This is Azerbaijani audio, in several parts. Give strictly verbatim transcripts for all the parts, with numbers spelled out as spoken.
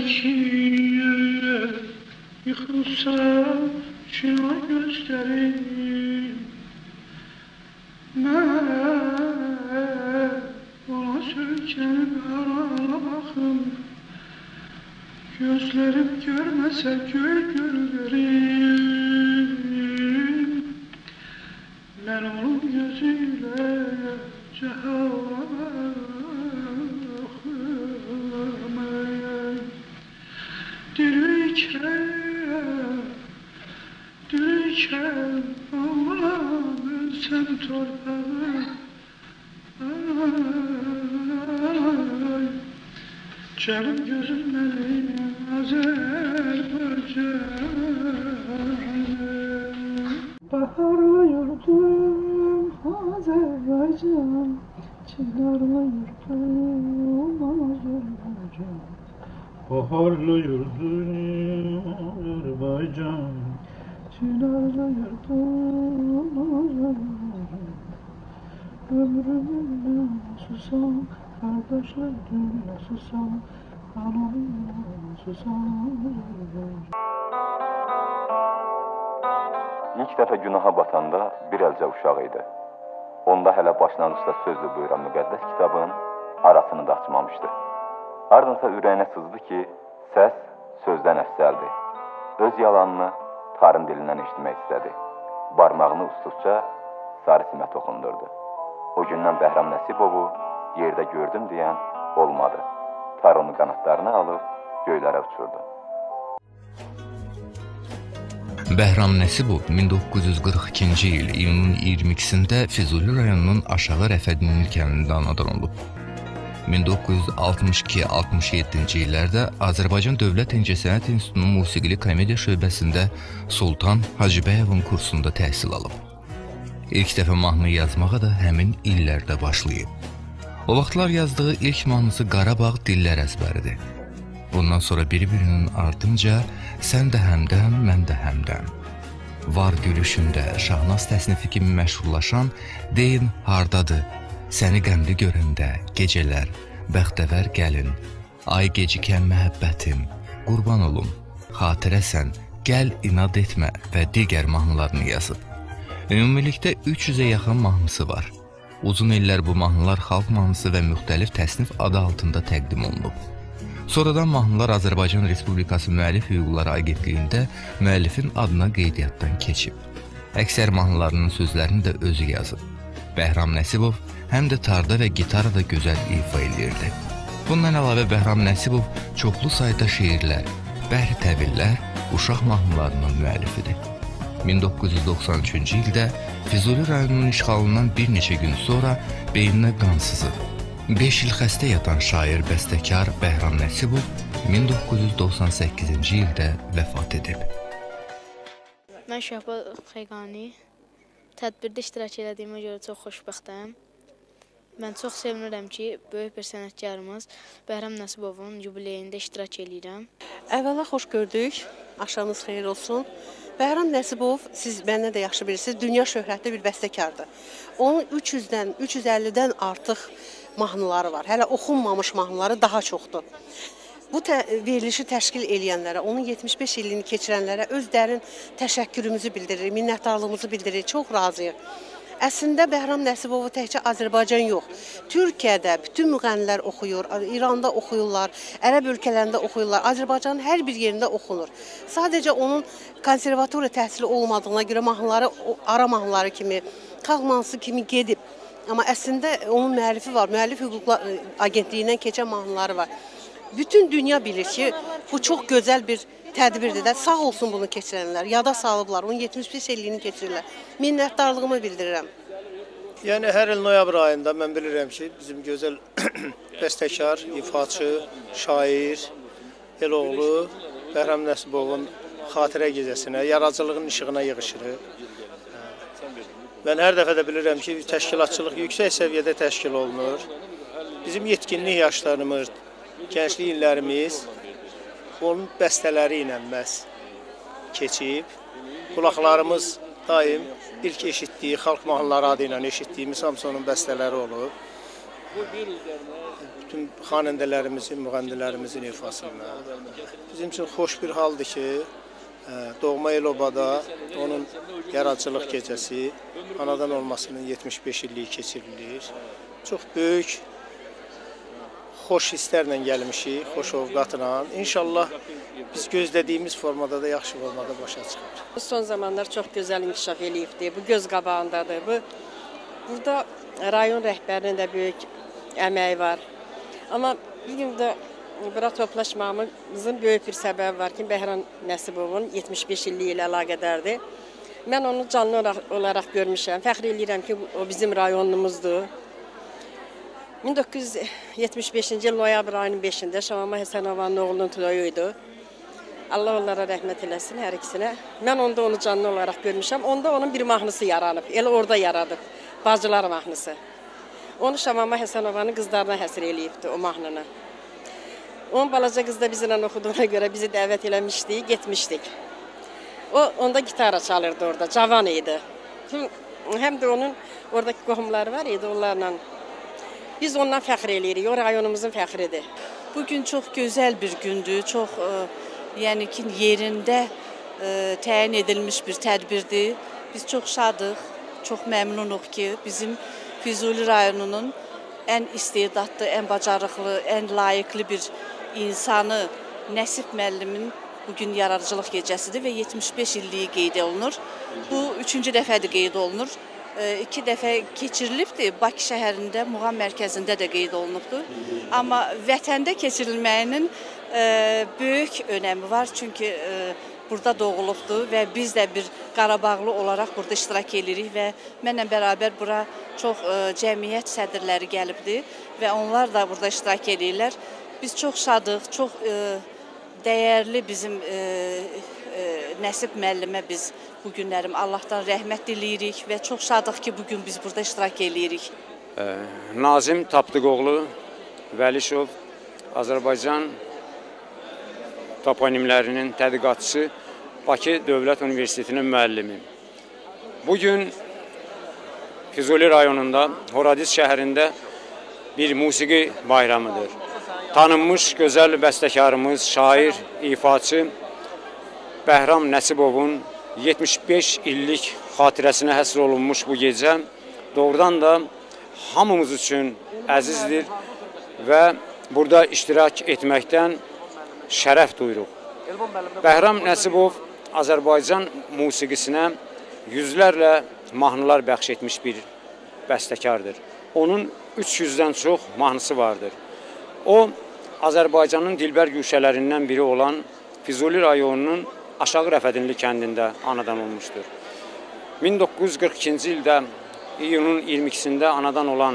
ikiye yıkılsa şuna gösterim. Ben ona söyleyeceğim aralım. Gözlerim görmese göl göllerim. Ben onun gözüyle cahalamayım. Diriyken, diriyken Allah'ım sen torpağı. Canım gözüm benim Azerbaycan. Baharlı yurdum Azerbaycan, çınarlı yurdum Azerbaycan. Baharlı yurdum Azerbaycan, çınarlı yurdum Azerbaycan. Ömrümün susam, kardeşlerim susam, anamın susam. İlk dəfə günaha batanda bir əlcə uşaq idi. Onda hələ başlanğıcda sözlə buyuran müqəddəs kitabın arasını da açmamışdı. Ardınsa ürəyinə sızdı ki, səs sözdən əfsəldir. Öz yalanını tarım dilindən eşitmək istədi. Barmağını ustukca sarı simət oxundurdu. O gündən Bəhram Nəsibovu yerdə gördüm deyən olmadı. Tar onu qanatlarına alıb göylərə uçurdu. Bəhram Nəsibov min doqquz yüz qırx ikinci il iyunun iyirmi ikisində Füzuli rayonunun Aşağı Rəfədinli kəndində anadan olub. min doqquz yüz altmış iki altmış yeddinci illərdə Azərbaycan Dövlət İncəsənət İnstitutunun Musiqili Komediya şöbəsində Sultan Hacıbəyovun kursunda təhsil alıb. İlk dəfə mahnı yazmağa da həmin illərdə başlayıb. O vaxtlar yazdığı ilk mahnısı Qarabağ dillər əzbəridir. Bundan sonra bir-birinin ardınca sən də həmdən, mən də həmdən. Var gülüşündə Şahnaz təsnifi kimi məşhurlaşan Deyin hardadır, səni qəmli görəndə, gecələr, bəxtəvər gəlin, ay gecikən məhəbbətim, qurban olum, xatirəsən, gəl inad etmə və digər mahnılarını yazıb. Ümumilikdə üç yüzə yaxın mahnısı var. Uzun illər bu mahnılar xalq mahnısı və müxtəlif təsnif adı altında təqdim olunub. Sonradan mahnılar Azərbaycan Respublikası Müəllif Hüquqları Agentliyində müəllifin adına qeydiyyatdan keçib. Əksər mahnılarının sözlərini də özü yazıb. Bəhram Nəsibov həm də tarda və gitarada gözəl ifa edirdi. Bundan əlavə Bəhram Nəsibov çoxlu sayda şeirlər, bəhr təbillər, uşaq mahnılarının müəllifidir. min doqquz yüz doxsan üçüncü ildə Füzuli rayonunun işğalından bir neçə gün sonra beyninə qan sızıb. beş il xəstə yatan şair, bəstəkar Bəhram Nəsibov min doqquz yüz doxsan səkkizinci ildə vəfat edib. Mən Şəhbaz Xəqani tədbirdə iştirak etdiyimə görə çox xoşbəxtəm. Mən çox sevinirəm ki, böyük bir sənətkarımız Bəhram Nəsibovun yubileyində iştirak edirəm. Əvvəla xoş gördük, axşamınız xeyir olsun. Bəhram Nəsibov, siz məndən də yaxşı bilirsiniz, dünya şöhrətli bir bəstəkardır. Onun üç yüzdən, üç yüz əllidən artıq mahnıları var. Hələ oxunmamış mahnıları daha çoxdur. Bu verilişi təşkil edənlərə, onun yetmiş beş ilini keçirənlərə öz dərin təşəkkürümüzü bildiririk, minnətdarlığımızı bildiririk, çox razıyıq. Əslində Bəhram Nəsibovu təkcə Azərbaycan yox, Türkiyədə bütün müğənnilər oxuyur, İranda oxuyurlar, Ərəb ölkələrində oxuyurlar, Azərbaycanın hər bir yerində oxunur. Sadəcə onun konservatoriya təhsili olmadığına görə mahnıları, ara mahnıları kimi, xalq mahnısı kimi gedib. Amma əslində onun müəllifi var, Müəllif Hüquqlar Agentliyindən keçən mahnıları var. Bütün dünya bilir ki, bu çox gözəl bir tədbirdir də, sağ olsun bunu keçirənlər, yada salıblar, onun yetmiş beş illiyini keçirirlər. Minnətdarlığımı bildirirəm. Yəni, hər il noyabr ayında mən bilirəm ki, bizim gözəl bəstəkar, ifaçı, şair, Eloğlu, Bəhram Nəsibovun xatirə gecəsinə, yaradıcılığın işığına yığışırıq. Mən hər dəfə də bilirəm ki, təşkilatçılıq yüksək səviyyədə təşkil olunur. Bizim yetkinlik yaşlarımız, gənclik illərimiz onun bəstələri ilə məhz keçib. Qulaqlarımız daim ilk eşitdiyi, xalq mahnıları adı ilə eşitdiyimiz hamısı onun bəstələri olub. bütün xanəndələrimizin, müğənnilərimizin ifasında. Bizim üçün xoş bir haldır ki, doğma el obada onun yaradıcılıq gecəsi, anadan olmasının yetmiş beş illiyi keçirilir. Çox böyük, xoş hisslərlə gəlmişik, xoş ovqatla. İnşallah biz gözlədiyimiz formada da yaxşı formada başa çıxar. Son zamanlar çox gözəl inkişaf eləyibdir, bu göz qabağındadır. Bu, burada rayon rəhbərinin də böyük əməyi var. Amma bir gün də bura toplaşmamızın böyük bir səbəbi var ki, Bəhram Nəsibovun yetmiş beş illiyi ilə əlaqədardır. Mən onu canlı olaraq görmüşəm, fəxr edirəm ki, o bizim rayonumuzdur. min doqquz yüz yetmiş beşinci il noyabr ayının beşində Şamama Həsənovanın oğlunun toyu idi. Allah onlara rəhmət eləsin, hər ikisinə. Mən onda onu canlı olaraq görmüşəm. Onda onun bir mahnısı yaranıb, elə orada yaradıb, Bacılar mahnısı. Onu Şamama Həsənovanın qızlarına həsr eləyibdi o mahnını. Onun balaca qız da bizimlə oxuduğuna görə bizi dəvət eləmişdik, getmişdik. O, onda gitara çalırdı orada, cavan idi. Həm də onun oradakı qohumları var idi, onlarla. Biz ondan fəxr eləyirik, o rayonumuzun fəxridir. Bugün çox gözəl bir gündür, çox e, yəni ki, yerində e, təyin edilmiş bir tədbirdir. Biz çox şadıq, çox məmnunuq ki, bizim Füzuli rayonunun ən istedadlı, ən bacarıqlı, ən layiqli bir insanı Nəsib müəllimin bugün yaradıcılıq gecəsidir və yetmiş beş illiyi qeyd olunur. Bu üçüncü dəfədir qeyd olunur. E, iki dəfə keçirilibdir. Bakı şəhərində, Muğam mərkəzində də qeyd olunubdur. Amma vətəndə keçirilməyinin e, böyük önəmi var. Çünki e, burada doğulubdur və biz də bir Qarabağlı olaraq burada iştirak edirik və mənlə bərabər bura çox e, cəmiyyət sədrləri gəlibdir və onlar da burada iştirak edirlər. Biz çox şadıq, çox e, dəyərli bizim e, e, Nəsib müəllimə biz bu günlərim Allahdan rəhmət diləyirik və çox şadıq ki, bugün biz burada iştirak edirik. E, Nazim Tapdıqoğlu Vəlişov, Azərbaycan toponimlərinin tədqiqatçısı, Bakı Dövlət Universitetinin müəllimi. Bugün Füzuli rayonunda, Horadiz şəhərində bir musiqi bayramıdır. Tanınmış gözəl bəstəkarımız, şair, ifaçı Bəhram Nəsibovun yetmiş beş illik xatirəsinə həsr olunmuş bu gecə doğrudan da hamımız üçün əzizdir və burada iştirak etməkdən şərəf duyuruq. Bəhram Nəsibov Azərbaycan musiqisinə yüzlərlə mahnılar bəxş etmiş bir bəstəkardır. Onun üç yüzdən çox mahnısı vardır. O, Azərbaycanın dilbər güşələrindən biri olan Füzuli rayonunun Aşağı Rəfədinli kəndində anadan olmuşdur. min doqquz yüz qırx ikinci ildə iyunun iyirmi ikisində anadan olan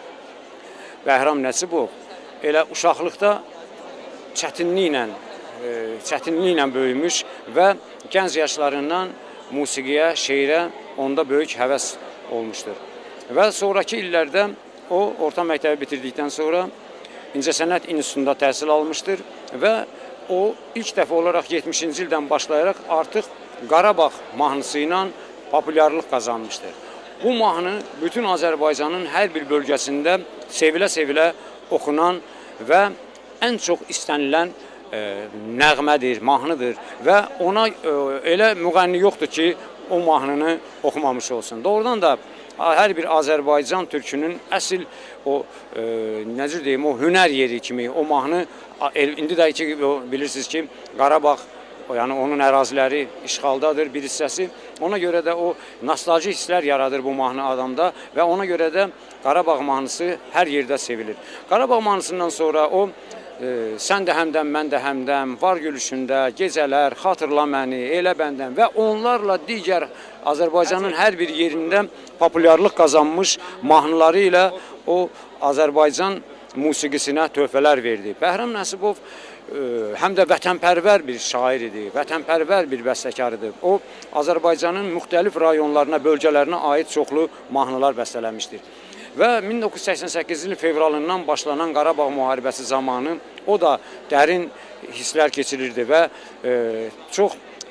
Bəhram Nəsibov elə uşaqlıqda çətinliklə, çətinliklə böyümüş və gənc yaşlarından musiqiyə, şeirə onda böyük həvəs olmuşdur. Və sonraki illərdə o, orta məktəbi bitirdikdən sonra İncəsənət İnstitutunda təhsil almışdır və o ilk dəfə olaraq yetmişinci ildən başlayaraq artıq Qarabağ mahnısı ilə populyarlıq qazanmışdır. Bu mahnı bütün Azərbaycanın hər bir bölgəsində sevilə-sevilə oxunan və ən çox istənilən e, nəğmədir, mahnıdır və ona e, elə müğənni yoxdur ki, o mahnını oxumamış olsun. Doğrudan da hər bir Azərbaycan türkünün əsl o, e, necə deyim, o hünər yeri kimi o mahnı, indi də ki, bilirsiniz ki, Qarabağ, yəni onun əraziləri işğaldadır bir hissəsi. Ona görə də o nostalji hisslər yaradır bu mahnı adamda və ona görə də Qarabağ mahnısı hər yerdə sevilir. Qarabağ mahnısından sonra o e, sən də həmdən, mən də həmdən, var gülüşündə, gecələr, xatırla məni, elə bəndən və onlarla digər Azərbaycanın hər bir yerində populyarlıq qazanmış mahnıları ilə o Azərbaycan musiqisinə töhfələr verdi. Bəhram Nəsibov e, həm də vətənpərvər bir şair idi, vətənpərvər bir bəstəkar idi. O, Azərbaycanın müxtəlif rayonlarına, bölgələrinə aid çoxlu mahnılar bəstələmişdir. Və min doqquz yüz səksən səkkizinci ilin fevralından başlanan Qarabağ müharibəsi zamanı o da dərin hisslər keçirirdi və e, çox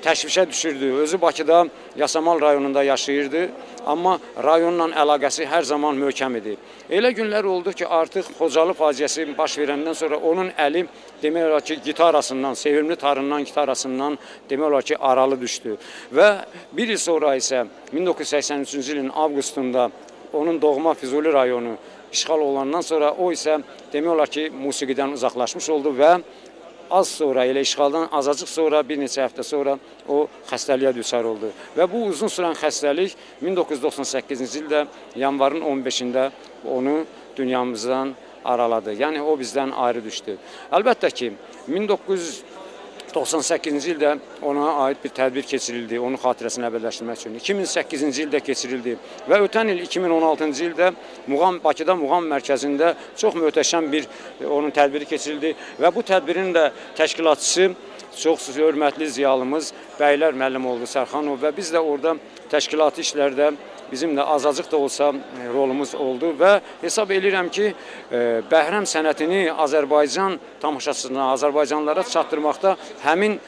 təşvişə düşürdü. Özü Bakıda Yasamal rayonunda yaşayırdı, amma rayonla əlaqəsi hər zaman möhkəm idi. Elə günlər oldu ki, artıq Xocalı faciəsi baş verəndən sonra onun əli demək olar ki, gitarasından, sevimli tarından gitarasından demək olar ki, aralı düşdü. Və bir il sonra isə min doqquz yüz səksən üçüncü ilin avqustunda onun doğma Füzuli rayonu işğal olandan sonra o isə demək olar ki, musiqidən uzaqlaşmış oldu və az sonra, elə işğaldan azacıq sonra, bir neçə həftə sonra o xəstəliyə düçar oldu. Və bu uzun sürən xəstəlik min doqquz yüz doxsan səkkizinci ildə yanvarın on beşində onu dünyamızdan araladı. Yəni o bizdən ayrı düşdü. Əlbəttə ki, min doqquz yüz doxsan səkkizinci ildə ona aid bir tədbir keçirildi, onun xatirəsini əbədləşdirmək üçün. iki min səkkizinci ildə keçirildi və ötən il iki min on altıncı ildə Muğam, Bakıda Muğam mərkəzində çox möhtəşəm bir onun tədbiri keçirildi və bu tədbirin də təşkilatçısı çox hörmətli ziyalımız Bəylər müəllim oldu Sərxanov və biz də orada təşkilati işlərdə bizim də azacıq da olsa rolumuz oldu və hesab edirəm ki, Bəhrəm sənətini Azərbaycan tamaşaçısına, Azərbaycanlara çatdırmaqda həmin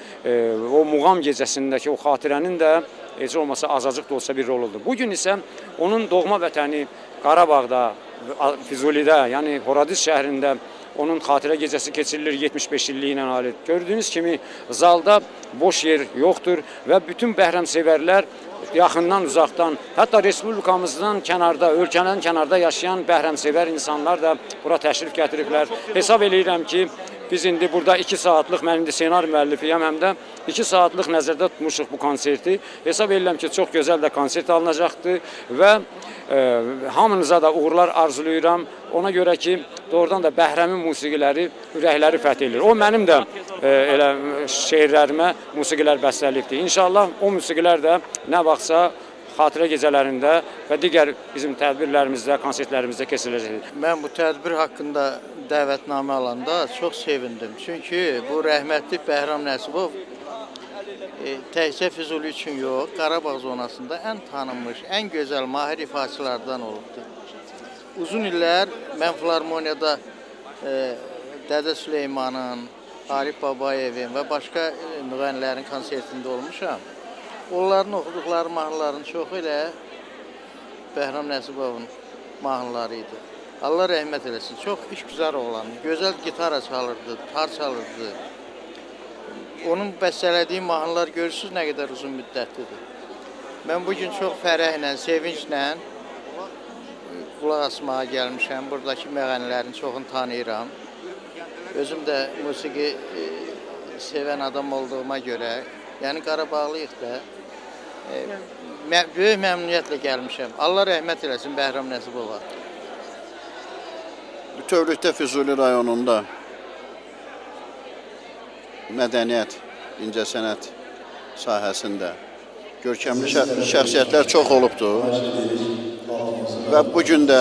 o Muğam gecəsindəki o xatirənin də heç olmasa azacıq da olsa bir rol oldu. Bugün isə onun doğma vətəni Qarabağda, Füzulidə, yəni Horadiz şəhərində onun xatirə gecəsi keçirilir yetmiş beş illiyi ilə aid. Gördüyünüz kimi zalda boş yer yoxdur və bütün bəhrəmsevərlər yaxından, uzaqdan, hətta respublikamızdan kənarda, ölkənin kənarda yaşayan bəhrəmsevər insanlar da bura təşrif gətiriblər. Hesab edirəm ki, biz indi burada iki saatlıq, mən indi ssenari müəllifiyəm, həm də iki saatlıq nəzərdə tutmuşuq bu konserti. Hesab edirəm ki, çox gözəl də konsert alınacaqdır və e, hamınıza da uğurlar arzulayıram. Ona görə ki, doğrudan da Bəhrəmin musiqiləri ürəkləri fəth edir. O mənim də e, elə şeirlərimə musiqilər bəstəliyibdir. İnşallah o musiqilər də nə vaxtsa xatirə gecələrində və digər bizim tədbirlərimizdə, konsertlərimizdə keçiriləcək. Mən bu tədbir haqqında dəvətnamə alanda çox sevindim. Çünki bu rəhmətli Bəhram Nəsibov e, təkcə Füzuli üçün yox, Qarabağ zonasında ən tanınmış, ən gözəl, mahir ifaçılardan olubdur. Uzun illər mən Filarmoniyada e, Dədə Süleymanın, Arif Babayevin və başqa e, müğənnilərin konsertində olmuşam. Onların oxuduqları mahnıların çoxu ilə Bəhram Nəsibovun mahnıları idi. Allah rəhmət eləsin, çox işgüzar oğlandı, gözəl gitara çalırdı, tar çalırdı. Onun bəstələdiyi mahnılar görürsünüz nə qədər uzun müddətlidir. Mən bugün çox fərəhlə, sevinclə qulaq asmağa gəlmişəm, buradakı müğənnilərin çoxunu tanıyıram. Özüm də musiqi e, sevən adam olduğuma görə, yəni Qarabağlıyıq da, e, mə böyük məmnuniyyətlə gəlmişəm. Allah rəhmət eləsin Bəhram Nəsibova. Bütövlükdə Füzuli rayonunda mədəniyyət, incəsənət sahəsində görkəmli şəxsiyyətlər çox olubdur və bugün də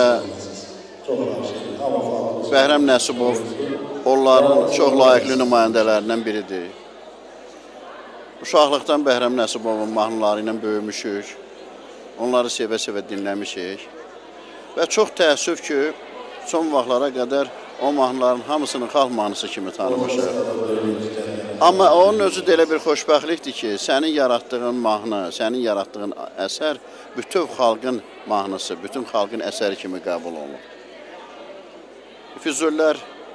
Bəhram Nəsibov onların çox layiqli nümayəndələrindən biridir. Uşaqlıqdan Bəhram Nəsibovun mahnıları ilə böyümüşük, onları sevə-sevə dinləmişik və çox təəssüf ki, son vaxtlara qədər o mahnıların hamısını xalq mahnısı kimi tanımışıq. Amma onun özü də elə bir xoşbəxtlikdir ki, sənin yaratdığın mahnı, sənin yaratdığın əsər bütün xalqın mahnısı, bütün xalqın əsəri kimi qəbul olunur. Füzulilər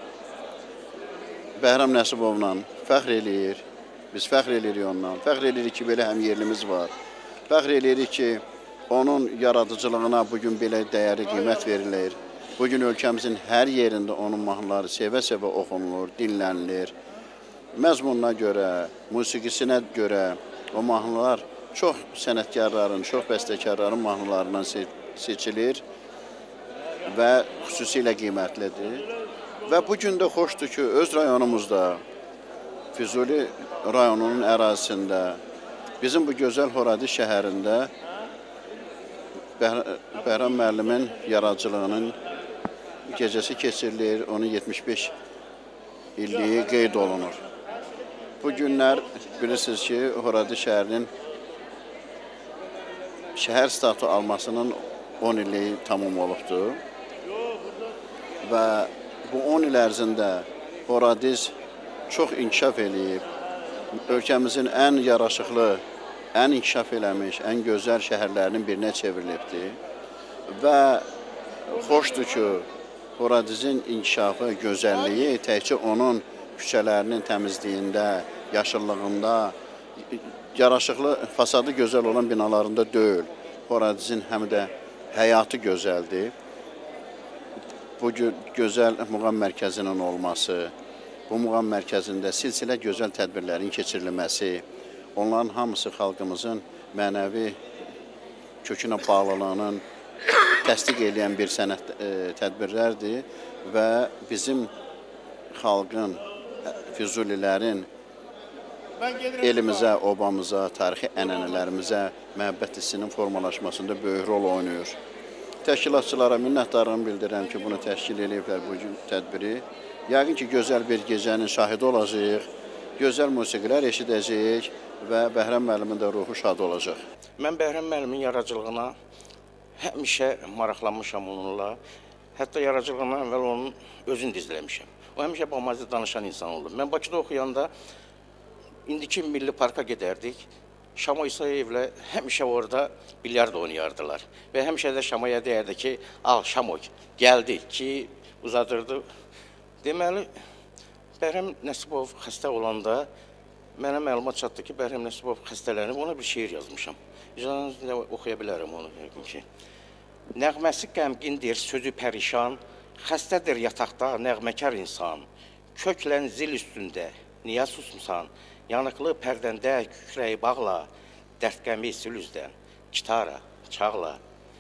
Bəhram Nəsibovla fəxr eləyir, biz fəxr eləyirik ondan, fəxr eləyirik ki, belə həm yerlimiz var, fəxr eləyirik ki, onun yaradıcılığına bugün belə dəyəri qiymət verilir. Bugün ölkəmizin hər yerində onun mahnıları sevə-sevə oxunulur, dinlənilir. Məzmununa görə, musiqisinə görə o mahnılar çox sənətkarların, çox bəstəkarların mahnılarından seçilir və xüsusilə qiymətlidir. Və bugün də xoşdur ki, öz rayonumuzda, Füzuli rayonunun ərazisində, bizim bu gözəl Horadiz şəhərində Bəhram müəllimin yaradıcılığının gecəsi keçirilir, onun yetmiş beş illiyi qeyd olunur. Bu günlər bilirsiniz ki, Horadiz şəhərinin şəhər statü almasının on illiyi tamam olubdur və bu on il ərzində Horadiz çox inkişaf eləyib, ölkəmizin ən yaraşıqlı, ən inkişaf eləmiş, ən gözəl şəhərlərinin birinə çevrilibdir. Və xoşdur ki, Horadizin inkişafı, gözəlliyi təkcə onun küçələrinin təmizliyində, yaşıllığında, yaraşıqlı, fasadı gözəl olan binalarında deyil. Horadizin həm də həyatı gözəldir. Bu gözəl muğam mərkəzinin olması, bu muğam mərkəzində silsilə gözəl tədbirlərin keçirilməsi, onların hamısı xalqımızın mənəvi kökünə bağlılığının təsdiq edən bir sənət e, tədbirlərdir və bizim xalqın, Füzulilərin elimizə, obamıza, tarixi ənənələrimizə məhəbbət hissinin formalaşmasında böyük rol oynayır. Təşkilatçılara minnətdarlığımı bildirirəm ki, bunu təşkil ediblər bu gün tədbiri. Yəqin ki, gözəl bir gecənin şahidi olacaq, gözəl musiqilər eşidəcəyik və Bəhrəm müəllimin də ruhu şad olacaq. Mən Bəhrəm müəllimin yaradıcılığına həmişə maraqlanmışam onunla. Hətta yaradıcılığına əvvəl onun özünü dizləmişəm. O həmişə bamazı danışan insan oldu. Mən Bakıda oxuyanda indiki Milli Parka gedərdik. Şamo İsayevlə həmişə orada bilyard oynayardılar. Və həmişə də Şamoya deyərdi ki, al Şamo, gəldi ki, uzadırdı. Deməli, Bəhrəm Nəsibov xəstə olanda mənə məlumat çatdı ki, Bəhrəm Nəsibov xəstələnib, ona bir şeir yazmışam. İcazənizlə oxuya bilərəm onu. Ki. Nəğməsi qəmgindir, sözü pərişan, xəstədir yataqda nəğməkar insan. Köklən zil üstündə, niyə susmusan? Yanıqlı pərdəndə kükrəyi bağla, dərdqəmi sil üzdən, kitara, çağla.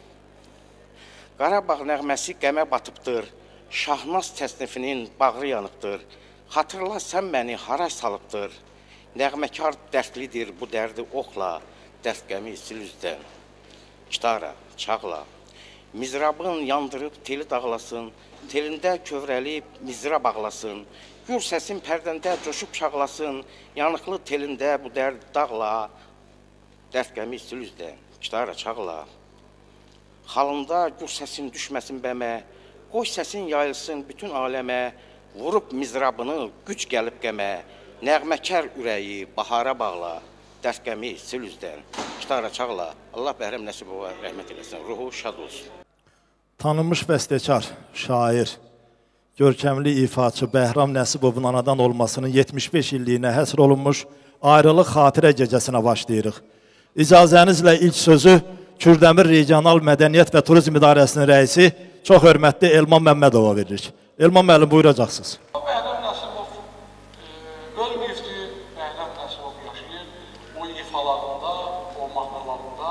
Qarabağ nəğməsi qəmə batıbdır, Şahnaz təsnifinin bağrı yanıbdır. Xatırla sən məni hara salıbdır, nəğməkar dərdlidir bu dərdi oxla, dərdqəmi sil üzdən, kitara, çağla. Mizrabın yandırıb teli dağlasın, telində kövrəlib mizra bağlasın. Gür səsin pərdəndə coşub çağlasın, yanıqlı telində bu dərd dağla, dərdqəmi sil üzdən, kitara çağla. Xalında gür səsin düşməsin bəmə, qoy səsin yayılsın bütün aləmə, vurub mizrabını güc gəlib qəmə, nəğməkər ürəyi bahara bağla, dərdqəmi sil üzdən, kitara çağla. Allah Bəhrəm Nəsibova rəhmət eləsin, ruhu şad olsun. Tanınmış bəstəkar, şair, görkəmli ifaçı Bəhrəm Nəsibovun anadan olmasının yetmiş beş illiyinə həsr olunmuş ayrılıq xatirə gecəsinə başlayırıq. İcazənizlə ilk sözü Kürdəmir Regional Mədəniyyət və Turizm İdarəsinin rəisi çox hörmətli Elman Məmmədova veririk. Elman müəllim, buyuracaqsınız. Bəhrəm Nəsibov ölməyibdir, Bəhrəm Nəsibov yaşayır. O ifalarında, o mahnılarında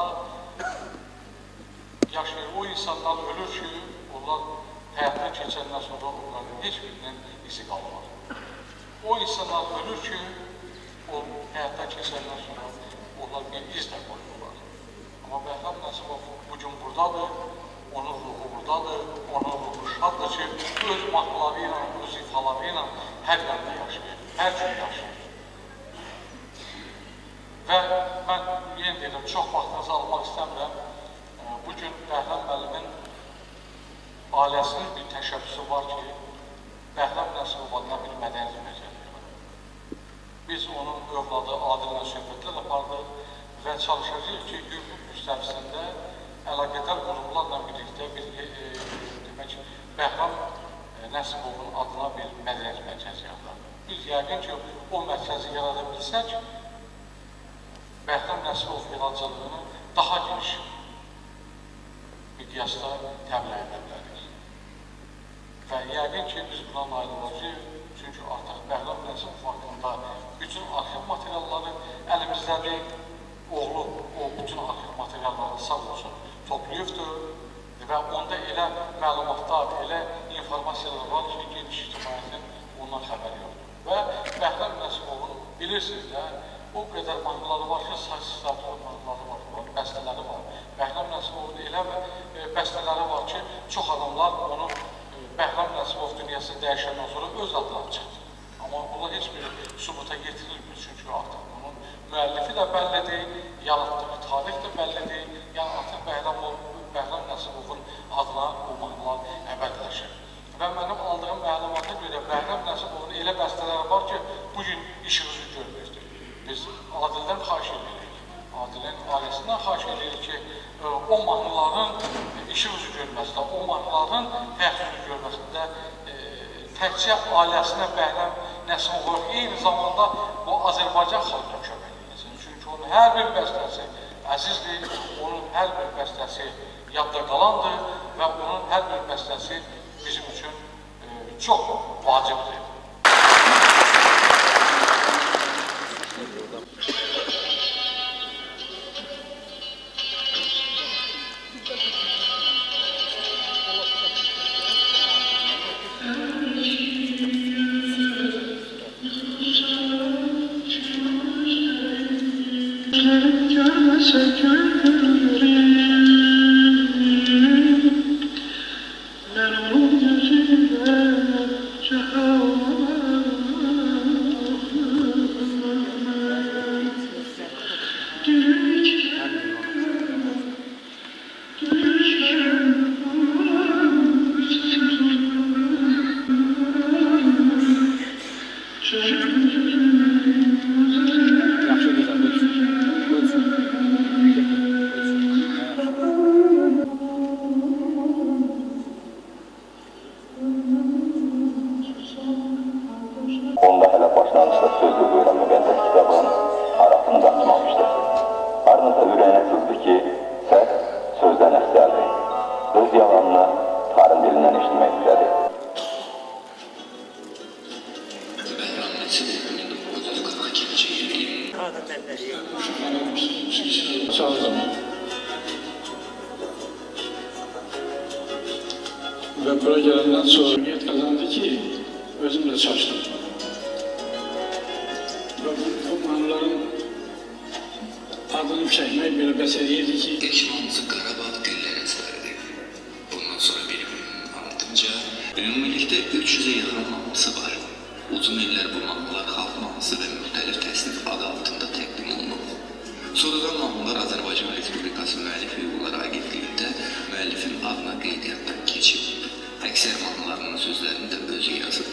yaşayır. O insanlar ölür ki, onlar həyatdan keçəndən sonra onların heç birinin izi qalmır. O insanlar ölür ki, o həyatdan keçəndən sonra onlar bir iz də qoyurlar. Amma Bəhrəm Nəsibov bugün buradadır, onun ruhu buradadır, onun ruhu şaddır ki, öz mahnıları ilə, öz ifaları ilə hər yerdə yaşayır, hər gün yaşayır. Və mən yenə deyirəm, çox vaxtınızı almaq istəmirəm. Bugün Bəhrəm müəllimin ailəsinin bir təşəbbüsü var ki, Bəhrəm Nəsibov adına bir mədəniyyət məcəlliyi var. Biz onun övladı Adillə söhbətlər apardıq və çalışacağıq ki, yurt müstəvisində əlaqədar qurumlarla birlikdə bir, e, demək, Bəhrəm Nəsibovun adına bir mədəniyyət mərkəzi yaradaq. Biz yəqin ki, o mərkəzi yarada bilsək, Bəhrəm Nəsibov yaradıcılığını daha geniş miqyasda təbliğ edə bilərik. Və yəqin ki, biz buna nail olacaq, çünki artıq Bəhrəm Nəsibov haqqında bütün arxiv materialları əlimizdədir. Oğlu o bütün arxiv materialları sağ olsun toplayıbdır və onda elə məlumatlar, elə informasiyalar var ki, geniş ictimaiyyətin ondan xəbəri yoxdur. Və Bəhrəm Nəsibovun bilirsiniz də, o qədər mahnıları var ki, saysız-saysız mahnıları var, bəstələri var. Bəhrəm Nəsibovun elə bəstələri var ki, çox adamlar onu Bəhrəm Nəsibov dünyası dəyişəndən sonra öz adına çıxdı. Amma bunlar heç bir sübuta getirilmir, çünki artıq bunun müəllifi də bəllidir, yaratdığı tarix də bəllidir. Yəni artıq Bəhrəm Nəsibovun adına bu mahnılar əbədləşir. Və mənim aldığım məlumata görə Bəhrəm Nəsibovun elə bəstələri var ki, bugün işığızı görmürdür. həyat görməsində e, təkcə ailəsinə Bəhram Nəsibov eyni zamanda bu Azərbaycan xalqına kömək edir. Çünki onun hər bir bəstəsi əzizdir, onun hər bir bəstəsi yadda qalandır və onun hər bir bəstəsi bizim üçün e, çox vacibdir. Onda hələ başlanğıcda sözlü buyuran müqəddəs kitabın arasını da açmamışdır. Ardınca ürəyinə sızdı ki, səs sözdən əksəldi. Öz yalanını tarım dilindən eşitmək istədi. Bəhram Nəsibov min doqquz yüz qırx ikinci il çaldım. Və bura gələndən sonra niyyət qazandı ki, özüm də çalışdım. Və bu, bu mahnıların adını çəkmək belə bəs edirdi ki... İlk Qarabağ dillər əsəridir. Bundan sonra benim anlatımca, ümumilikdə üç yüzə yaxın mahnısı var. Uzun illər bu mahnılar xalq mahnısı və müxtəlif təsnif adı altında təqdim olunub. Sonradan mahnılar Azərbaycan Respublikası Müəllif Hüquqları Agentliyində müəllifin adına qeydiyyatdan keçib. Əksər mahnılarının sözlərini də özü yazıb.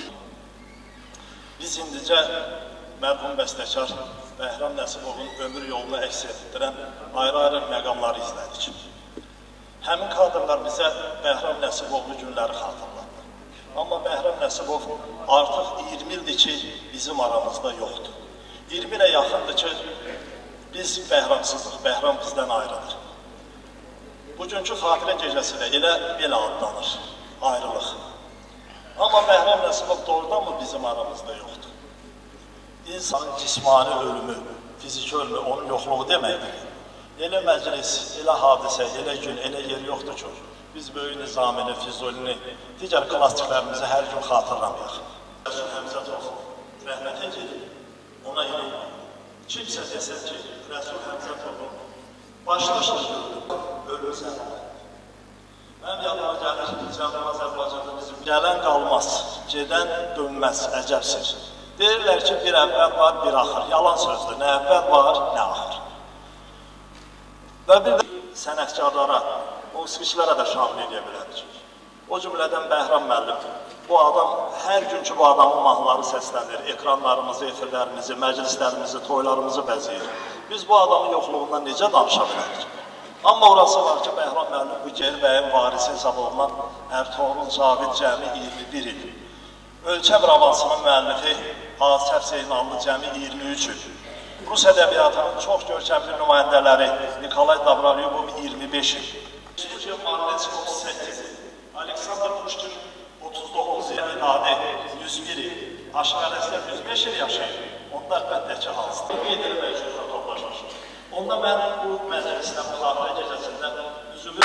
Biz indicə mərhum bəstəkar Bəhram Nəsibovun ömür yolunu əks etdirən ayrı-ayrı məqamları izlədik. Həmin kadrlar bizə Bəhram Nəsibovlu günləri xatırladı. Amma Bəhram Nəsibov artıq iyirmi ildir ki, bizim aramızda yoxdur. iyirmi ilə yaxındır ki, biz Bəhramsızıq, Bəhram bizdən ayrılır. Bugünkü xatirə gecəsi də elə belə adlanır, ayrılıq. Amma Bəhram Nəsibov doğrudan mı bizim aramızda yoxdur? İnsanın cismani ölümü, fiziki ölümü, onun yoxluğu deməkdir. Elə məclis, elə hadisə, elə gün, elə yer yoxdur ki, biz böyük Nizamini, Füzulini, digər klassiklərimizi hər gün xatırlamayaq. Rəsul Həmzətov rəhmətə gedib, ona inanmayın. Kimsə desə ki, Rəsul Həmzətovun başlaşır ölüm səbəbi. Mənim yanıma gəlir, Cənubi Azərbaycanda bizim gələn qalmaz, gedən dönməz, əcəbsir. Deyirlər ki, bir əvvəl var, bir axır. Yalan sözdür, nə əvvəl var, nə axır. Və bir də sənətkarlara, musiqiçilərə də şamil edə bilərik. O cümlədən Bəhram müəllim, bu adam hər gün ki, bu adamın mahnıları səslənir, ekranlarımızı, efirlərimizi, məclislərimizi, toylarımızı bəzəyir. Biz bu adamın yoxluğundan necə danışa bilərik? Amma orası var ki, Bəhram müəllim bu Gerbəyin varisi hesab olunan Ərtuğrul Cavid cəmi iyirmi bir il. Ölkəm romansının müəllifi Asəf Zeynallı cəmi iyirmi üç il. Rus ədəbiyyatının çox görkəmli nümayəndələri Nikolay Davralyubov iyirmi beş il. Studiya Marnetski otuz səkkiz il. Aleksandr Puşkin otuz doqquz il. İnadi yüz bir il. Aşıq-Ələslər yüz beş il yaşayır. Onlar bəndəki hansıdır. Qeyd eləmək üçün toplaşmış. Onda mən bu məclisdə, bu xatirə gecəsində üzümü...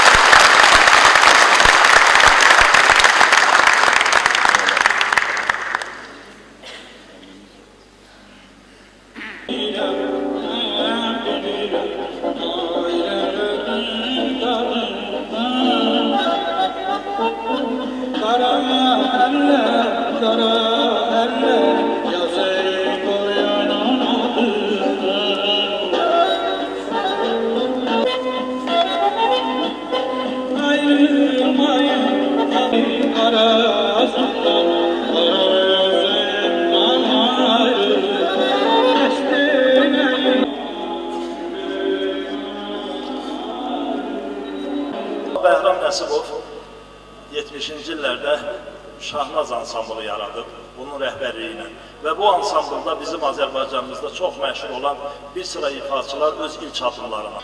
Bəhram Nəsibov yetmiş yetmişinci illərdə Şahnaz ansamblı yaradıb, bunun rəhbərliyi ilə. Və bu ansamblda bizim Azərbaycanımızda çox məşhur olan bir sıra ifaçılar öz ilk adımlarına.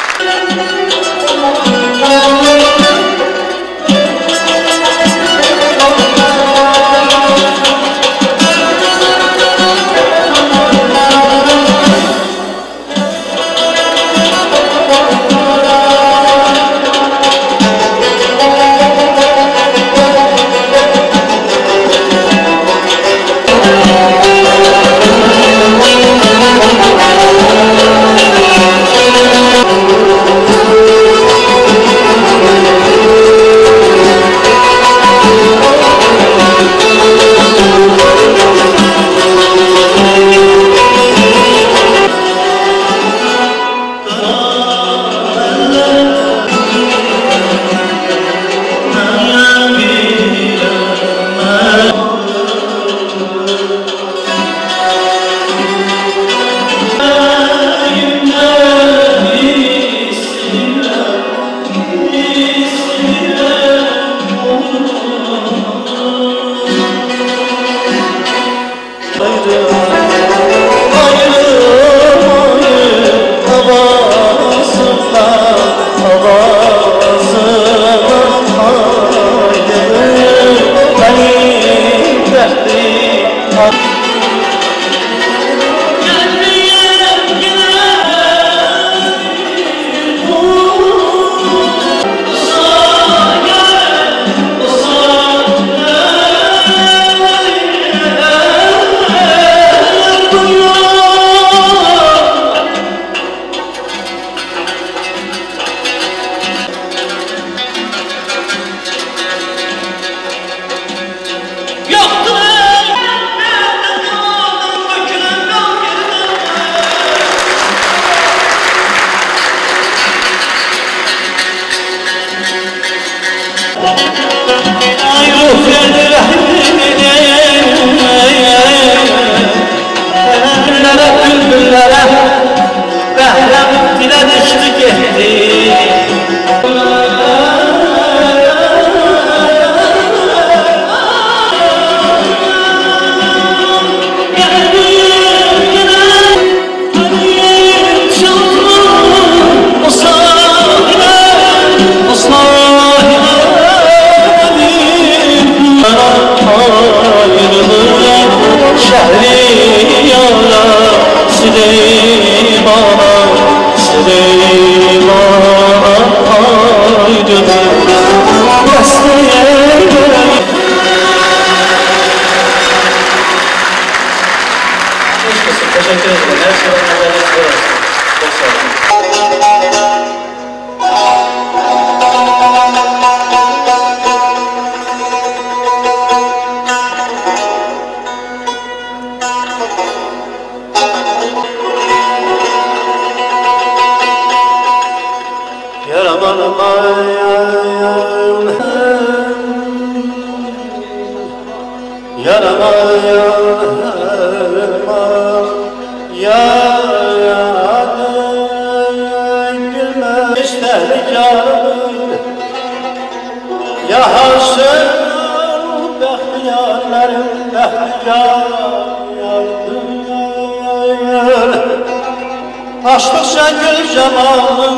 Açtıkça gül cemalım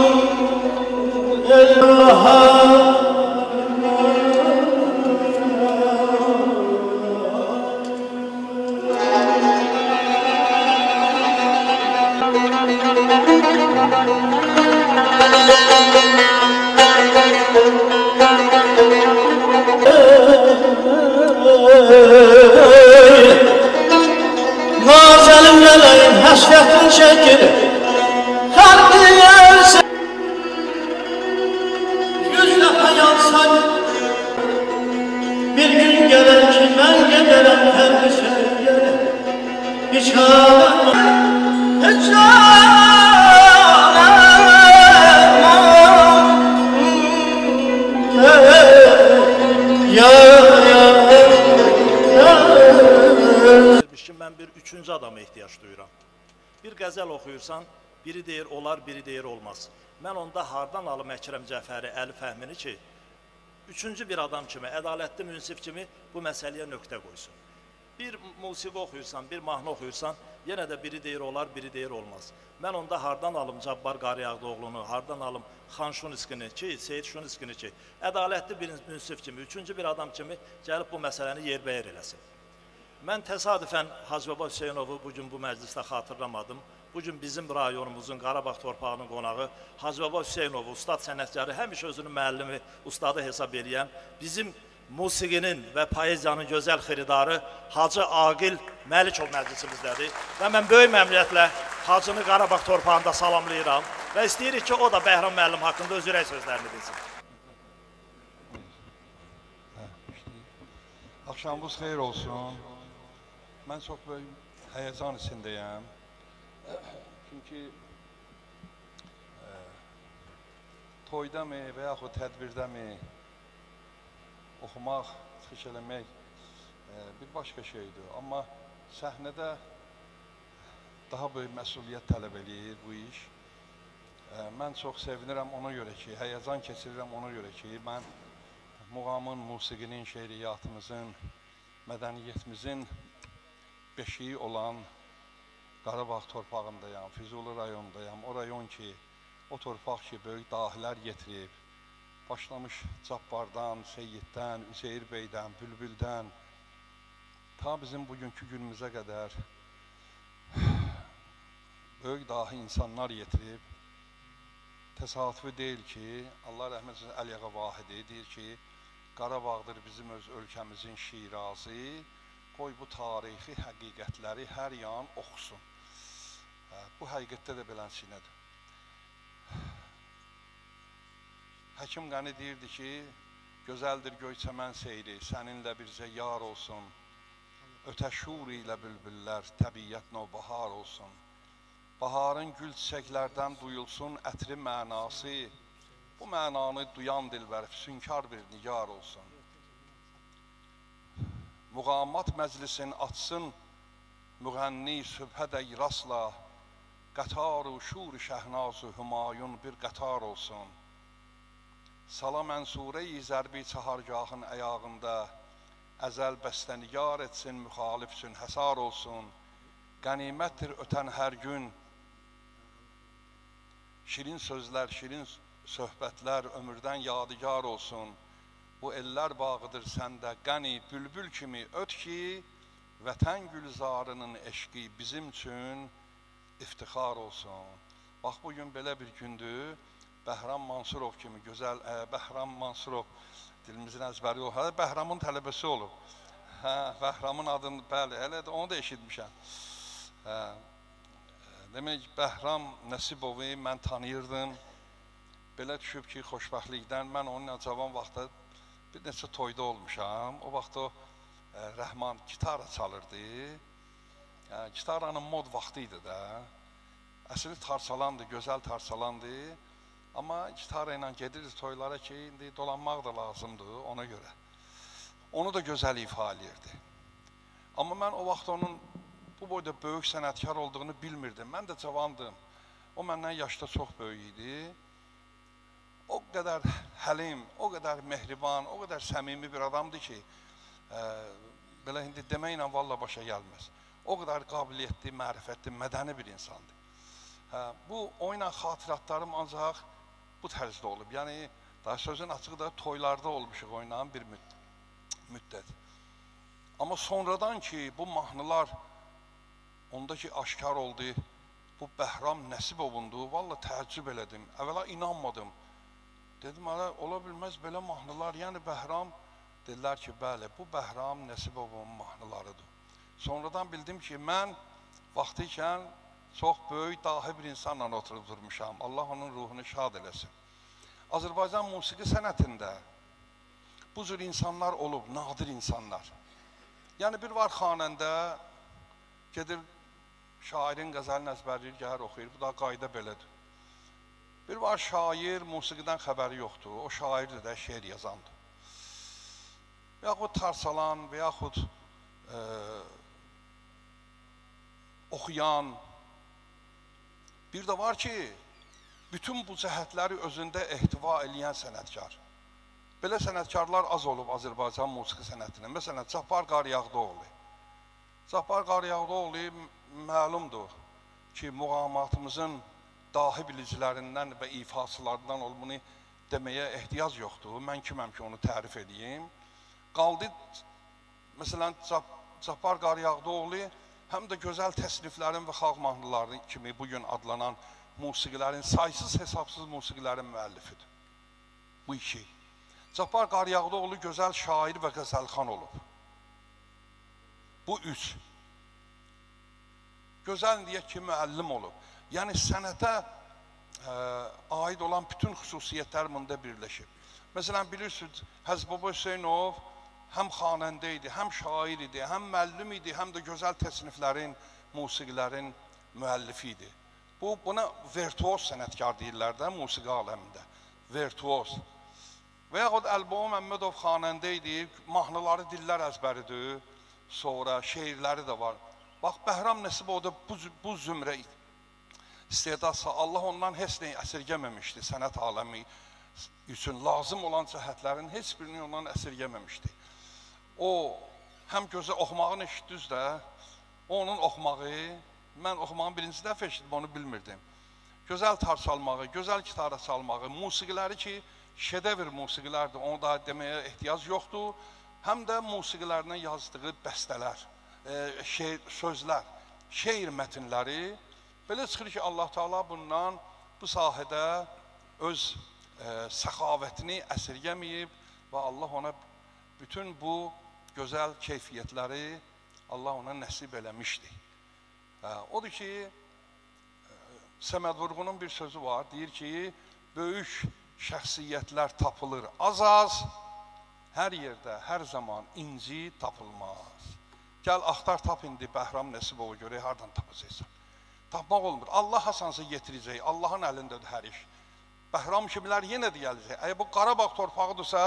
Allah'a Nazelim meleğim hasretin çekir kalbi yerse yüz defa yansan bir gün gelir ki ben giderim her sürüye hiç ağlamam hiç Mən bir üçüncü adama ehtiyac duyuram. Bir qəzəl oxuyursan, biri deyir olar, biri deyir olmaz. Mən onda hardan alım Əkrəm Cəfəri, Əli Fəhmini ki, üçüncü bir adam kimi, ədalətli münsif kimi bu məsələyə nöqtə qoysun. Bir musiqi oxuyursan, bir mahnı oxuyursan, yenə də biri deyir olar, biri deyir olmaz. Mən onda hardan alım Cabbar Qarayağdıoğlunu, hardan alım Xan Şuniskini ki, Seyid Şuniskini ki, ədalətli bir münsif kimi, üçüncü bir adam kimi gəlib bu məsələni yerbəyər eləsin. Mən təsadüfən Hacı Baba Hüseynovu bugün bu məclisdə xatırlamadım. Bugün bizim rayonumuzun Qarabağ torpağının qonağı Hacı Baba Hüseynovu, ustad sənətkarı, həmişə özünün müəllimi, ustadı hesab edən, bizim musiqinin və poeziyanın gözəl xiridarı Hacı Aqil Məlikov məclisimizdədir. Və mən böyük məmnuniyyətlə Hacını Qarabağ torpağında salamlayıram və istəyirik ki, o da Bəhram müəllim haqqında öz ürək sözlərini desin. Axşamınız xeyir olsun. Mən çox böyük həyəcan içindəyəm. Çünki e, toydamı və yaxud tədbirdəmi oxumaq, çıxış eləmək e, bir başqa şeydir. Amma səhnədə daha böyük məsuliyyət tələb eləyir bu iş. E, mən çox sevinirəm ona görə ki, həyəcan keçirirəm ona görə ki, mən muğamın, musiqinin, şeiriyyatımızın, mədəniyyətimizin beşiyi olan Qarabağ torpağındayam, Füzuli rayonundayam. O rayon ki, o torpaq ki, böyük dahilər getirib, başlamış Cabbardan, Seyyiddən, Üzeyir bəydən, Bülbüldən, ta bizim bugünkü günümüzə qədər böyük dahi insanlar getirib. Təsadüfi deyil ki, Allah rəhmət etsin Əliyağa Vahidi deyir ki, Qarabağdır bizim öz ölkəmizin şirazı, qoy bu tarixi həqiqətləri hər yan oxusun. Bu həqiqətdə də beləsinədir. Həkim Qəni deyirdi ki, gözəldir Göyçəmən seyri, səninlə bircə yar olsun, ötəşur ilə bülbüllər, təbiyyət növbahar olsun. Baharın gül çiçəklərdən duyulsun ətri mənası, bu mənanı duyan dilbər, füsunkar bir nigar olsun. Muğamat məclisin açsın, müğənni sübhədək rastla, qətar-ı şur-ı şəhnaz-ı hümayun bir qətar olsun. Sala mənsure-i zərbi çahargahın əyağında, əzəl bəstənigar etsin, müxalif üçün həsar olsun. Qənimətdir ötən hər gün, şirin sözlər, şirin söhbətlər ömürdən yadigar olsun. Bu ellər bağıdır səndə qəni, bülbül kimi öt ki, vətən gülzarının eşqi bizim üçün iftixar olsun. Bax, bugün belə bir gündür, Bəhram Mansurov kimi gözəl, ə, Bəhram Mansurov dilimizin əzbəri o, hələ Bəhramın tələbəsi olub. Hə, Bəhramın adını, bəli, hələ də onu da eşitmişəm. Hə, demək, Bəhram Nəsibovu mən tanıyırdım. Belə düşüb ki, xoşbəxtlikdən mən onunla cavan vaxtda bir neçə toyda olmuşam. O vaxt o ə, Rəhman gitara çalırdı. Yəni, gitaranın mod vaxtı idi də. Əsli tarsalandı, gözəl tarsalandı. Amma gitara ilə gedirdi toylara ki, indi dolanmaq da lazımdır ona görə. Onu da gözəl ifa edirdi. Amma mən o vaxt onun bu boyda böyük sənətkar olduğunu bilmirdim. Mən də cavandım. O məndən yaşda çox böyük idi. O qədər həlim, o qədər mehriban, o qədər səmimi bir adamdır ki, ə, belə indi deməklə valla başa gəlməz. O qədər qabiliyyətli, mərifətli, mədəni bir insandır. Hə, bu oyla xatiratlarım ancaq bu tərzdə olub. Yəni, daha sözün açığı da toylarda olmuşuq oynayan bir müddət. Amma sonradan ki, bu mahnılar ondaki aşkar oldu, bu Bəhram Nəsibovundur, valla təəccüb elədim. Əvvəla inanmadım. Dedim, ola bilməz belə mahnılar, yəni Bəhram, dedilər ki, bəli, bu Bəhram Nəsibovun mahnılarıdır. Sonradan bildim ki, mən vaxtı ikən çox böyük, dahi bir insanla oturub durmuşam. Allah onun ruhunu şad eləsin. Azərbaycan musiqi sənətində bu cür insanlar olub, nadir insanlar. Yəni, bir var xanəndə, gedir, şairin qəzəlini əzbərləyir, gələr oxuyur, bu da qayda belədir. Bir var şair, musiqidən xəbəri yoxdur, o şairdir də, şeir yazandır. Və yaxud tarsalan, və yaxud e, oxuyan. Bir də var ki, bütün bu cəhətləri özündə ehtiva eləyən sənətkar. Belə sənətkarlar az olub Azərbaycan musiqi sənətində. Məsələn, Cabbar Qaryağdıoğlu. Cabbar Qaryağdıoğlu məlumdur ki, muğamatımızın dahi bilicilərindən və ifaçılarından olduğunu deməyə ehtiyac yoxdur. Mən kiməm ki, onu tərif edeyim. Qaldı, məsələn, Cabbar Qaryağdıoğlu həm də gözəl təsniflərin və xalq mahnıları kimi bugün adlanan musiqilərin, saysız hesabsız musiqilərin müəllifidir. Bu iki. Cabbar Qaryağdıoğlu gözəl şair və qəzəlxan olub. Bu üç. Gözəl deyək ki, müəllim olub. Yəni, sənətə ə, aid olan bütün xüsusiyyətlər bunda birləşib. Məsələn, bilirsiniz, Həzbaba Hüseynov həm xanəndə idi, həm şair idi, həm müəllim idi, həm də gözəl təsniflərin, musiqilərin müəllifi idi. Bu, buna virtuoz sənətkar deyirlər də musiqi aləmində. Virtuoz. Və yaxud Əlbaba Məmmədov xanəndə idi, mahnıları dillər əzbəridir, sonra şeirləri də var. Bax, Bəhram Nəsibov da bu, bu zümrə istedadsa, Allah ondan heç nəyi əsirgəməmişdi sənət aləmi üçün. Lazım olan cəhətlərin heç birini ondan əsirgəməmişdi. O, həm gözə oxumağını eşitdiniz də, onun oxumağı, mən oxumağın birinci dəfə eşitdim, onu bilmirdim. Gözəl tar çalmağı, gözəl kitara çalmağı, musiqiləri ki, şedevr musiqilərdir, onu da deməyə ehtiyac yoxdur. Həm də musiqilərinə yazdığı bəstələr, e, şeir, sözlər, şeir mətinləri. Belə çıxır ki, Allah Teala bundan bu sahədə öz e, səxavətini əsirgəməyib və Allah ona bütün bu gözəl keyfiyyətləri Allah ona nəsib eləmişdi. E, odur ki, e, Səməd Vurğunun bir sözü var, deyir ki, böyük şəxsiyyətlər tapılır az-az, hər yerdə, hər zaman inci tapılmaz. Gəl, axtar tap indi Bəhram Nəsibovu görək, hardan tapacaqsan. Tapmaq olmur. Allah hasansa yetirəcək, Allahın əlindədir hər iş. Bəhram kimlər yenə də gələcək. Əgər bu Qarabağ torpağıdırsa,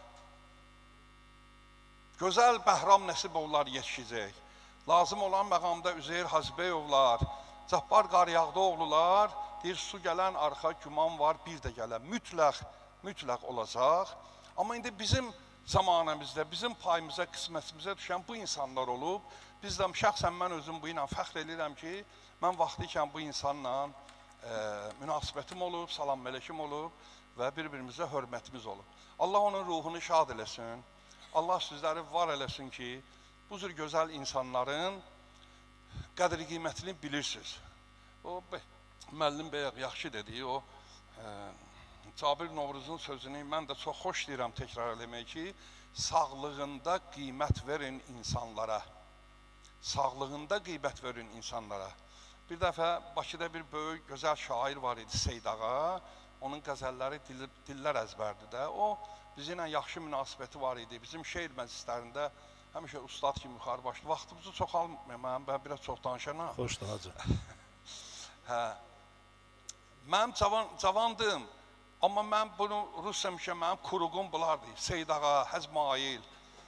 gözəl Bəhram Nəsibovlar yetişəcək. Lazım olan məqamda Üzeyir Hacbəyovlar, Cabbar Qaryağdıoğlular, deyir, su gələn arxa güman var, bir də gələn. Mütləq, mütləq olacaq. Amma indi bizim zamanımızda, bizim payımıza, qismətimizə düşən bu insanlar olub. Biz də şəxsən mən özüm bu ilə fəxr edirəm ki, mən vaxtıyken bu insanla e, münasibətim olub, salam mələkim olub və bir-birimizə hörmətimiz olub. Allah onun ruhunu şad eləsin. Allah sizləri var eləsin ki, bu cür gözəl insanların qədri qiymətini bilirsiniz. O, müəllim bəy yaxşı dediyi o, e, Cabir Novruzun sözünü mən də çox xoş deyirəm təkrar eləmək ki, sağlığında qiymət verin insanlara. Sağlığında qiymət verin insanlara. Bir dəfə Bakıda bir böyük, gözəl şair var idi, Seydağa. Onun qəzəlləri dil, dillər əzbərdi də. O, bizimlə yaxşı münasibəti var idi. Bizim şeir məclislərində həmişə ustad kimi yuxarı başladı. Vaxtımızı çox almayayım, mən biraz çox danışanam. Xoşdur, hacı. Hə. Mənim cavan, cavandım. Amma mən bunu rus həmişə mənim kuruğum bulardı. Seydağa, Həzmail,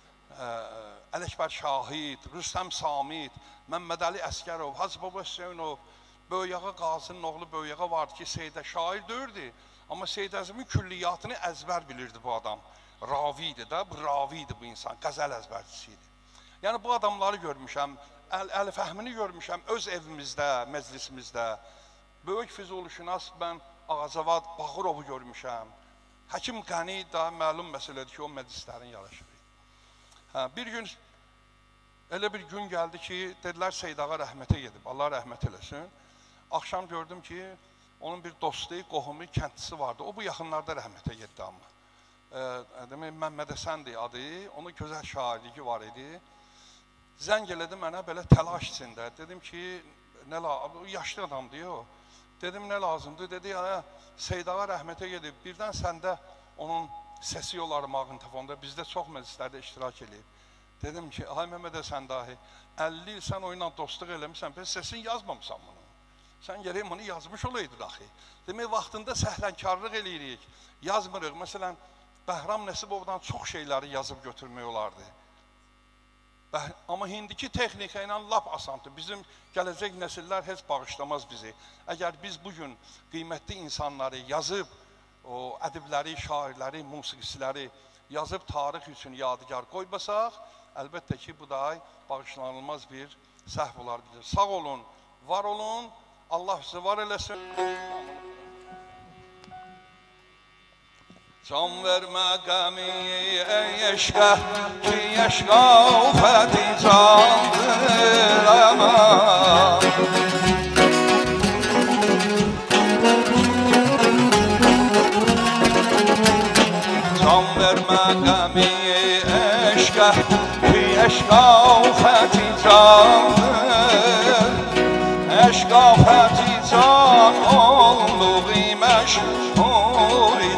Ələkbər Şahid, Rüstəm Samid, Məmməd Əli Əskərov, Hacıbaba Hüseynov, Böyüyağa Qazının oğlu Böyüyağa vardı ki, Seydə şair dördü. Amma Seyd Əzimin külliyyatını əzbər bilirdi bu adam. Ravi idi də, bu ravi idi bu insan, qəzəl əzbərçisi idi. Yəni bu adamları görmüşəm, Əl Əli Fəhmini görmüşəm öz evimizdə, məclisimizdə. Böyük Füzulişünas mən Ağacavad Bağırovu görmüşəm. Həkim Qəni da məlum məsələdir ki, o məclislərin yaraşır. Hə, bir gün, elə bir gün gəldi ki, dedilər Seydağa rəhmətə gedib, Allah rəhmət eləsin. Axşam gördüm ki, onun bir dostu, qohumu, kəndisi vardı. O bu yaxınlarda rəhmətə geddi amma. E, demək, Məmməd Həsəndir adı, onun gözəl şairliyi var idi. Zəng elədi mənə belə təlaş içində. Dedim ki, nə lazım, yaşlı adamdır o. Dedim, nə lazımdır? Dedi, ya, Seydağa rəhmətə gedib, birdən səndə onun səsi olar maqnitofonda, bizdə çox məclislərdə iştirak edib. Dedim ki, ay Məmməd Həsən dahi, əlli il sən oyunla dostluq eləmişsən, bəs səsini yazmamısan bunu. Sən gərək bunu yazmış olaydın axı. Demək, vaxtında səhlənkarlıq eləyirik, yazmırıq. Məsələn, Bəhram Nəsibovdan çox şeyləri yazıb götürmək olardı. Amma indiki texnika ilə lap asandır. Bizim gələcək nəsillər heç bağışlamaz bizi. Əgər biz bugün qiymətli insanları yazıb, o ədibləri, şairləri, musiqisiləri yazıb tarix üçün yadigar qoymasaq, əlbəttə ki, bu da bağışlanılmaz bir səhv olar bilir. Sağ olun, var olun, Allah sizi var eləsin. Can vermə qəmi ey eşqə ki, eşqa ufəti candır əmən. Can vermə qəmi eşqə ki, eşqa ufəti candır. Eşqa ufəti can olduq məşhur-i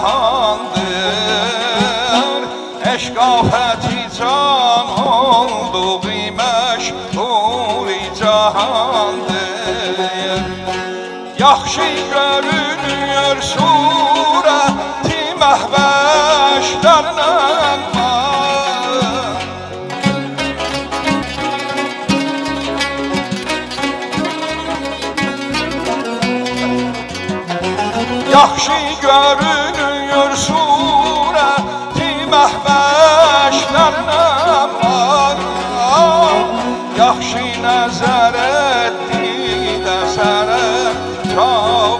cahandır. Eşqa ufəti can olduq məşhur-i cahandır. Yaxşı görünüyor surəti məhbəşlərlə Yaxşı görünüyor surəti məhbəşlərlə Yaxşı nəzər etdi də sənə çox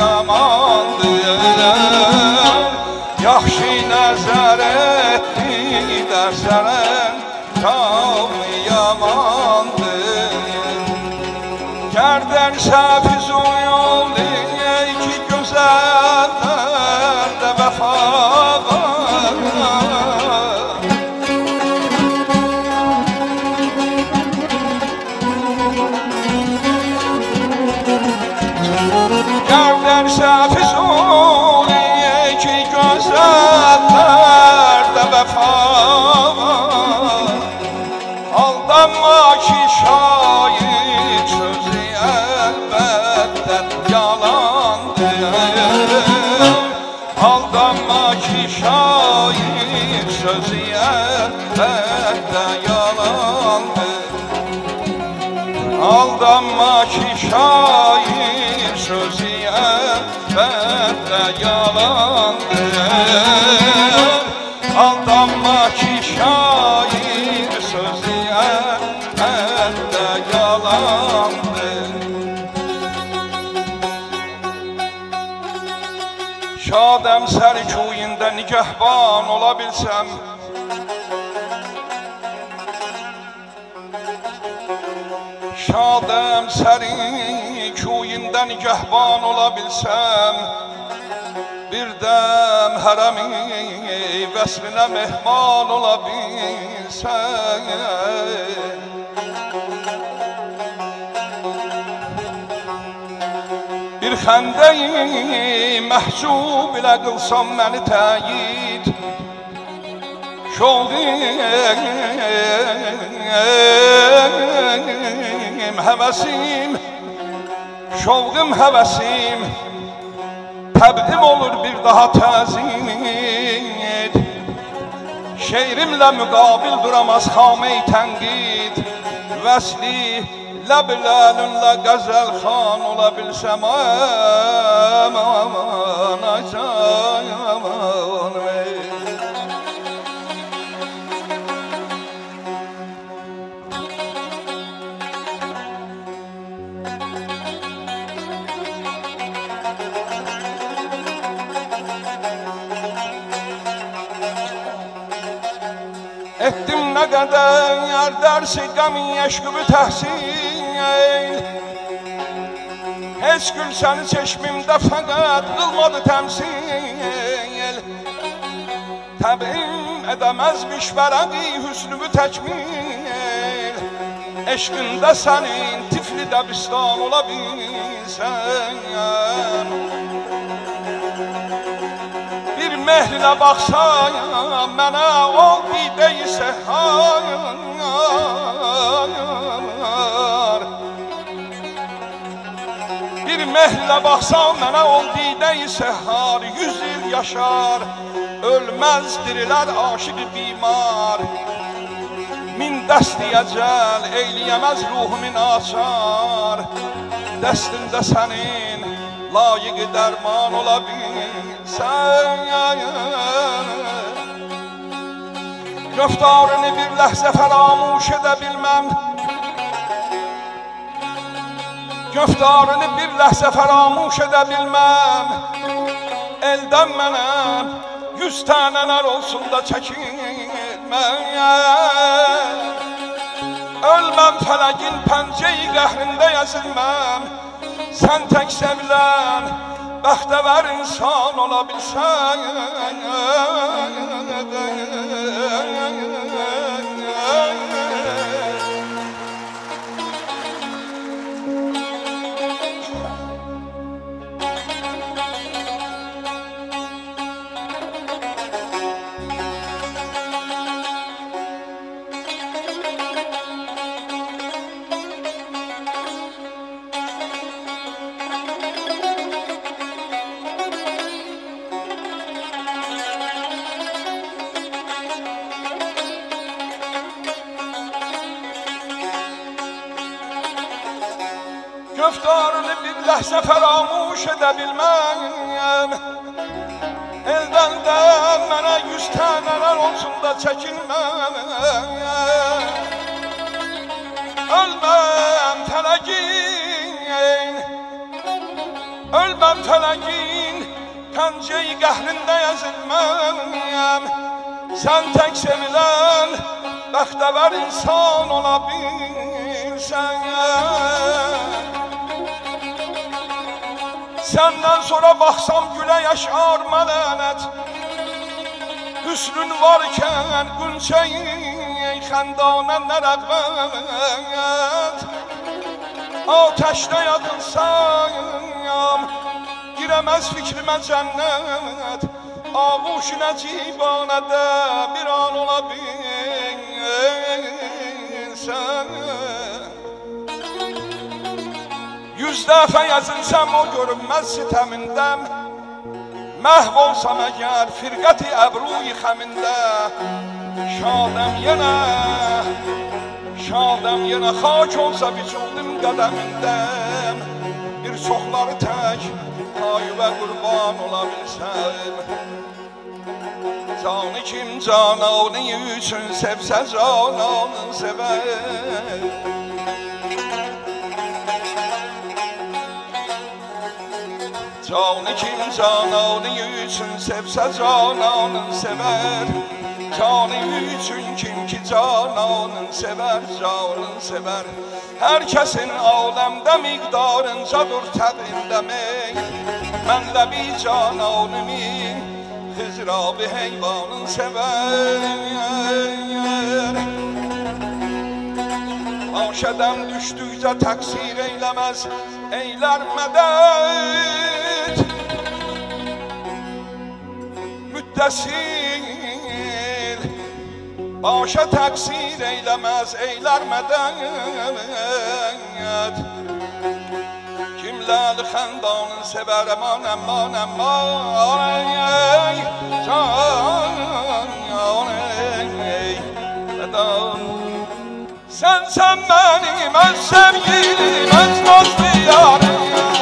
yamandır. Yaxşı nəzər etdi də sənə çox yamandır. Gərdənsə Füzuli ki gözəllər də vəfa var. Gərdənsə Füzuli ki gözəllər də vəfa var. Aldanma ki şair sözü əlbəttə yalandır. Aldanma ki şair sözü əlbəttə yalandır. Aldanma ki şair sözü əlbəttə yalandır. Aldanma ki şair sözü əlbəttə yalandır. Şadəm səri kuyində nigəhban ola bilsəm, Şadəm səri kuyində nigəhban ola bilsəm, bir dəm hərəmi vəslinə mehman ola bilsəm. Bir xəndəyi məhcub ilə qılsam məni təyid, şovqim həvəsim, şovqim həvəsim, təbim olur bir daha təzid. Şeirimlə müqabil duramaz xame-i tənqid, vəsli ləblərlə qəzəl xan ola bilsəm, aman acan aman. Etdim nə qədər dərsi qəmi eşqübü təhsil, heç gül səni çeşmimdə fəqət qılmadı təmsil. Təbim edəməzmiş vərəqi hüsnübü təkmil, eşqində sənin tifli dəbistan ola bilsən. Bir mehrinə baxsan mənə ol didə-i səhar. Bir mehrinə baxsan mənə ol didə-i səhar. Yüz il yaşar, ölməz dirilər aşık bimar. Min dəsti əcəl eyləyəməz ruhumin açar. Dəstində sənin layiq dərman ola bilsən. Röftarını bir ləhzə fəramuş edə bilməm. Göftarını bir ləhzə fəramuş edə bilməm. Eldən mənə yüz tənələr olsun da çəkinməm. Ölməm fələkin pəncəyi qəhrində əzilməm. Sən tək sevilən bəxtəvər insan ola bilsən. Göftarını bir ləhzə fəramuş edə bilməm. Eldən də mənə yüz tənələr olsun da çəkinməm. Ölməm tələqin, ölməm tələqin, pəncəyi qəhrində əzilməm. Sən tək sevilən bəxtəvər insan ola bilsən. Səndən sonra baxsam gülə yaşar mələnət. Hüsnün varkən qünçəyi xəndanə nə rəğbət. Ateşdə yaxılsam girəməz fikrimə cənnət. Ağuş nəcibənədə bir an ola bilsən. Yüz dəfə yazılsam o görünməz sitəmindəm. Məhv olsam əgər firqəti əbruyi xəmində. Şadəm yenə, şadəm yenə xaç olsa vücudum qədəmindəm. Bir çoxları tək ayıbə qurban ola bilsəm. Canı kim cananı üçün sevsə cananı sevər. Canı kim cananı üçün sevsə cananı sevər. Canı üçün kim ki cananı sevər, canı sevər. Hər kəsin aləmdə miqdarıncadır təbrimdəmək. Mən ləbi cananımı hızrabı heyvanın sevər. Aşədəm düşdükcə təqsir eyləməz, eylər mədəd. Müddəsil başa təqsir eyləməz, eylər mədəd. Kimləli xəndanın sevər, əman, əman, əman. Can, ey, mədan. Sən, sən mənim öz sevgilim, öz nazlı yarım.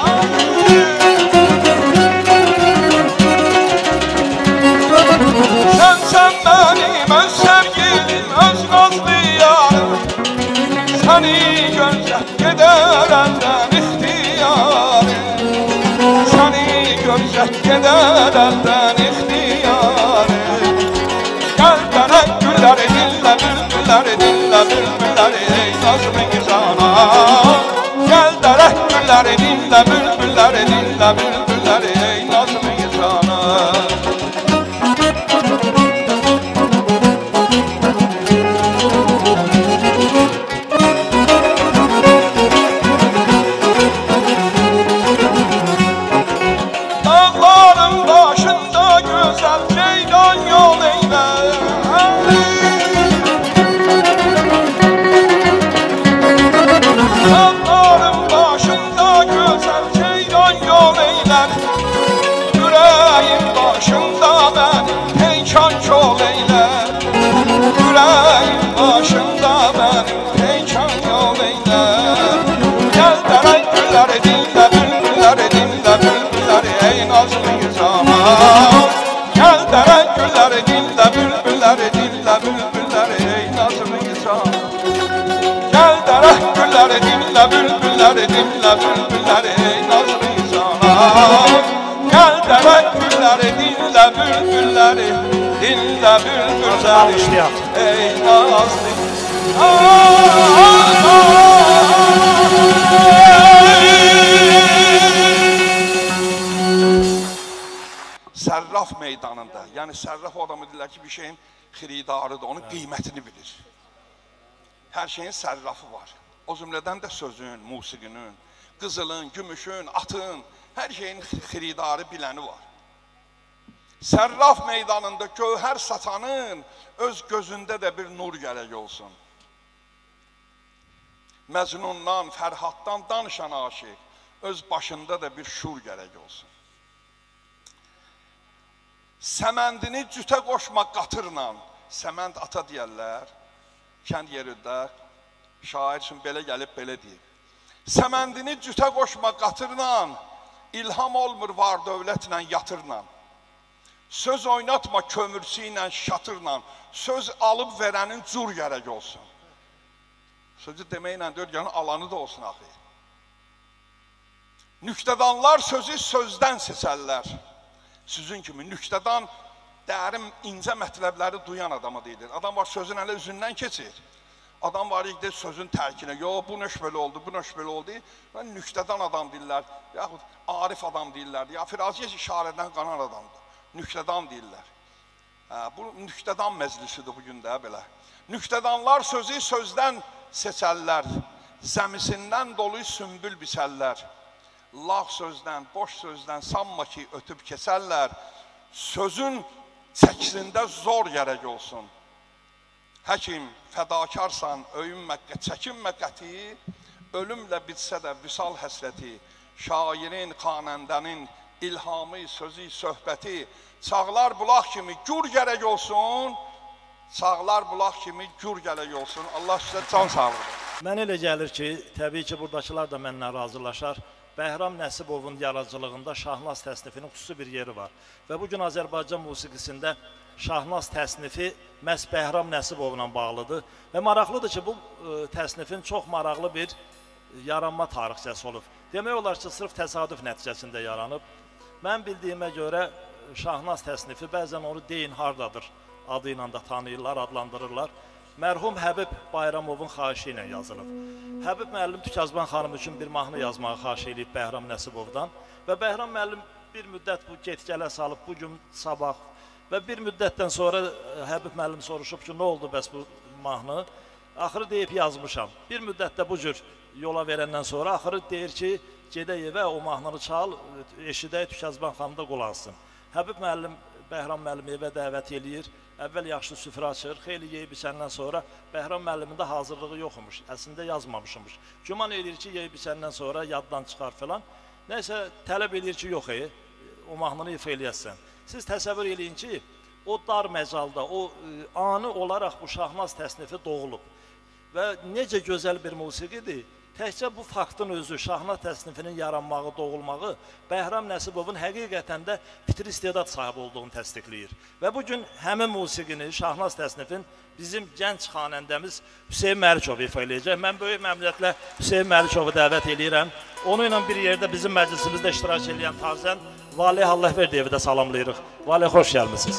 Sən, sən mənim öz sevgilim, öz nazlı yarım. Səni gözlə gedər əldən ixtiyarım. Səni gözlə gedər əldən ixtiyarım. Gəl dənə gülləri dinlə, bülbülləri dinlə, bülbülləri ey nazlı güzana. Gəl dənə gülləri dinlə, bülbülləri dinlə, bülbülləri ey nazlı güzana. dinlə bülbülləri, dinlə bülbülləri, ey nazlı insanlar. Gəl təvəkkülləri, dinlə bülbülləri, dinlə bülbülləri, ey nazlı Sərraf meydanında, yəni sərraf o adamı deyirlər ki, bir şeyin xiridarıdır, onun qiymətini bilir. Hər şeyin sərrafı var. O cümlədən də sözün, musiqinin, qızılın, gümüşün, atın, hər şeyin xiridarı biləni var. Sərraf meydanında gövhər satanın öz gözündə də bir nur gərək olsun. Məcnundan, Fərhaddan danışan aşiq, öz başında da bir şur gərək olsun. Səməndini cütə qoşmaq qatırla, səmənd ata deyərlər, kənd yerində, şair üçün belə gəlib, belə deyib. Səməndini cütə qoşmaq qatırla, ilham olmur var dövlətlə yatırla. Söz oynatma kömürsü ilə şatırla, söz alıb verənin cür gərək olsun. Sözü deməklə deyir, yəni alanı da olsun axı. Nüktədanlar sözü sözdən seçərlər. Sizin kimi nüktədan dərin, incə mətləbləri duyan adama deyilir. Adam var sözün hələ üzündən keçir. Adam var idi sözün tərkinə, yox bu nöş belə oldu, bu nöş belə oldu. Nüktədan adam deyirlər, yaxud arif adam deyirlər, ya Firaziyə işarədən qanan adamdır. Nüktədan deyirlər. Bu nüktədan məclisidir bugün də belə. Nüktədanlar sözü sözdən seçərlər, zəmisindən dolu sümbül biçərlər. Lağ sözdən, boş sözdən sanma ki, ötüb keçərlər. Sözün çəkisində zor gərək olsun. Həkim, fədakarsan, öyünmə, çəkinmə qəti, ölümlə bitsə də vüsal həsrəti, şairin, xanəndənin ilhamı, sözü, söhbəti, çağlar bulaq kimi gür gərək olsun, çağlar bulaq kimi gür gərək olsun. Allah sizə can sağlığı. Mən elə gəlir ki, təbii ki, buradakılar da mənlə razılaşar. Bəhram Nəsibovun yaradıcılığında Şahnaz təsnifinin xüsusi bir yeri var. Və bugün Azərbaycan musiqisində Şahnaz təsnifi məhz Bəhram Nəsibovla bağlıdır. Və maraqlıdır ki, bu təsnifin çox maraqlı bir yaranma tarixçəsi olub. Demək olar ki, sırf təsadüf nəticəsində yaranıb. Mən bildiyimə görə Şahnaz təsnifi bəzən onu deyin hardadır adı ilə də tanıyırlar, adlandırırlar. Mərhum Həbib Bayramovun xahişi ilə yazılıb. Həbib müəllim Tükazban xanım üçün bir mahnı yazmağı xahiş edib Bəhram Nəsibovdan. Və Bəhram müəllim bir müddət bu get-gələ salıb, bugün sabah və bir müddətdən sonra Həbib müəllim soruşub ki, nə oldu bəs bu mahnı? Axırı deyib yazmışam. Bir müddətdə bu cür yola verəndən sonra axırı deyir ki, gedə evə o mahnını çal, eşidək Tükazban xanım da qulansın. Həbib müəllim Bəhram müəllimi evə dəvət eləyir, əvvəl yaxşı süfrə açır, xeyli yeyib içəndən sonra Bəhram müəllimin də hazırlığı yoxmuş, əslində yazmamışmış. Güman edir ki, yeyib içəndən sonra yaddan çıxar falan. Nəysə, tələb edir ki, yox, e, o mahnını ifa eləyəsən. Siz təsəvvür eləyin ki, o dar məcalda, o e, ani olaraq bu Şahnaz təsnifi doğulub. Və necə gözəl bir musiqidir. Təkcə bu faktın özü, Şahnaz təsnifinin yaranmağı, doğulmağı Bəhram Nəsibovun həqiqətən də fitri istedad sahibi olduğunu təsdiqləyir. Və bugün həmin musiqini, Şahnaz təsnifin bizim gənc xanəndəmiz Hüseyin Məlikov ifa eləyəcək. Mən böyük məmnuniyyətlə Hüseyin Məlikovu dəvət eləyirəm. Onu ilə bir yerdə bizim məclisimizdə iştirak edən Tarzən Valih Allahverdiyevi də salamlayırıq. Valih, xoş gəlmişsiniz.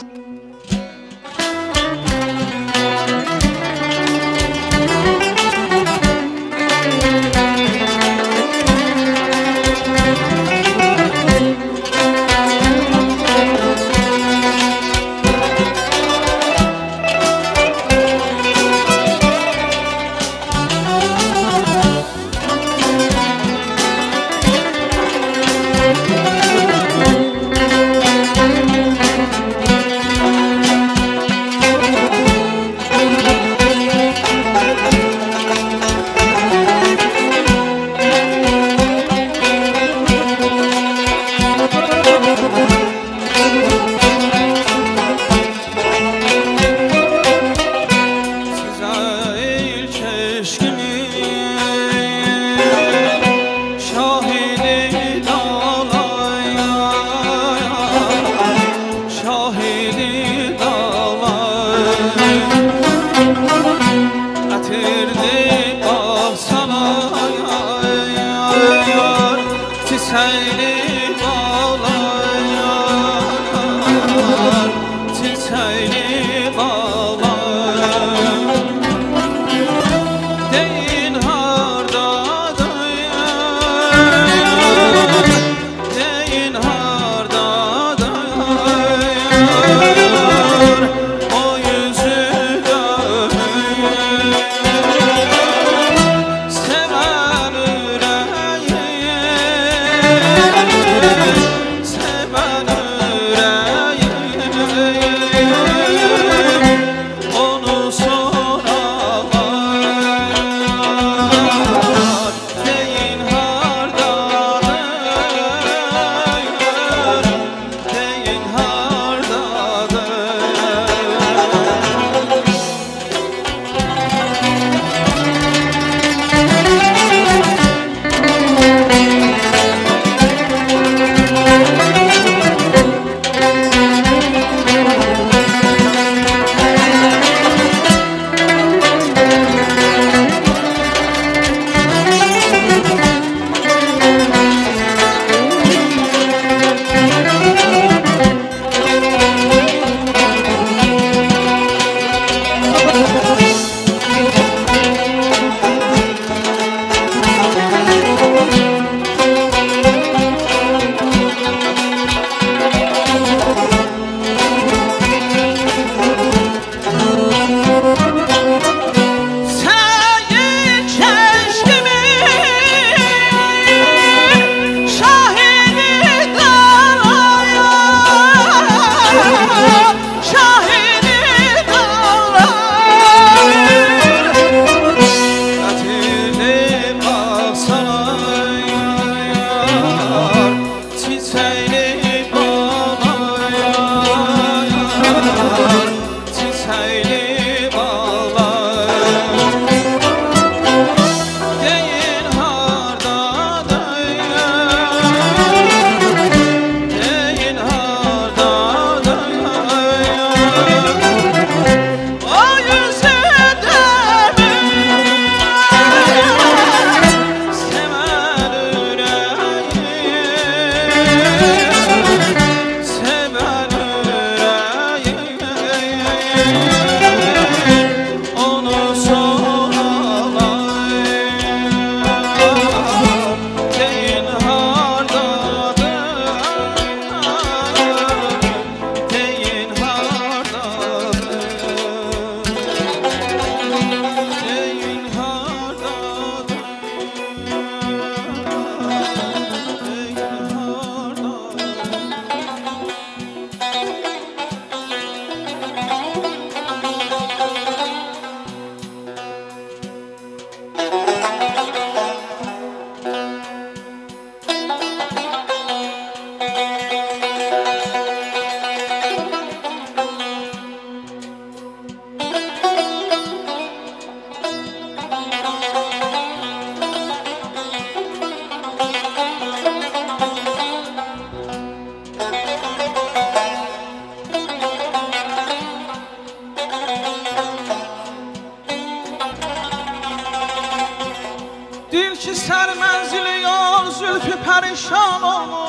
Dil ki sər mənzili yol zülfü pərişan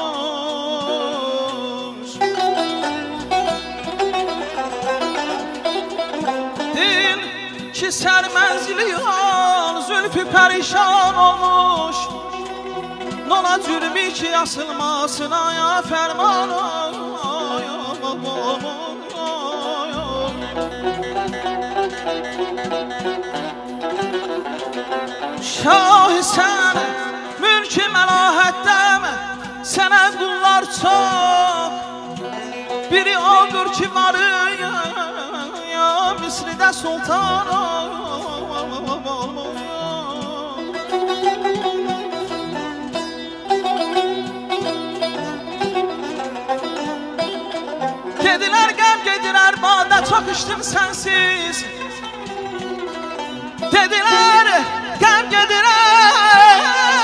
olmuş. Dil ki sər mənzili yol zülfü pərişan olmuş. Nola cürmü ki asılmasına ya fərman Şah-ı sən mülk-i məlahətdəm sənə qullar çox. Biri odur ki varı ya Misridə sultan olmuş. Gedilər qəm gedirər badə çox içdim sənsiz. Dedilər qəm gedirər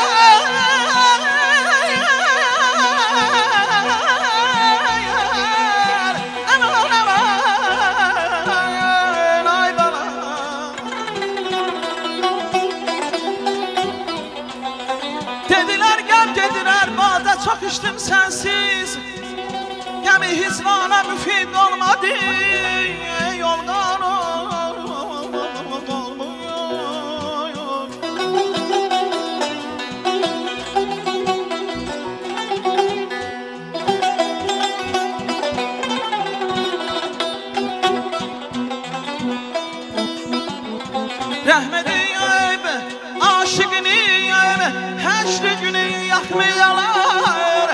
aman aman ay bala. Dedilər qəm gedirər badə çox içdim sənsiz. Gəmi hicrana müfid olmadı yoldan Rəhm edeyim aşıqını yeyim həşr günü yaxmayalar.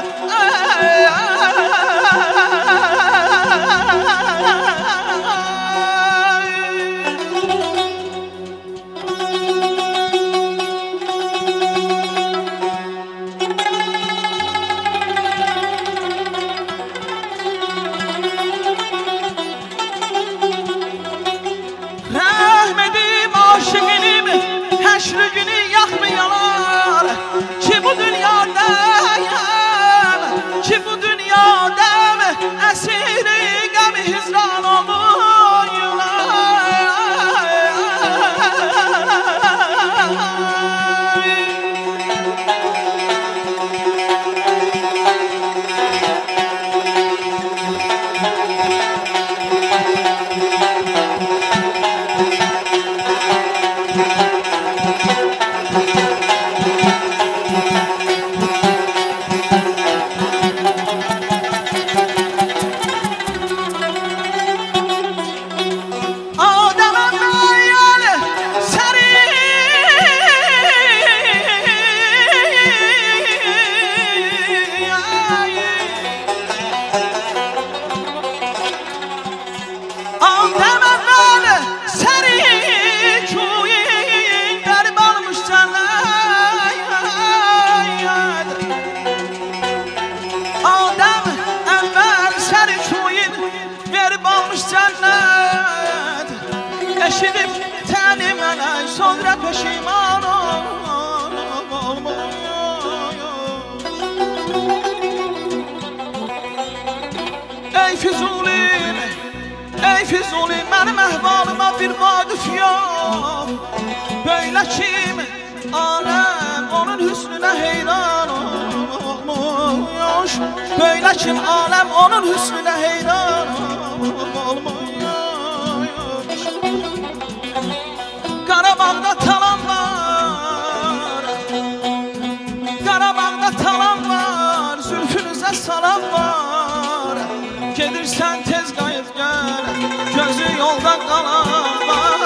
Həşr günü yaxmayalar ki bu dünyadayım, ki bu dünyadayım əsiri qəmi hicran eşidib təni mənə sonra peşiman olmuş. Ey Füzulim, ey Füzulim, mənim əhvalıma bir vadif yox. Böylə kim aləm onun hüsnünə heyran olmuş. Böylə kim aləm onun hüsnünə heyran olmuş. Qarabağda talan var, Qarabağda talan var, zülfünüzə salam var. Gedirsən tez qayıt gəl, gözü yolda qalan var.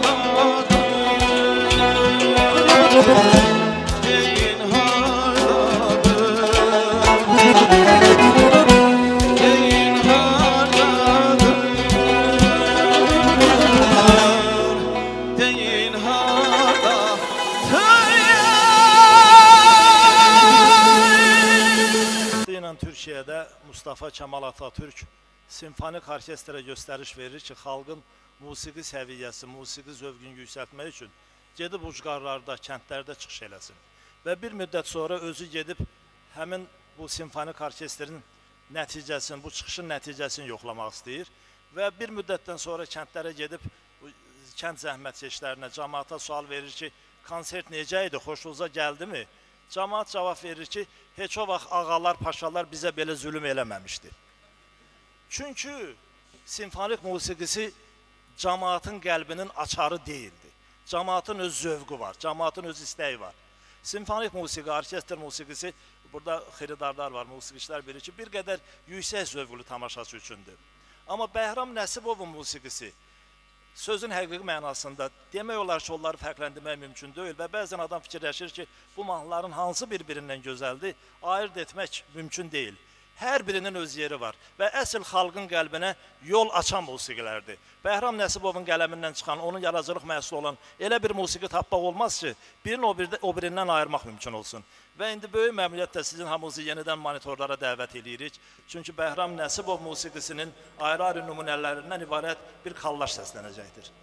Deyin harda Türkiyədə Mustafa Kemal Atatürk simfonik orkestrə göstəriş verir ki, xalqın musiqi səviyyəsi, musiqi zövqünü yüksəltmək üçün gedib ucqarlarda, kəndlərdə çıxış eləsin. Və bir müddət sonra özü gedib həmin bu simfonik orkestrin nəticəsini, bu çıxışın nəticəsini yoxlamaq istəyir. Və bir müddətdən sonra kəndlərə gedib kənd zəhmətkeşlərinə, cəmaata sual verir ki, konsert necə idi, xoşunuza gəldimi? Cəmaat cavab verir ki, heç o vaxt ağalar, paşalar bizə belə zülüm eləməmişdi. Çünki simfonik musiqisi cəmaatın qəlbinin açarı deyildi. Cəmaatın öz zövqü var, cəmaatın öz istəyi var. Simfonik musiqi, orkestr musiqisi, burada xiridarlar var, musiqiçilər bilir ki, bir qədər yüksək zövqlü tamaşaçı üçündür. Amma Bəhram Nəsibovun musiqisi sözün həqiqi mənasında demək olar ki, onları fərqləndirmək mümkün deyil və bəzən adam fikirləşir ki, bu mahnıların hansı bir-birindən gözəldir, ayırt etmək mümkün deyil. Hər birinin öz yeri var və əsl xalqın qəlbinə yol açan musiqilərdir. Bəhram Nəsibovun qələmindən çıxan, onun yaradıcılıq məhsulu olan elə bir musiqi tapmaq olmaz ki, birini o, bir, o birindən ayırmaq mümkün olsun. Və indi böyük məmnuniyyətlə sizin hamınızı yenidən monitorlara dəvət edirik. Çünki Bəhram Nəsibov musiqisinin ayrı-ayrı nümunələrindən ibarət bir kallaş səslənəcəkdir.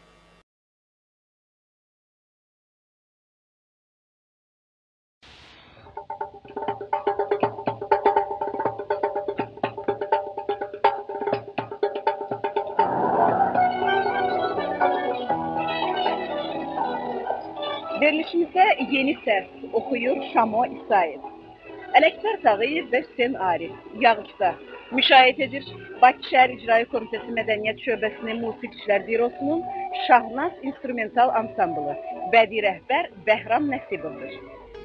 Verilişimizde yeni ses okuyur Şamo İsayev. Ələkbər Tağıyev ve Hüseyin Arif. Yağışda müşahit Bakı Şəhər İcra Komitesi Mədəniyyət Şöbəsinin Musiqiçilər Bürosunun Şahnaz İnstrumental Ansamblı. Bədii rəhbər Bəhram Nəsibovdur.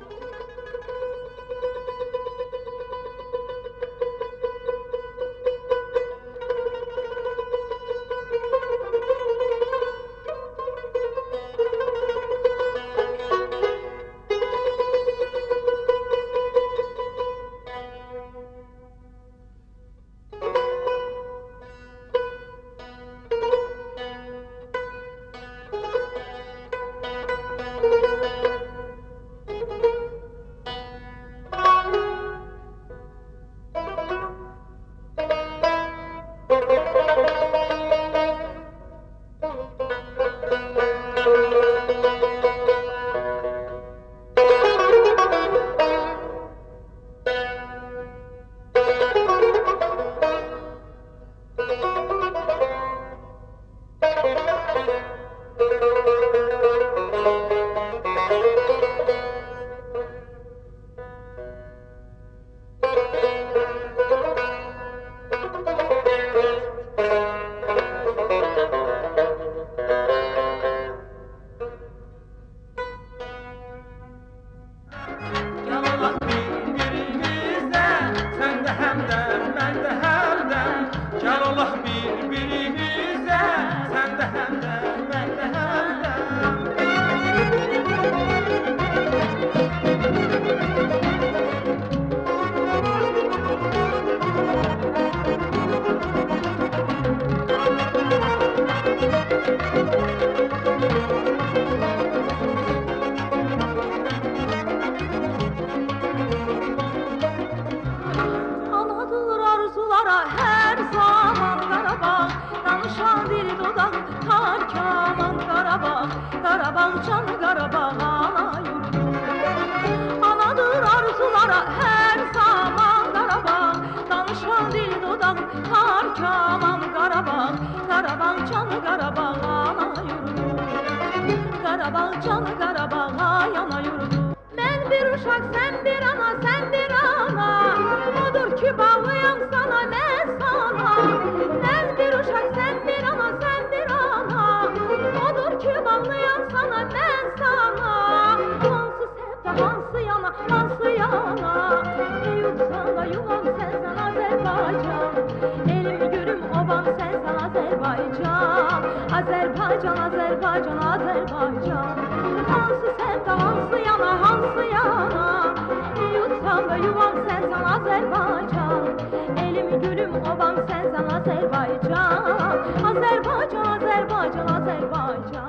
Azərbaycan, Azərbaycan, Azərbaycan. Hansı səmtə, hansı yana, hansı yana. Yutsam da yuvam sənsən Azərbaycan. Elim, gülüm, obam sənsən Azərbaycan. Azərbaycan, Azərbaycan, Azərbaycan.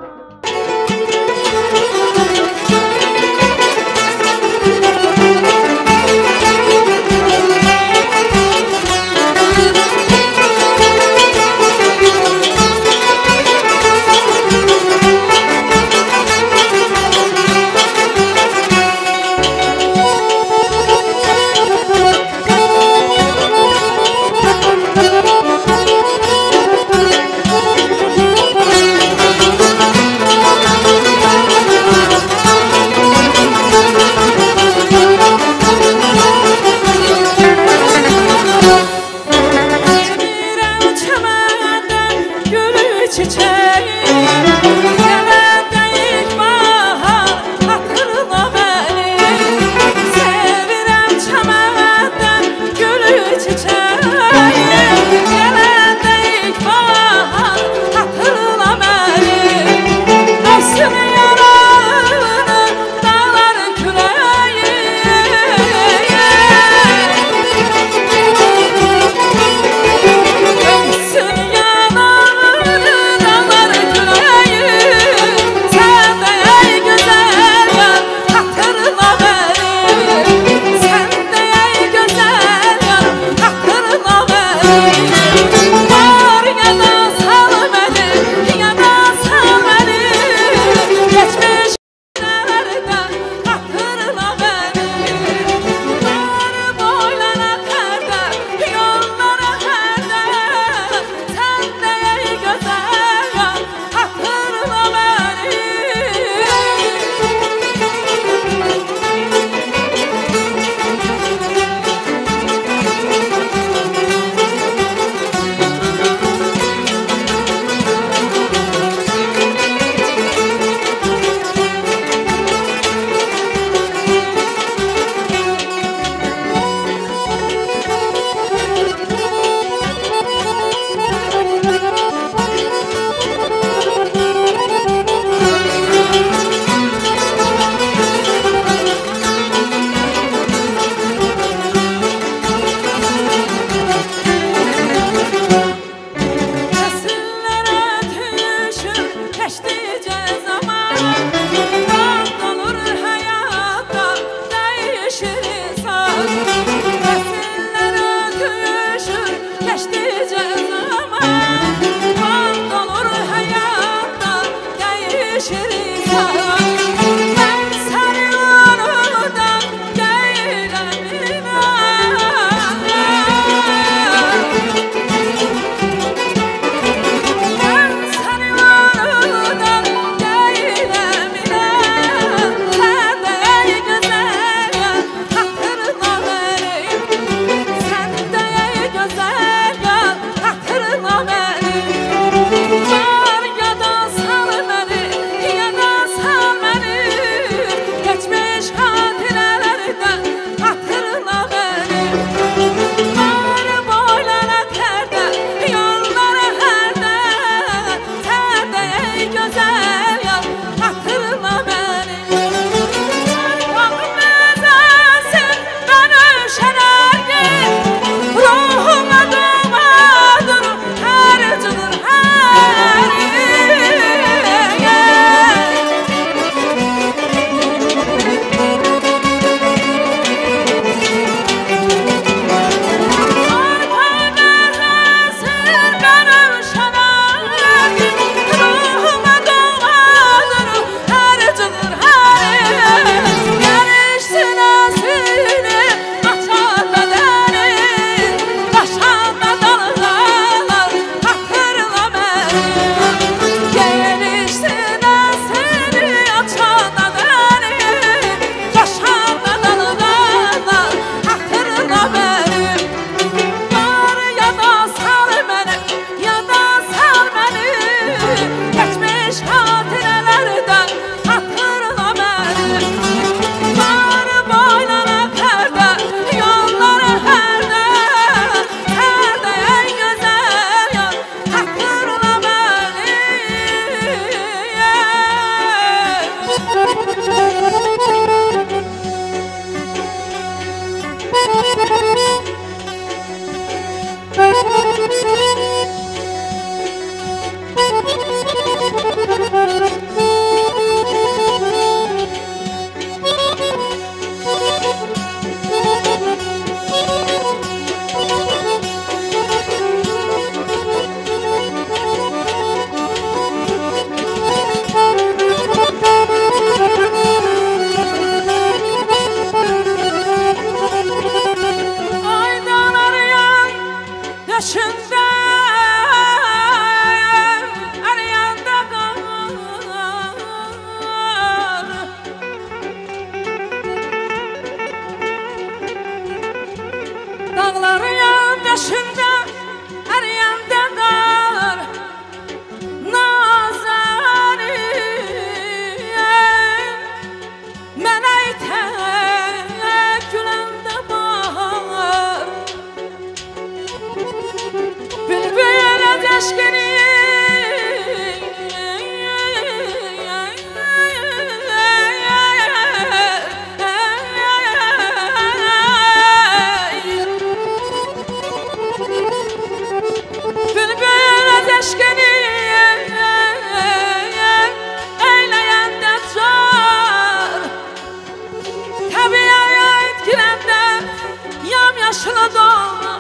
Gedirəndə yamyaşılı dağ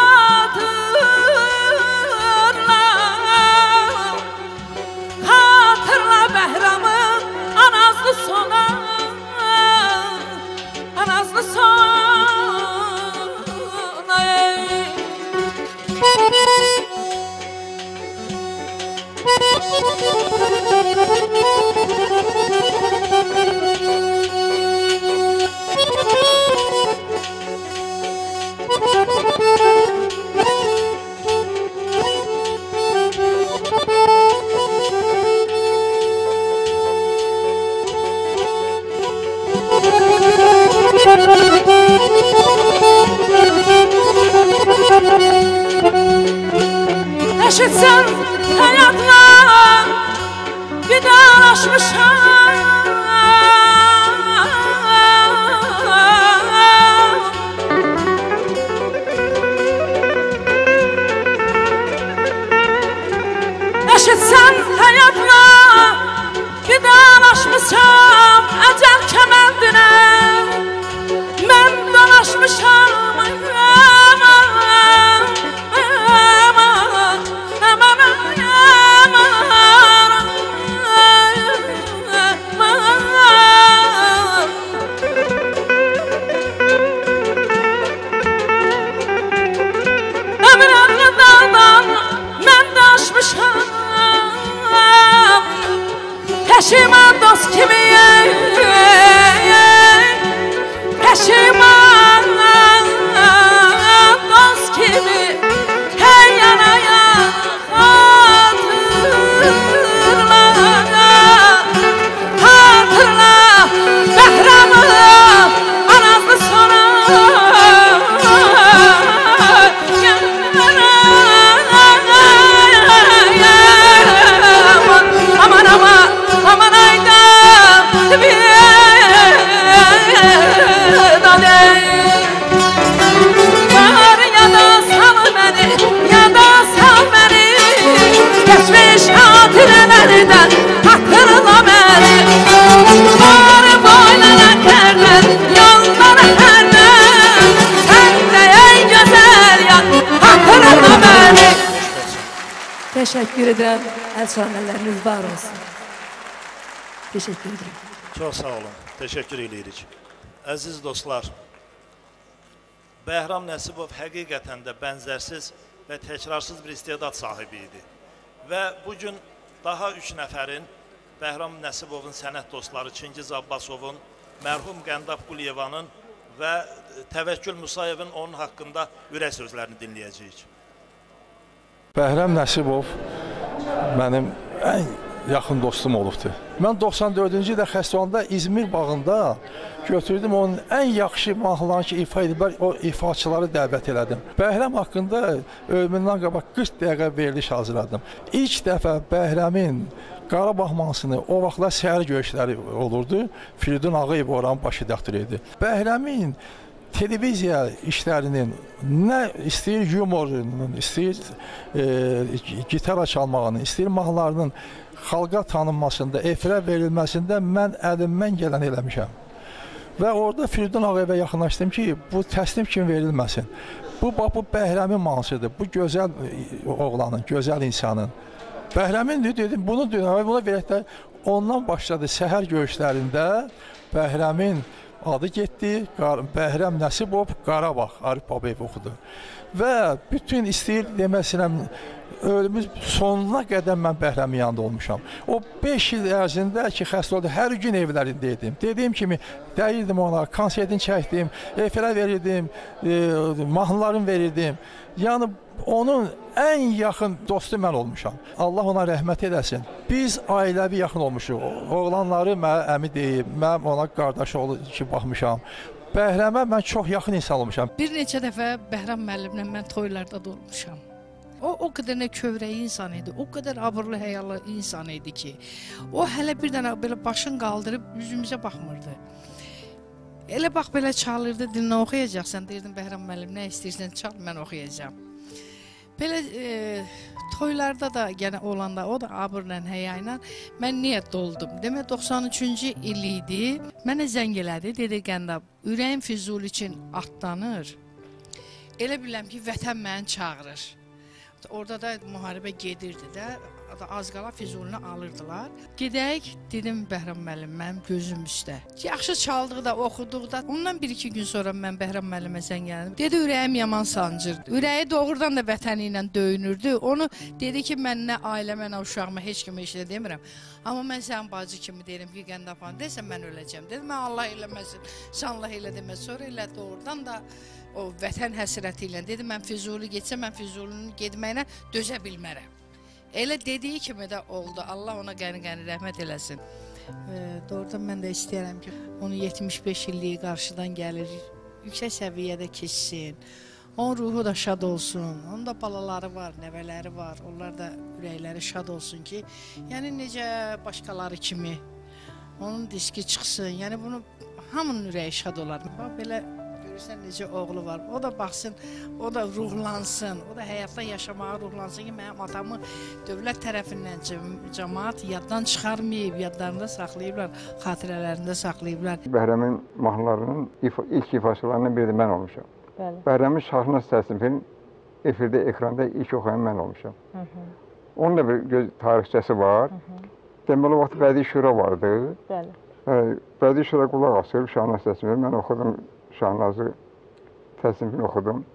xatırla, xatırla Bəhramın anazlı sona, anazlı sona. Eşitsən həyatla vidalaşmışam, eşitsən həyatla vidalaşmışam, əcəl kəməndinə mən dolaşmışam. Peşiman dost kimiyim, peşiman dost kimi her yana hatırla, hatırla Bəhramı anazlı sonra. Aman aman aman ayda bir dade var ya da sal beni, ya da sal beni, geçmiş hatirelerden hatırla beni. Var boynana kerler, yollara herler, sen de ey güzel yan hatırla beni. Teşekkür ederim. El sahneleriniz var olsun. Teşekkür ederim. Çox sağ olun. Təşəkkür edirik. Əziz dostlar, Bəhram Nəsibov həqiqətən də bənzərsiz və təkrarsız bir istedad sahibi idi. Və bugün daha üç nəfərin, Bəhram Nəsibovun sənət dostları Çingiz Abbasovun, mərhum Qəndab Quliyevanın və Təvəkkül Musayevin onun haqqında ürək sözlərini dinləyəcəyik. Bəhram Nəsibov mənim ən yaxın dostum olubdur. Mən doxsan dördüncü ildə xəstə olanda İzmir bağında götürdüm, onun ən yaxşı mahnılarını ki, ifa ediblər, o ifaçıları dəvət elədim. Bəhram haqqında ölümündən qabaq qırx dəqiqə veriliş hazırladım. İlk dəfə Bəhramin Qarabağ mahnısını o vaxtlar səhər görüşləri olurdu. Firidun Ağayev oranın baş redaktörü idi. Bəhramin televiziya işlərinin nə istəyir yumorunun, istəyir e, gitara çalmağını, istəyir mahnılarının xalqa tanınmasında, efirə verilməsində mən əlimdən gələn eləmişəm. Və orada Firidun Ağayevə yaxınlaşdım ki, bu təslim kimi verilməsin. Bu, bu Bəhramin mahnısıdır, bu gözəl oğlanın, gözəl insanın. Bəhramin dedim, bunu dedim, buna verək də ondan başladı səhər görüşlərində Bəhramin adı getdi, Bəhram Nəsibov Qarabağ, Arif Babayev oxudu. Və bütün istəyir deməsinə, ölümün sonuna qədər mən Bəhramin yanında olmuşam. O beş il ərzində ki, xəstə oldu, hər gün evlərində idim. Dediyim kimi, dəyirdim ona, konsertini çəkdim, efirə verirdim, e, mahnılarını verirdim. Yəni, onun ən yaxın dostu mən olmuşam. Allah ona rəhmət edəsin. Biz ailəvi yaxın olmuşuq. Oğlanları mənə əmi deyib, mən ona qardaş oğlu ki, baxmışam. Bəhramə mən çox yaxın insan olmuşam. Bir neçə dəfə Bəhram müəllimlə mən toylarda da olmuşam. O, o qədər nə kövrəyi insan idi, o qədər abırlı həyalı insan idi ki, o hələ bir dənə belə başını qaldırıb üzümüzə baxmırdı. Elə bax, belə çalırdı, dinlə oxuyacaqsan, deyirdim, Bəhram müəllim, nə istəyirsən çal, mən oxuyacağam. Belə e, toylarda da yenə olanda, o da abırla, həya ilə mən niyə doldum? Demək doxsan üçüncü il idi. Mənə zəng elədi, dedi Qəndab, ürəyim Füzuli üçün atlanır. Elə biləm ki, vətən məni çağırır. Orada da müharibə gedirdi də, az qala Füzulini alırdılar. Gedək, dedim Bəhram müəllim, mənim gözüm üstə. Yaxşı çaldıq da, oxuduq da. Ondan bir-iki gün sonra mən Bəhram müəllimə zəng gəldim. Dedi, ürəyim yaman sancırdı. Ürəyi doğrudan da vətəni ilə döyünürdü. Onu dedi ki, mən nə ailəmə, nə uşağıma heç kimi heç də demirəm. Amma mən sənin bacı kimi deyirəm ki, Qəndafan desən mən öləcəm. Dedim, mən Allah eləməsin, sən Allah elə deməz. Sonra elə doğrudan da o vətən həsrəti ilə dedi, mən Füzuli getsəm, mən Füzulinin getməyinə dözə bilmərəm. Elə dediyi kimi də oldu. Allah ona qəni-qəni rəhmət eləsin. E, doğrudan mən də istəyərəm ki, onun yetmiş beş illiyi qarşıdan gəlir, yüksək səviyyədə keçsin. Onun ruhu da şad olsun. Onun da balaları var, nəvələri var. Onlar da ürəkləri şad olsun ki, yəni necə başqaları kimi onun diski çıxsın. Yəni bunu hamının ürəyi şad olar. Bax, belə görürsən necə oğlu var. O da baxsın, o da ruhlansın. O da həyatda yaşamağa ruhlansın ki, mənim atamı dövlət tərəfindən cəmaat yaddan çıxarmayıb, yadlarında saxlayıblar, xatirələrində saxlayıblar. Bəhramin mahnılarının ilk ifaçılarından biri də mən olmuşam. Bəli. Bəhramin Şahnaz təsnifinin efirdə, ekranda ilk oxuyan mən olmuşam. Hı -hı. Onun da bir göz tarixçəsi var. Deməli, o vaxt Bədii Şura vardı. Bəli. Hə, Bədii Şura qulaq asır, Şahnaz təsnifini. Mən oxudum, Şahnazı təsnifini oxudum.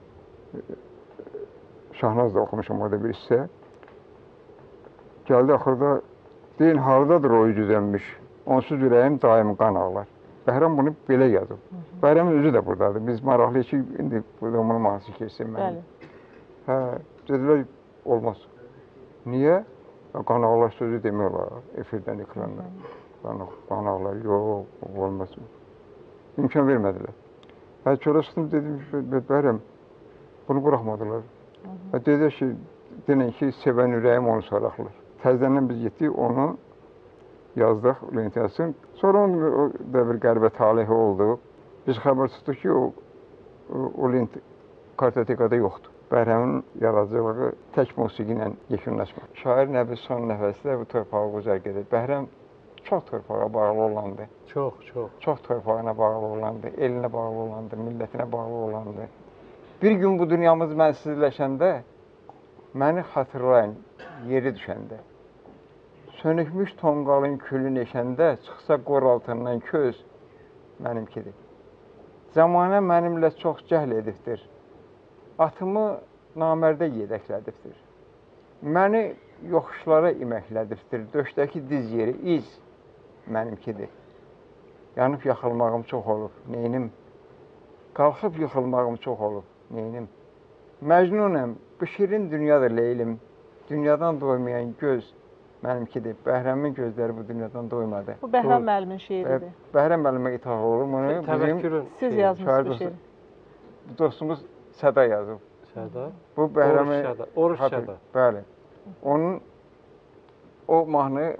Şahnaz da oxumuşam orada bir hissə. Gəldi axırda, deyin, haradadır o güzəlmiş, onsuz ürəyim daim qan ağlar. Bəhram bunu belə yazıb. Bəhramın özü də buradadır. Biz maraqlıyıq ki, indi burada onun mahnısı keçsin mənim. Hə, dedilər, olmaz. Niyə? Qan ağlar sözü demək olar, efirdən, ekrandan. Qan ağlar, yox, olmaz. İmkan vermədilər. Hə, çölə çıxdım, dedim, Bəhram, bunu buraxmadılar. Dedilər ki, denən ki, sevən ürəyim onu saraqlar. Təzədən biz getdik, onu yazdıq, lent yazsın. Sonra onun da bir qəribə talihi oldu. Biz xəbər tutduq ki, o, o lent kartotekada yoxdur. Bəhramin yaradıcılığı tək musiqi ilə yekunlaşmaq. Şair nəbi son nəfəsində bu torpağı güzər gedir. Bəhram çox torpağa bağlı olandı. Çox, çox. Çox torpağına bağlı olandı, elinə bağlı olandı, millətinə bağlı olandı. Bir gün bu dünyamız mənsizləşəndə, məni xatırlayın, yeri düşəndə. Sönükmüş tonqalın külü neşəndə, çıxsa qor altından köz, mənimkidir. Zamanə mənimlə çox cəhl edibdir. Atımı namərdə yedəklədibdir. Məni yoxuşlara iməklədibdir. Döşdəki diz yeri, iz mənimkidir. Yanıb yaxılmağım çox olub, neynim? Qalxıb yıxılmağım çox olub, neynim? Məcnunəm, bu şirin dünyadır Leylim. Dünyadan doymayan göz mənimkidir. Bəhramin gözləri bu dünyadan doymadı. Bu Bəhram müəllimin şeiridir. Bəhram müəllimə ithaf olur bunu. Təvəkkürün. Siz yazmışsınız bu şeiri. Dostumuz Səda yazıb. Səda? Bu Bəhramin... Oruç Səda. Oruç Səda. Bəli. Onun o mahnı...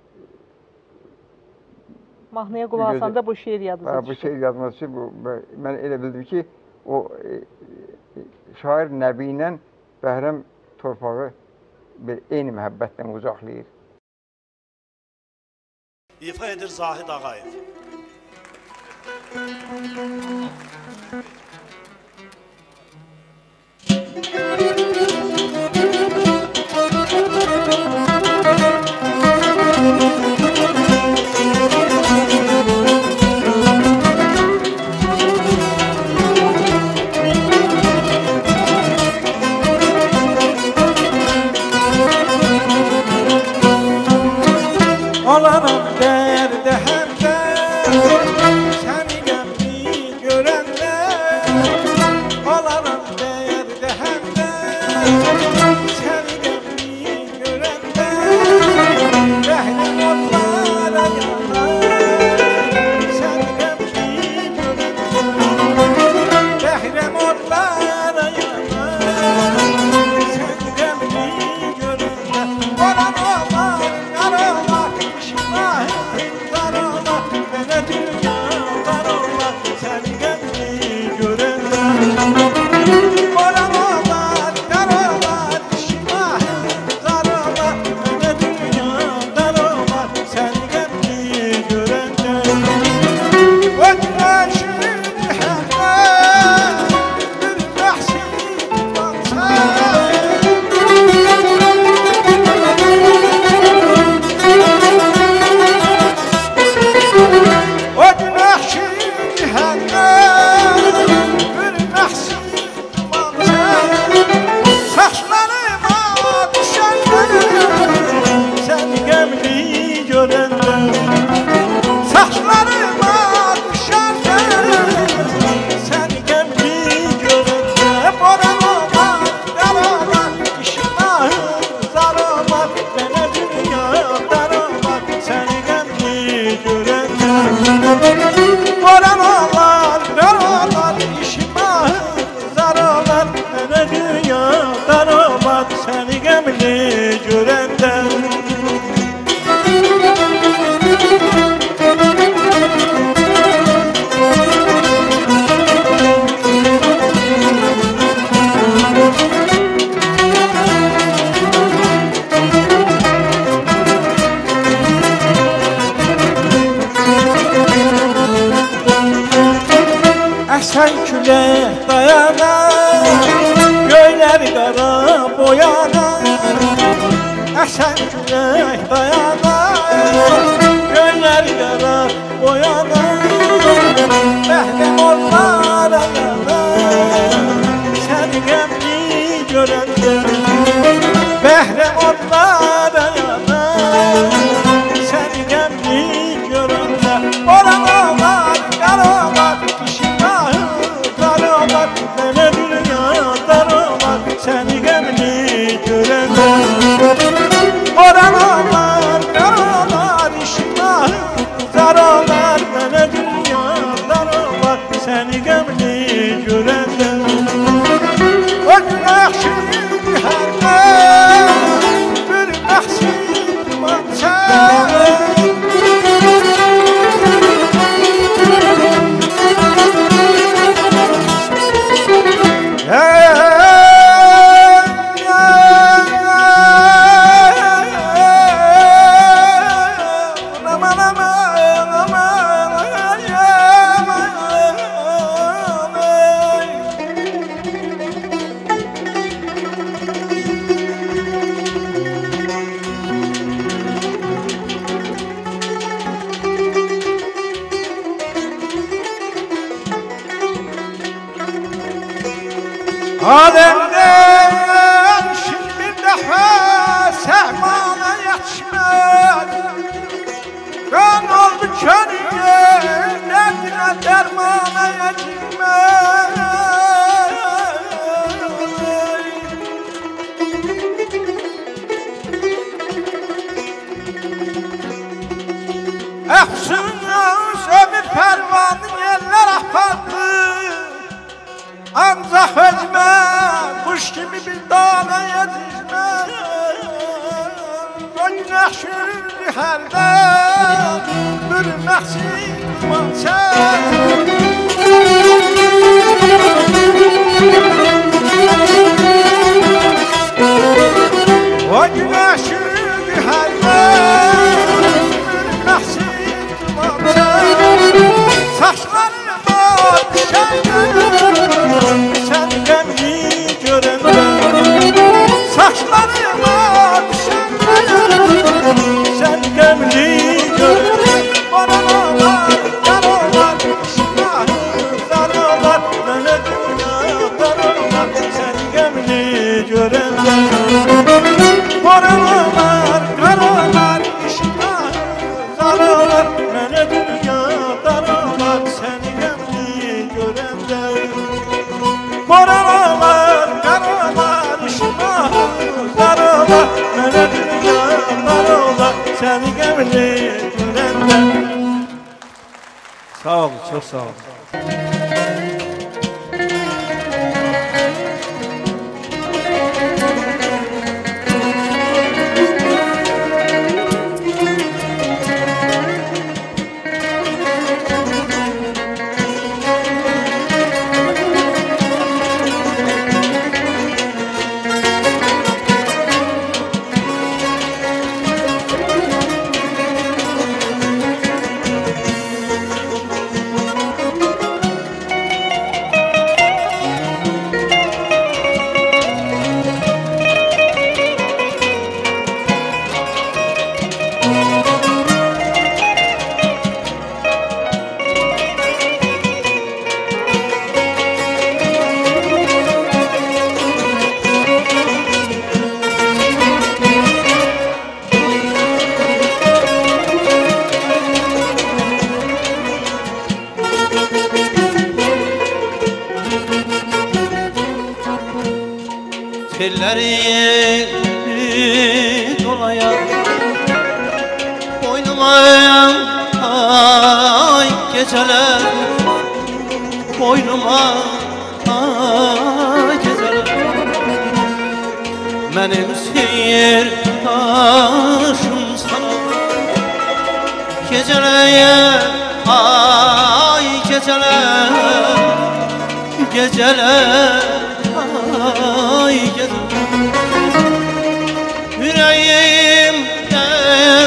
Mahnıya qulaq asanda bu şeir yadınıza düşür. Bu şeir yadınıza düşür. Mən elə bildim ki, o şair Nəbi ilə Bəhram torpağı bir eyni məhəbbətlə qucaqlayır. İfa edir Zahid Ağayev. Olaram dərdə həmdə, səni qəmli görəndə, Esen külek dayanar, göyler qara boyanar. Esen külek dayanar, göyler qara boyanar. Bəhrəm onlara yanar, səni qəmli görəndə. Bəhrəm onlara yanar, səni qəmli görəndə. Oran olar, qar olar, işimahı dar olar. Mənə dünya dar olar, səni qəmli görəndə. Oran olar, qar olar, işimahı dar olar. Mənə dünya dar olar, səni qəmli görəndə. O gün yaxşıdır hərdə, bir məxsid mançaq. Alemden şimdi daha sehmana yetişmez. Kan oldu körüye, derdine dermana yetişmez. Efsunuz ömür pervanı yerler ahfattı. Ancaq özmə kuş kimi bir dağla yetişmə. O günah şürürdü həldə, bir məxsid mançaq. O günah şürürdü həldə, bir məxsid mançaq. Saçlarıma düşərlər, səni qəmli görəndə. Saçlarıma düşərlər, səni qəmli görəndə. Oran olar, qar olar, işimahı dar olar. Mənə dünya dar olar, səni qəmli görəndə. Oran olar, qar olar, işimahı dar olar. Mənə dünya dar olar, səni qəmli görəndə. Koralar, karalar, işimahı dar olar. Mənə dünya dar olar, səni qəmli görəndə. Sağ olun, çox sağ olun. Telleri dolaya boynuma ay geceler, boynuma ay geceler. Benim seyir taşım sana geceler, ay geceler, geceler, ay geceler. Yüreğimden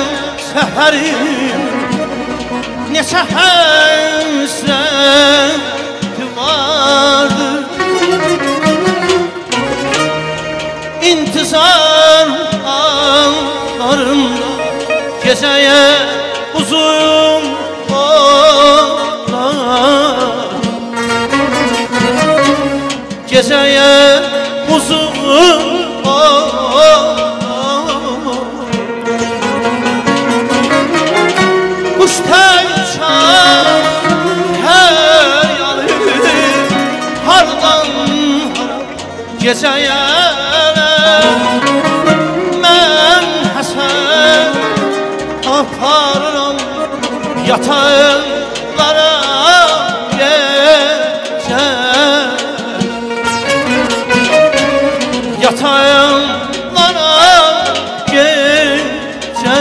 seherim ne sehersen var. gecəyə uzun Kuş tək uçar hər yanı Hardan gecəyə Mən Həsən aparıram yataqlara gecə Yatağımlara gecə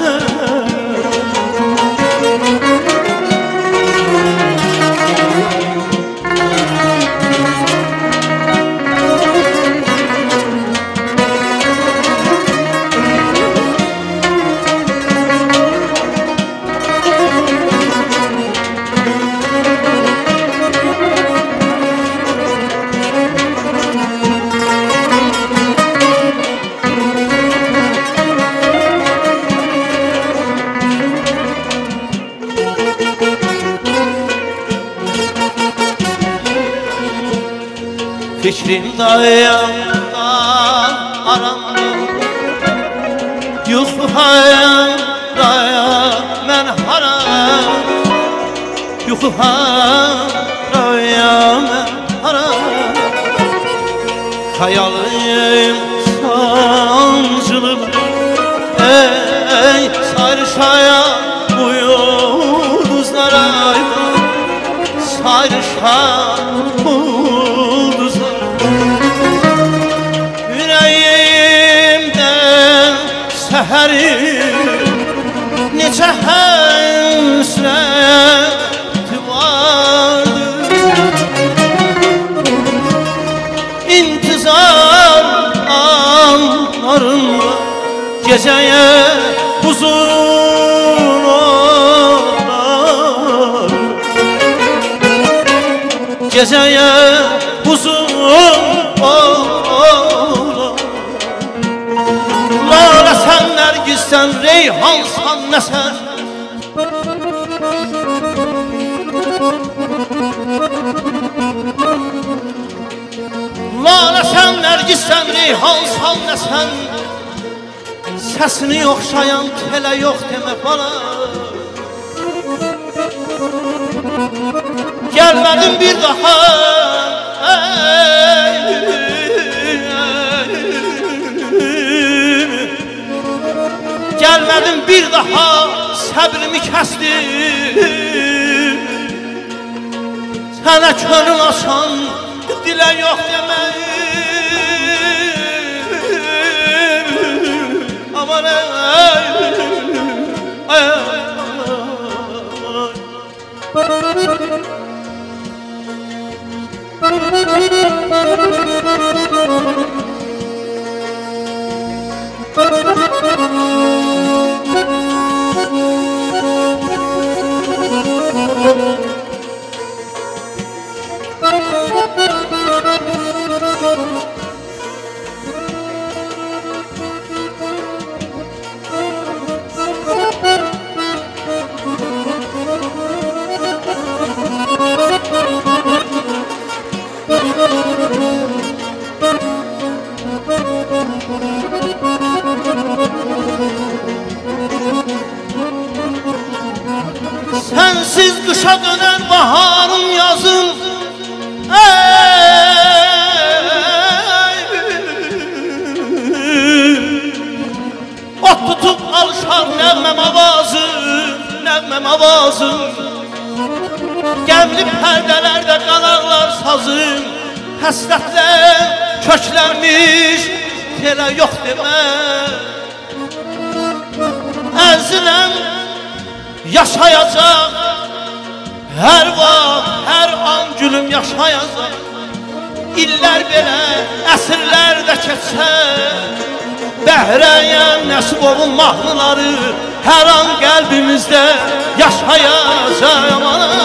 Fikrim dayanda aramda Yuxu haraya mən haram Yuxu haraya mən haram Xəyalım sancılıb Ey sayrışaya bu yıldızlara Sayrışa bu Səhərim necə həsrət vardır İntizar anlarımla gecəyə uzun olar Gecəyə uzun olar Lala sən nərgizsən, reyhansan nəsən Lala sən nərgizsən, reyhansan nəsən Səsini yoxşayan telə yox demə bana Gəlmədim bir daha Gəlmədim bir daha səbrimi kəsdim Sənə könül asan dilə yox deməyim Aman ey ay Sensiz kışa dönen baharım yazım Ot tutup alışar nəğməm avazım, nəğməm avazım Gəmli pərdələrdə qalarlar sazım Həsrətlə köklənmiş telə yox demə Əziləm yaşayacaq Hər vaxt, hər an gülüm yaşayacaq İllər belə, əsrlər də keçsə Bəhrəyəm Nəsibovun mahnıları Hər an qəlbimizdə yaşayacaq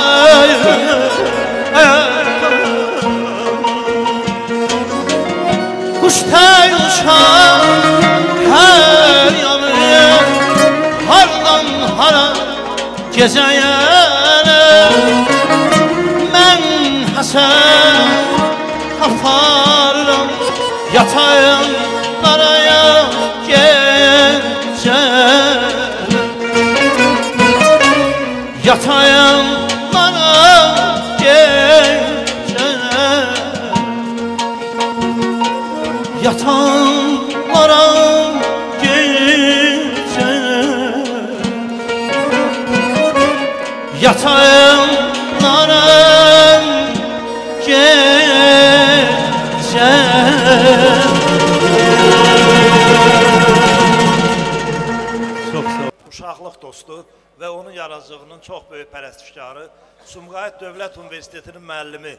Kuş tək uçar hər yanı Hardan hara gecəyə Mən Həsən Afar dostu və onun yaradıcılığının çox böyük pərəstişkarı, Sumqayıt Dövlət Universitetinin müəllimi,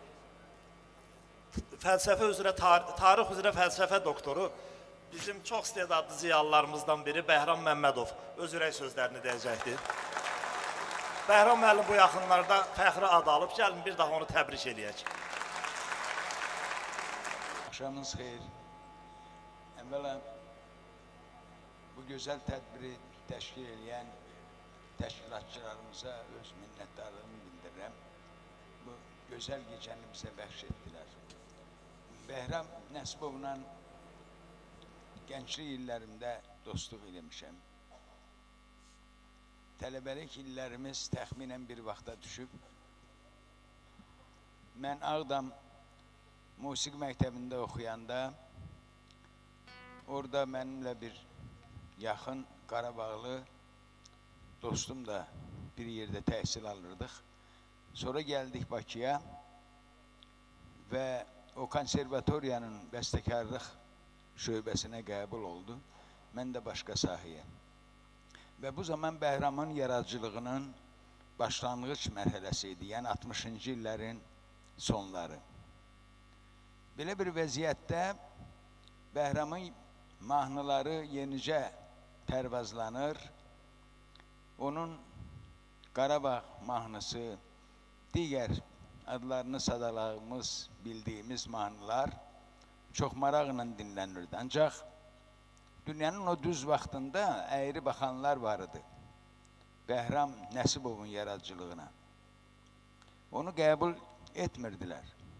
fəlsəfə üzrə, tarix üzrə fəlsəfə doktoru, bizim çox istedadlı ziyalılarımızdan biri Bəhram Məmmədov öz ürək sözlərini deyəcəkdir. Bəhram müəllim bu yaxınlarda fəxri ad alıb, gəlin bir daha onu təbrik eləyək. Axşamınız xeyir. Əvvələn bu gözəl tədbiri təşkil edən təşkilatçılarımıza öz minnətdarlığımı bildirirəm. Bu gözəl gecəni bizə bəxş etdilər. Bəhram Nəsibovla gənclik illərimdə dostluq eləmişəm. Tələbəlik illərimiz təxminən bir vaxta düşüb. Mən Ağdam musiqi məktəbində oxuyanda orada mənimlə bir yaxın Qarabağlı dostum da bir yerdə təhsil alırdıq. Sonra gəldik Bakıya və o konservatoriyanın bəstəkarlıq şöbəsinə qəbul oldu. Mən də başqa sahəyə. Və bu zaman Bəhramın yaradıcılığının başlanğıc mərhələsi idi, yəni altmışıncı illərin sonları. Belə bir vəziyyətdə Bəhramın mahnıları yenicə tərvazlanır. Onun Qarabağ mahnısı, digər adlarını sadalağımız, bildiyimiz mahnılar çox maraqla dinlənirdi. Ancaq dünyanın o düz vaxtında əyri baxanlar var idi Bəhram Nəsibovun yaradıcılığına. Onu qəbul etmirdilər.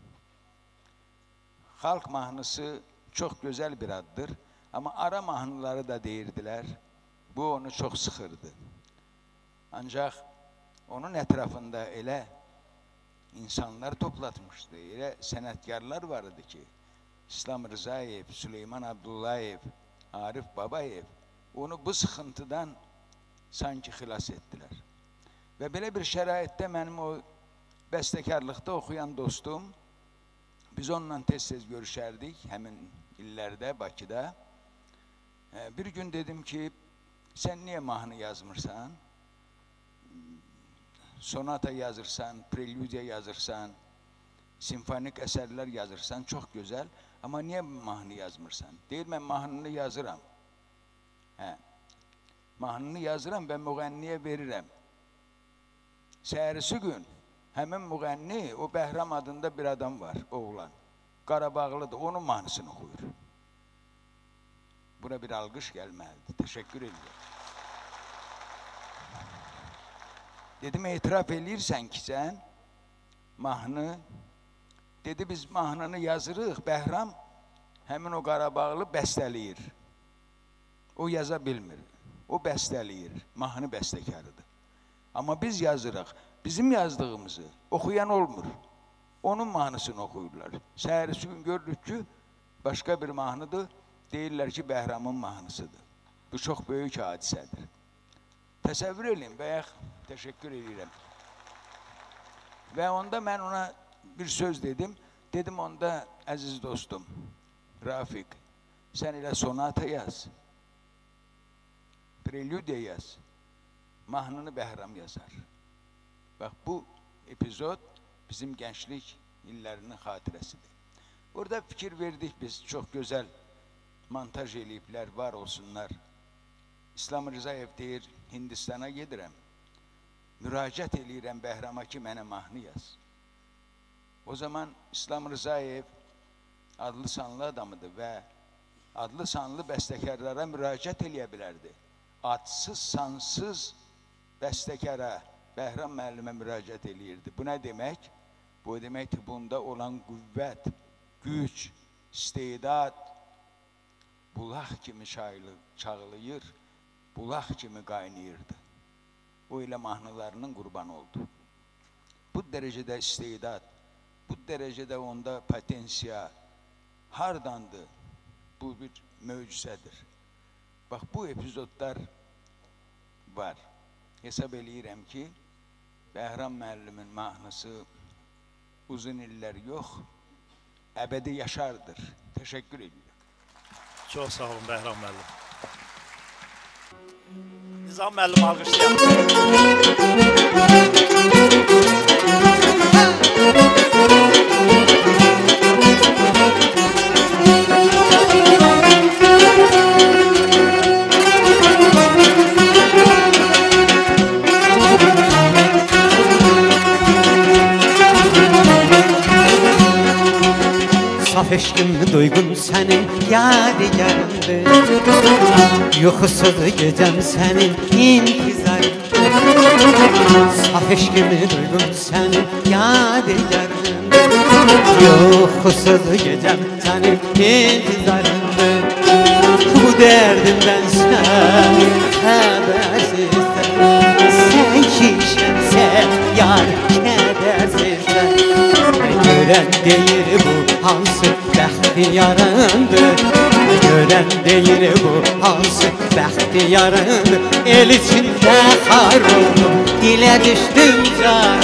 Xalq mahnısı çox gözəl bir addır, amma ara mahnıları da deyirdilər. Bu onu çox sıxırdı. Ancaq onun ətrafında elə insanlar toplatmışdı, elə sənətkarlar var idi ki, İslam Rızayev, Süleyman Abdullayev, Arif Babayev onu bu sıxıntıdan sanki xilas etdilər. Və belə bir şəraitdə mənim o bəstəkarlıqda oxuyan dostum, biz onunla tez-tez görüşərdik həmin illərdə Bakıda. Bir gün dedim ki, sən niyə mahnı yazmırsan? Sonata yazırsan, prelüdiya yazırsan, simfonik əsərlər yazırsan, çox gözəl. Amma niyə mahnı yazmırsan? Deyir, mən mahnını yazıram. Hə, mahnını yazıram və müğənniyə verirəm. Səhərisi gün həmin müğənni, o Bəhram adında bir adam var, oğlan. Qarabağlıdır, onun mahnısını oxuyur. Buna bir alqış gəlməlidir. Təşəkkür edirəm. Dedim, etiraf eləyirsən ki, sən mahnı, dedi, biz mahnını yazırıq, Bəhram həmin o Qarabağlı bəstələyir. O yaza bilmir, o bəstələyir, mahnı bəstəkarıdır. Amma biz yazırıq, bizim yazdığımızı oxuyan olmur. Onun mahnısını oxuyurlar. Səhərisi gün görürük ki, başqa bir mahnıdır, deyirlər ki, Bəhramın mahnısıdır. Bu çox böyük hadisədir. Təsəvvür edin və ya təşəkkür edirəm. Və onda mən ona bir söz dedim. Dedim onda, əziz dostum, Rafiq, sən elə sonata yaz, prelüdiya yaz, mahnını Bəhram yazar. Bax, bu epizod bizim gənclik illərinin xatirəsidir. Burada fikir verdik biz, çox gözəl montaj eləyiblər, var olsunlar. İslam Rızayev deyir, Hindistana gedirəm, müraciət eləyirəm Bəhrama ki, mənə mahnı yaz. O zaman İslam Rızayev adlı sanlı adamıdır və adlı sanlı bəstəkarlara müraciət eləyə bilərdi. Adsız, sansız bəstəkara Bəhram müəllimə müraciət eləyirdi. Bu nə demək? Bu deməkdir, bunda olan qüvvət, güc, istedad, bulaq kimi çağlayır, bulaq kimi qaynayırdı. O ilə mahnılarının qurbanı oldu. Bu dərəcədə istedad, bu dərəcədə onda potensiya hardandır? Bu bir möcüzədir. Bax, bu epizodlar var. Hesab eləyirəm ki, Bəhram müəllimin mahnısı uzun illər yox, əbədi yaşardır. Təşəkkür edirəm. Çox sağ olun Bəhram müəllim. Nizam müəllim alqışlayalım. Saf eşkim duygun senin yadigarındır. Yuxusuz gecem senin intizarındır. Saf eşkim duygun senin yadigarındır. Yuxusuz gecem senin intizarındır. Bu derdimden sen habersizsen, sen kişensen yar kedersizsen. Gören değil bu hansı bəxtiyarındır. Gören değil bu hansı bəxtiyarındır. El içində xar oldum, dilə düşdüm car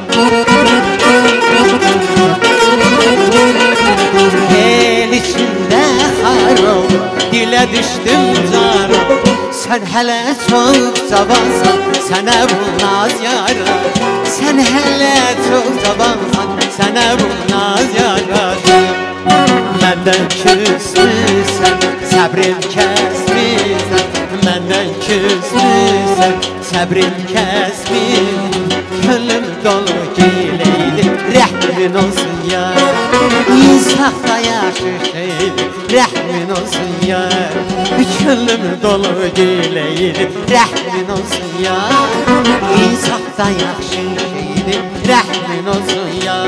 El içində xar oldum, dilə düşdüm car Sen hələ çox cavansan, sənə bu naz yarar. Sen hələ çox cavansan, sənə bu naz yarar. Məndən küsmüsən, səbrim kəsmirsən. Məndən küsmüsən, səbrim kəsmir. Könlüm dolu gileydi, rəhmin olsun ya. İnsafda yaxşı şeydi, rəhmin olsun ya. Könlüm dolu gileydi, rəhmin olsun ya. İnsafda yaxşı şeydi, rəhmin olsun ya.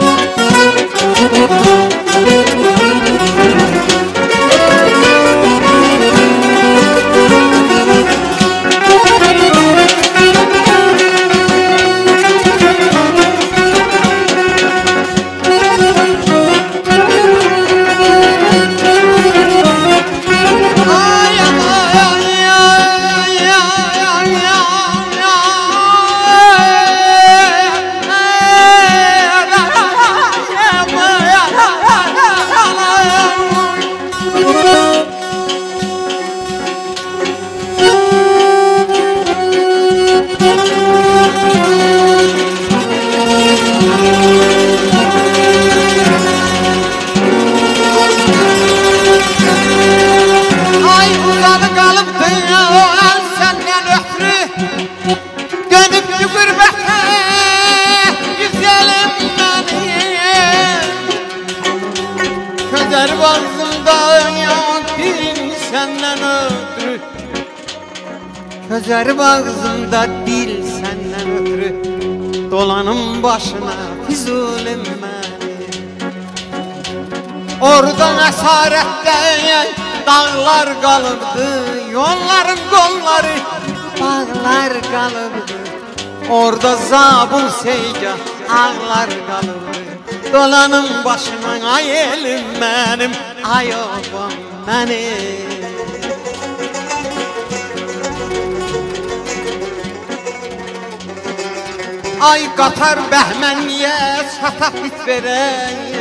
Gözler bağzımda dil senden ötürü. Dolanım başına Füzulim beni. Oradan esaretten dağlar kalıbdı. Yolların kolları bağlar kalıbdı. Orada zabul seyga ağlar kalıbdı. Dolanım başına ay elim benim, ay oğlum benim. Ay qatar bəhmənliyə çataq bit verək.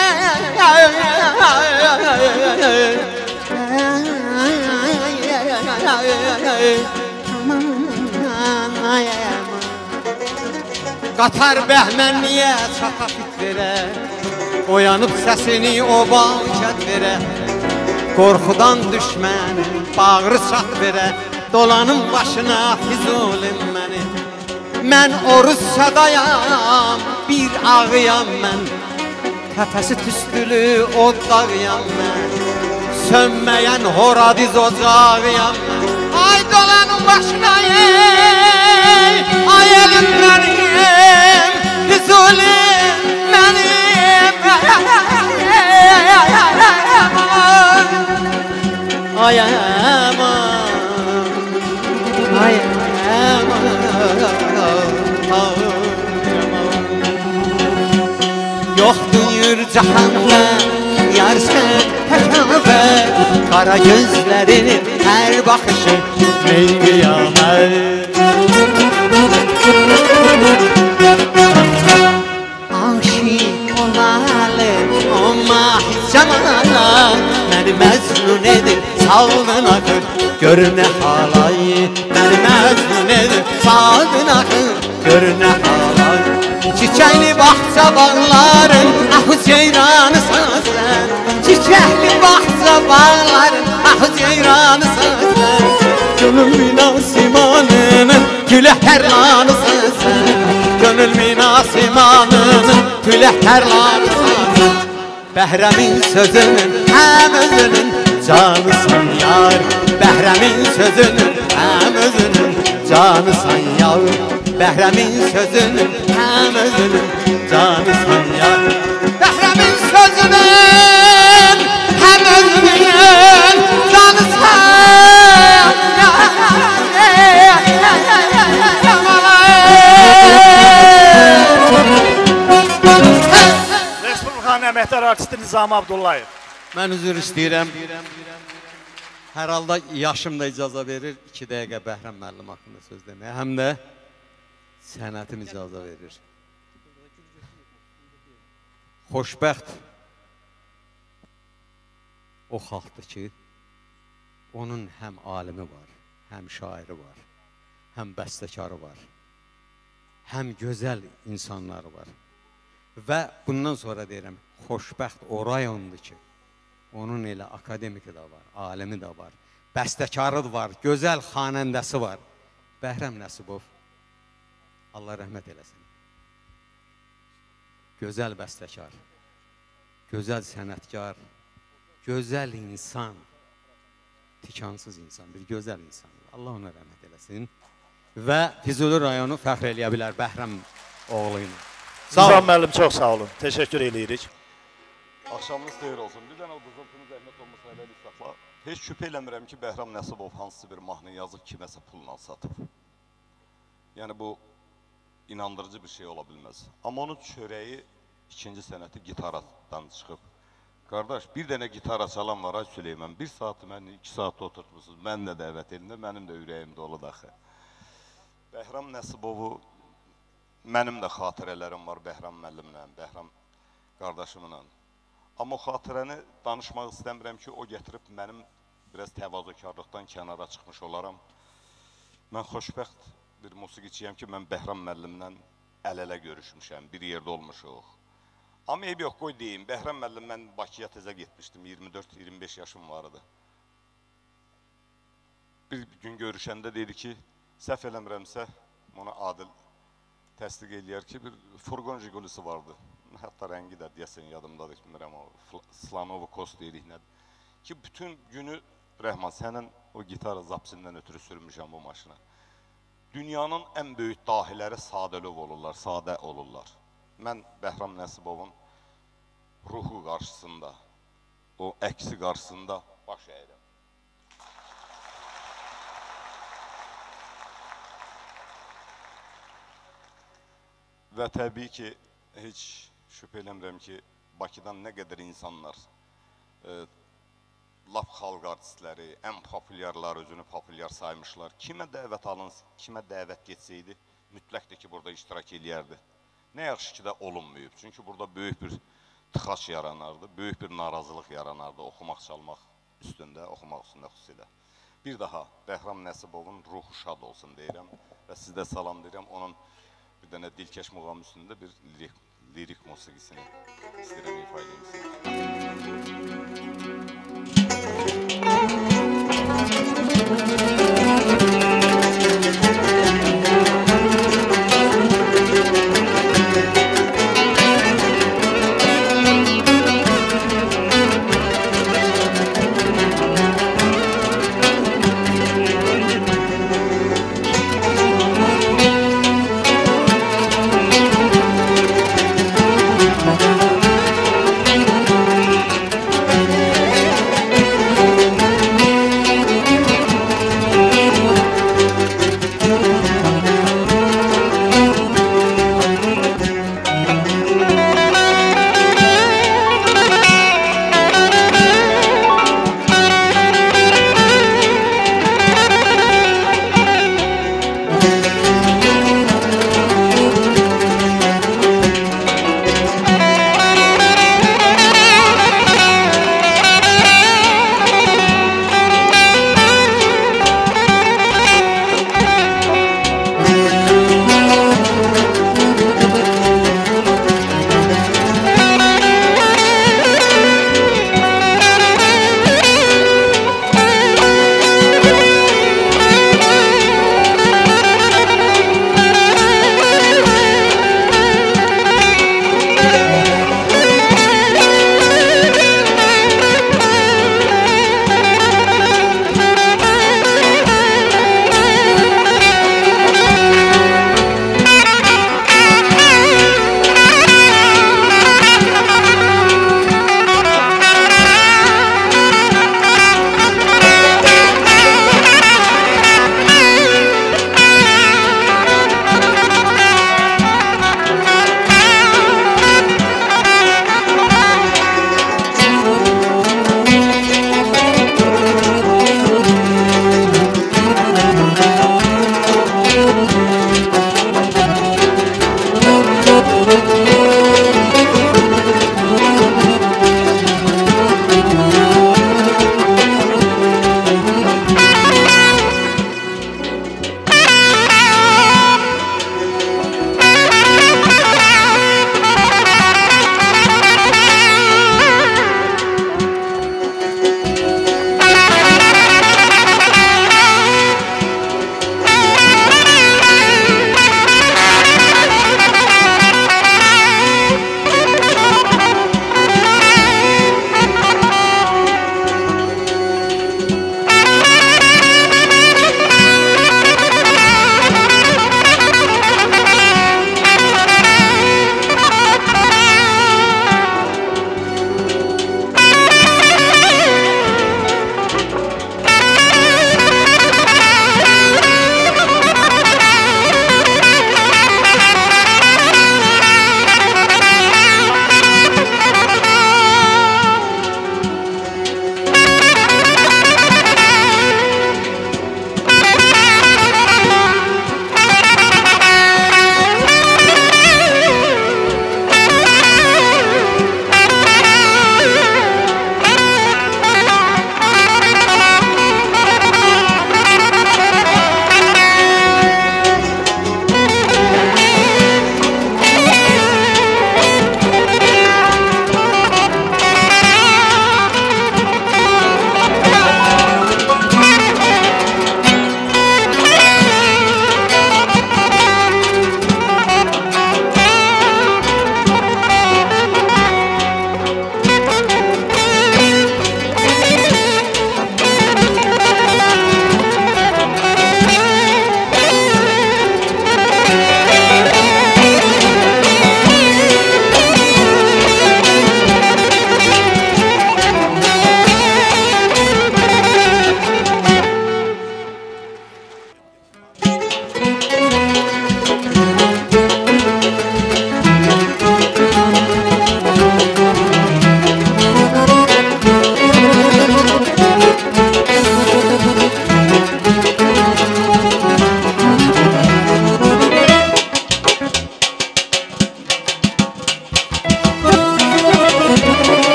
Qatar bəhmənliyə çataq bit verək. Oyanıb səsini o bağçat verək. Qorxudan düşmənin bağrı çat verək. Dolanım başına Füzulim məni. Mən oruz sadayam, bir ağıyam mən. Təpəsi tüstülü odağıyam mən. Sönməyən horadiz ocağıyam mən. Ay dolanın başına ey, ay elim mənim, Füzulim mənim. Ay aman, ay aman. Yoktur cahanda yar sen hekabe. Kara gözlerinin her bakışı ey kıyamet. Aşık olalı o mahis cemala. Beni mecnun edip saldın akır, gör ne halayı Beni mecnun edip saldın axı Gör ne halar Çiçekli bahçe bağların Ah ceyranı sözler Çiçekli bahçe bağların Ah ceyranı sözler Gönül minasimanının Külehterlanı sözler Gönül minasimanının Külehterlanı sözler Behremin sözünün hem özünün canısan yar Behremin sözünün hem özünün canısan yar Behremin sözünün hem özünün canısan yar Behremin sözünün hem özünün canısan yar Respublikanın əməkdar artisti Nizami Abdullayev. Mən üzr istəyirəm. Hər halda yaşım da icazə verir iki dəqiqə Bəhrəm müəllim haqqında söz deməyə. Həm də sənətim icazə verir. Xoşbəxt o xalqdır ki, onun həm alimi var, həm şairi var, həm bəstəkarı var, həm gözəl insanları var. Və bundan sonra deyirəm, xoşbəxt o rayondur ki, onun elə akademiki də var, alimi də var, bəstəkarı da var, gözəl xanəndəsi var. Bəhrəm Nəsibov, Allah rəhmət eləsin. Gözəl bəstəkar, gözəl sənətkar, gözəl insan, tikansız insan, bir gözəl insan. Allah ona rəhmət eləsin. Və Füzuli rayonu fəxr eləyə bilər Bəhrəm oğlu ilə. Nizam müəllim, çox sağ olun. Təşəkkür eləyirik. Axşamınız xeyir olsun. Bir dənə buzultunuz əhmət olmasa elə bir saxla. Heç şübhə eləmirəm ki, Bəhrəm Nəsibov hansısa bir mahnı yazıb kiməsə pulla satıb. Yəni bu inandırıcı bir şey ola bilməz. Amma onun çörəyi ikinci sənəti gitaradan çıxıb. Qardaş, bir dənə gitara çalan var, ay Süleyman, bir saatı məni iki saatda oturtmuşsunuz. Mən də dəvət edin də, mənim də ürəyim dolu daxı. Bəhrəm Nəsibovu, mənim də xatirələrim var Bəhrəm müəllimlə, Bəhrəm qardaşımla. Amma o xatirəni danışmaq istəmirəm ki, o gətirib mənim biraz təvazökarlıqdan kənara çıxmış olaram. Mən xoşbəxt bir musiqiçiyəm ki, mən Bəhrəm müəllimlə əl-ələ görüşmüşəm, bir yerdə olmuşuq. Amma eyb yox, qoy deyim, Bəhrəm müəllim, mən Bakıya təzə getmişdim, iyirmi dörd iyirmi beş yaşım vardı. Bir gün görüşəndə dedi ki, səhv eləmirəmsə, ona Adil təsdiq eləyər ki, bir furqon Jigulisi vardı. Hətta rəngi də deyəsən yadımdadır, bilmirəm o, Slanovu Kos deyirik nədir. Ki, bütün günü, Rəhman, sənin o gitar zapsindən ötürü sürmüşəm bu maşına. Dünyanın ən böyük dahiləri sadəlöv olurlar, sadə olurlar. Mən Bəhrəm Nəsibovun ruhu qarşısında, o əksi qarşısında baş əyirəm. Və təbii ki, heç şübhə eləmirəm ki, Bakıdan nə qədər insanlar, e, laf xalq artistləri, ən populyarlar, özünü populyar saymışlar. Kimə dəvət alınsın, kimə dəvət getsəydi, mütləqdir ki, burada iştirak eləyərdi. Nə yaxşı ki də olunmayıb. Çünki burada böyük bir tıxaç yaranardı, böyük bir narazılıq yaranardı oxumaq, çalmaq üstündə, oxumaq üstündə xüsusilə. Bir daha Bəhrəm Nəsibovun ruhu şad olsun deyirəm və sizdə salam deyirəm. Onun bir dənə dilkeş muğam üstündə bir lirik, lirik musiqisini istəyirəm ifa edeyim.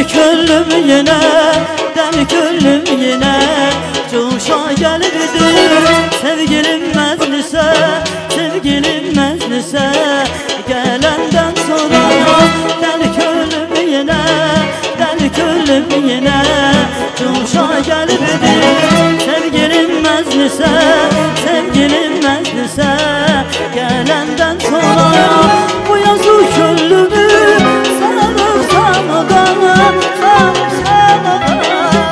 Deli köllüm yine, deli köllüm yine Coşa gelirdi sevgilim meclise, sevgilim meclise Gelenden sonra deli köllüm yine, deli köllüm yine Coşa gelirdi sevgilim meclise, sevgilim meclise Gelenden sonra bu yazı köllümü sarıp sanadan, sarıp sanadan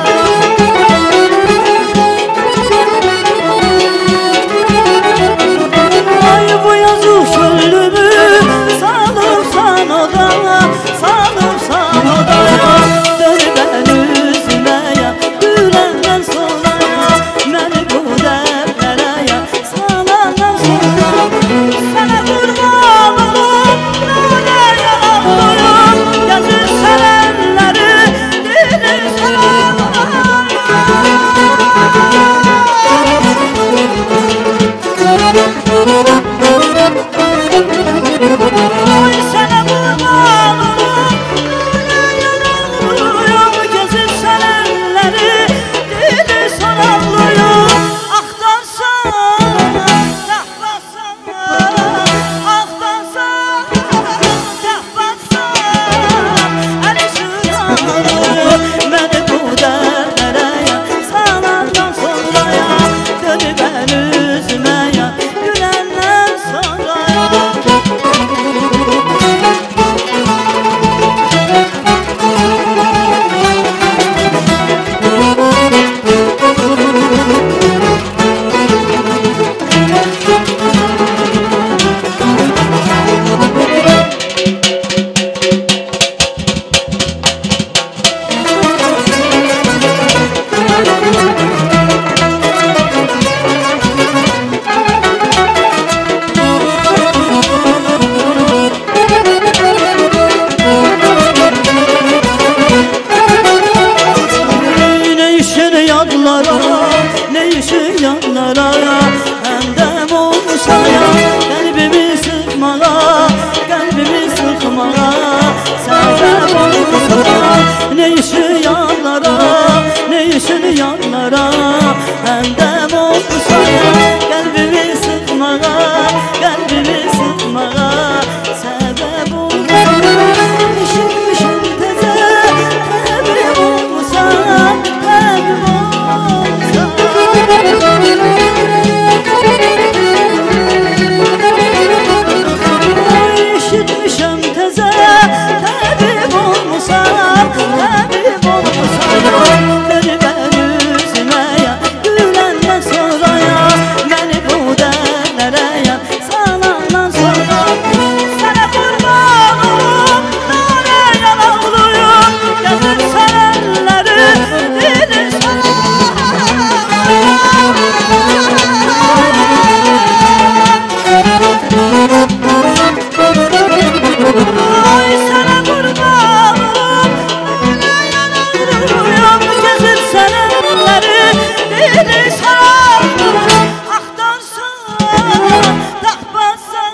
Ay bu yazı köllümü sarıp sanadan, sarıp sanadan Dön ben üzüme ya, gülenden sonra ya Məni bu dertlere ya, salandan sonra Sana kurban olup, nane yalanlıyım Yazır sevenleri, gelir Ay sana kurban olup, nane yalanlıyım Gezir sevenleri, gelir sararlıyım Axtarsan, tapmasan, axtarsan, tapmasan Əli sığalır, məni bu dərdlərə ya Salandan sonra ya, dönüb əl üzümə ya Güləndən sonra ya Ne işin yadlara, ne işin yadlara Həmdəm olmuşa ya, qəlbimi sıxmağa Qəlbimi sıxmağa, səbəb olmuşa Ne işin yadlara, ne işin yadlara Həmdəm olmuşa ya, qəlbimi sıxmağa Qəlbimi sıxmağa, səbəb olmuşa Eşitmişim təzə, təbrim olmuşa Təbrim olmuşa Eşitmişim təzə, təbrim olmuşa Təbrim olmuşa Dönüb əl üzümə ya, güləndən sonra ya Məni bu dərdlərə ya, salandan sonra Sənə qurban olub, nane yalanlıyım Gəzir sənəlləri, dilir Ay sənə qurban olub, nane yalanlıyım Gəzir sənəlləri, dilir Axtarsan, tapmasan,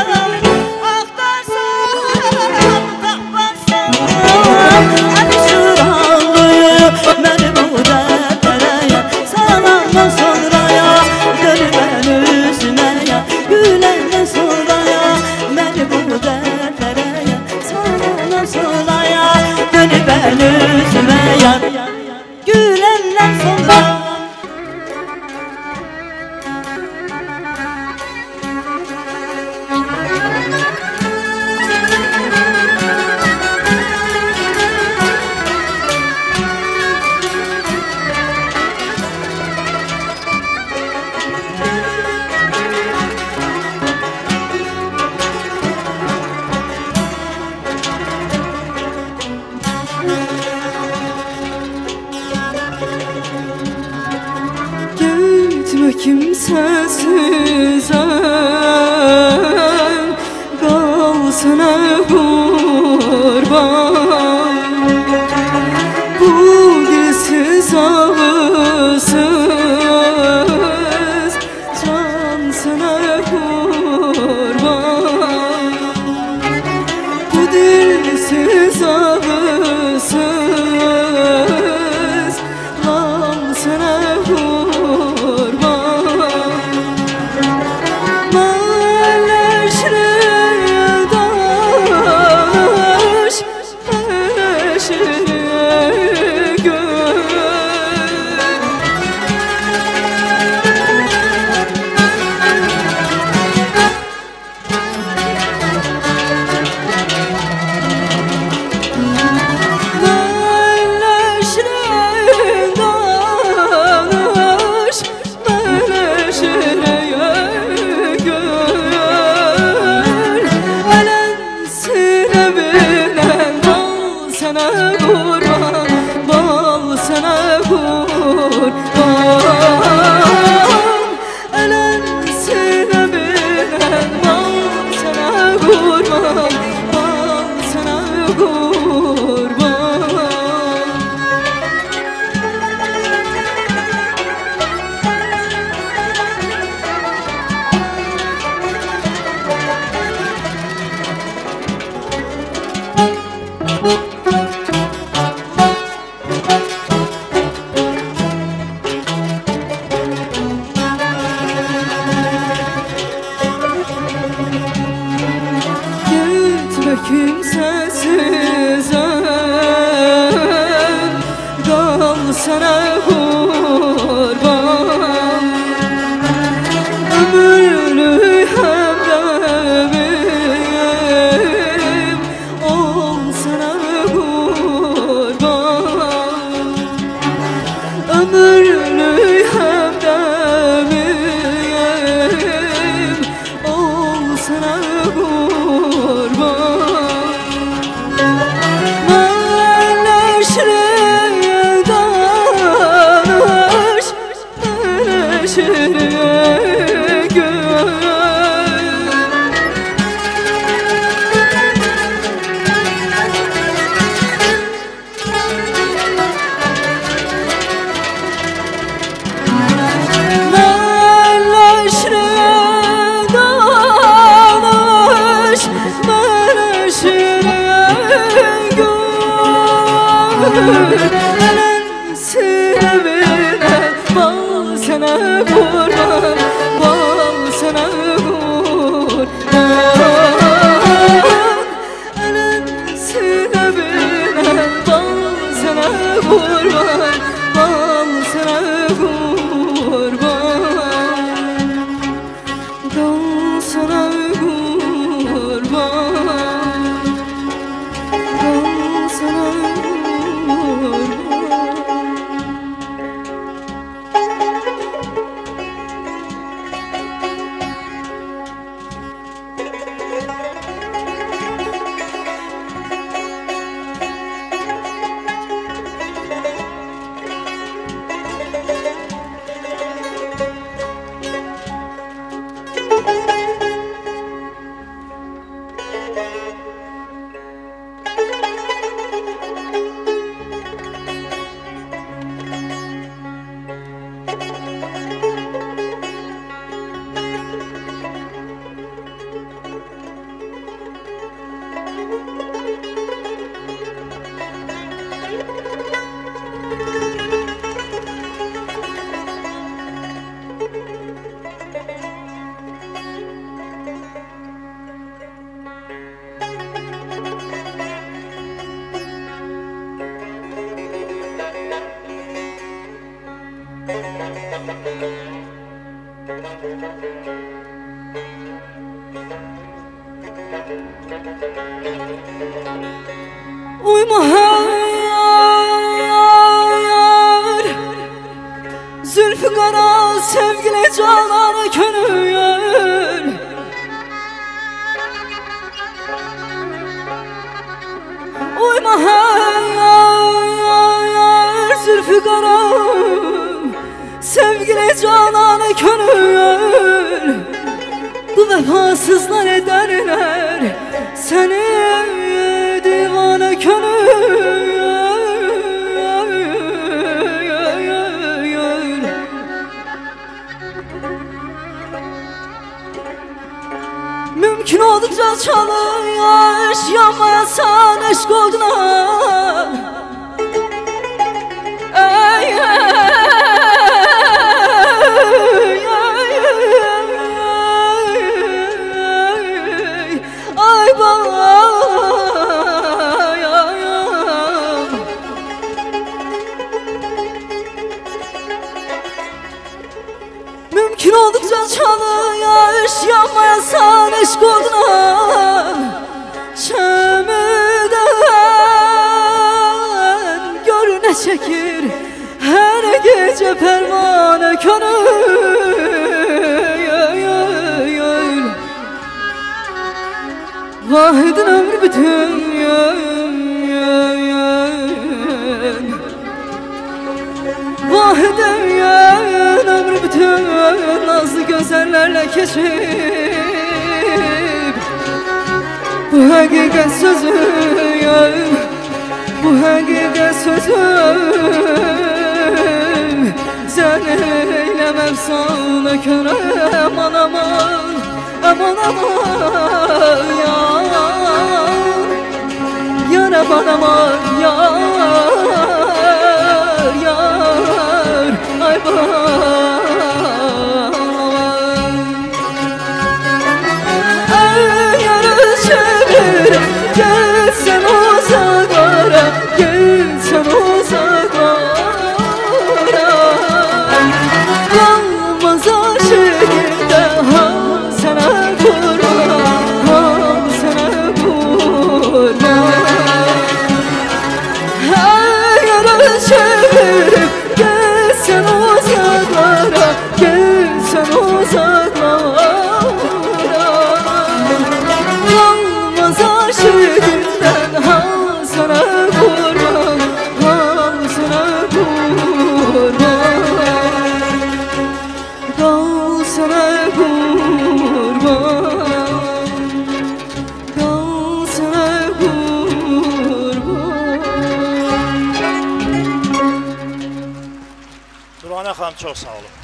axtarsan, tapmasan Əli sığalır, məni bu dərdlərə ya Salandan sonra ya, dönüb əl üzümə ya Güləndən sonra ya, məni bu dərdlərə ya Salandan sonra ya, dönüb əl üzümə ya Güləndən sonra Gitme kimsesizem Kalsına kurban Bu dilsiz ağızsız Cansına kurban Bu dilsiz ağızsız sinəmdən bal sənə qurban, bal sənə qurban. Ələn sinəmdən bal sənə qurban, bal sənə qurban. Gitme kimsesizem, kal sana kurban. Ömürlü hemdemim ol sana kurban. Ömürlü hemdemim ol sana kurban. Meleşre danış, meleşre gör. Meleşre danış, meleşre gör. Elen sinəmine bal sənə qurban, bal sənə qurban. Elen sinəmine bal sənə qurban, bal sənə qurban. Bal sənə qurban, bal sənə qurban. Uyma hayır, zülfü qara sevgili canana könül. Uyma hayır, zülfü qara sevgili canana könül. Bu vefasızlar ederler seni divane könül. Mümkün oldukça çalış, yanmayasan eşk olduğuna. Ey, ey, ay bayam. Mümkün oldukça çalış, yanmayasan eşk olduğuna. Çemiden görüne çekir her gece pervane könül. Vahidin ömrü bütün Vahidin ömrü bütün nazlı gözlerle geçip Bu hakikat sözüm Bu hakikat sözüm Sen eylemem sana köre aman aman Aman aman yar Yar aman aman yar Yar ay aman Ay yarı çevir Gel sen uzaklara Gel sen uzaklara Kalmaz aşkında sana kurban, sana kurban Her yara çevirip gel sen uzaklara Gel sen uzaklara Kalmaz aşkından ha sana kurban, ha sana kurban Kal sana kurban Kal sana kurban Turane xanım çox sağ olun.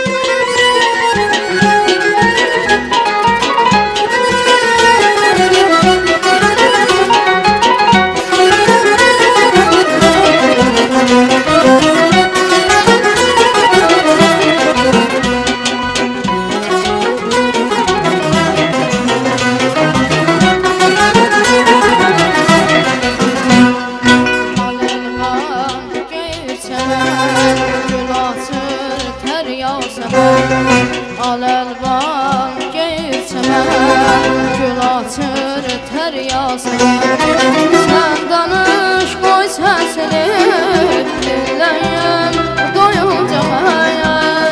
Al-əlvan geyir çəmən Gül açır tər yasəmən Sən danış qoy səsini Dinləyəm doyunca məyən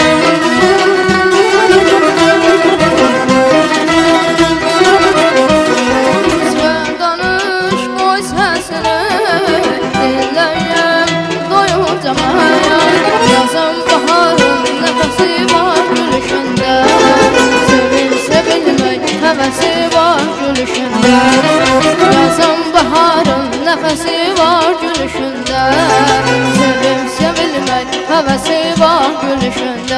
Sən danış qoy səsini Dinləyəm doyunca məyən Yazın baharın nəfəsi var gülüşündə Sevil sevilmək həvəsi var gülüşündə Yazın baharın nəfəsi var gülüşündə Sevil sevilmək həvəsi var gülüşündə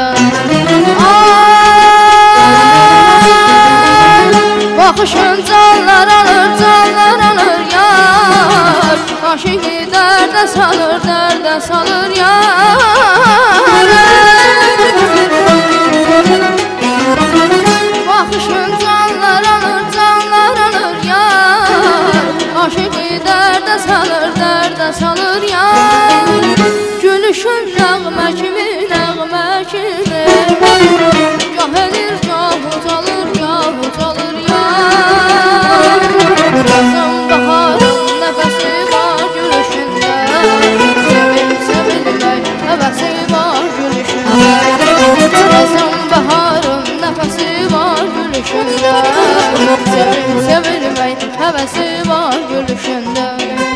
Ay baxışın canlar alır, canlar alır yar Aşıqı dərdə salır, dərdə salır yar Baxışın canlar alır, canlar alır yar Aşıqı dərdə salır, dərdə salır yar Gülüşün nəğmə kimi, nəğmə kimi Gah elir, gah ucalır, gah ucalır yar Yazın baharın nəfəsi var gülüşündə Sevil sevilmək həvəsi var gülüşündə Yazın baharın nəfəsi var gülüşündə Sevil sevilmək həvəsi var gülüşündə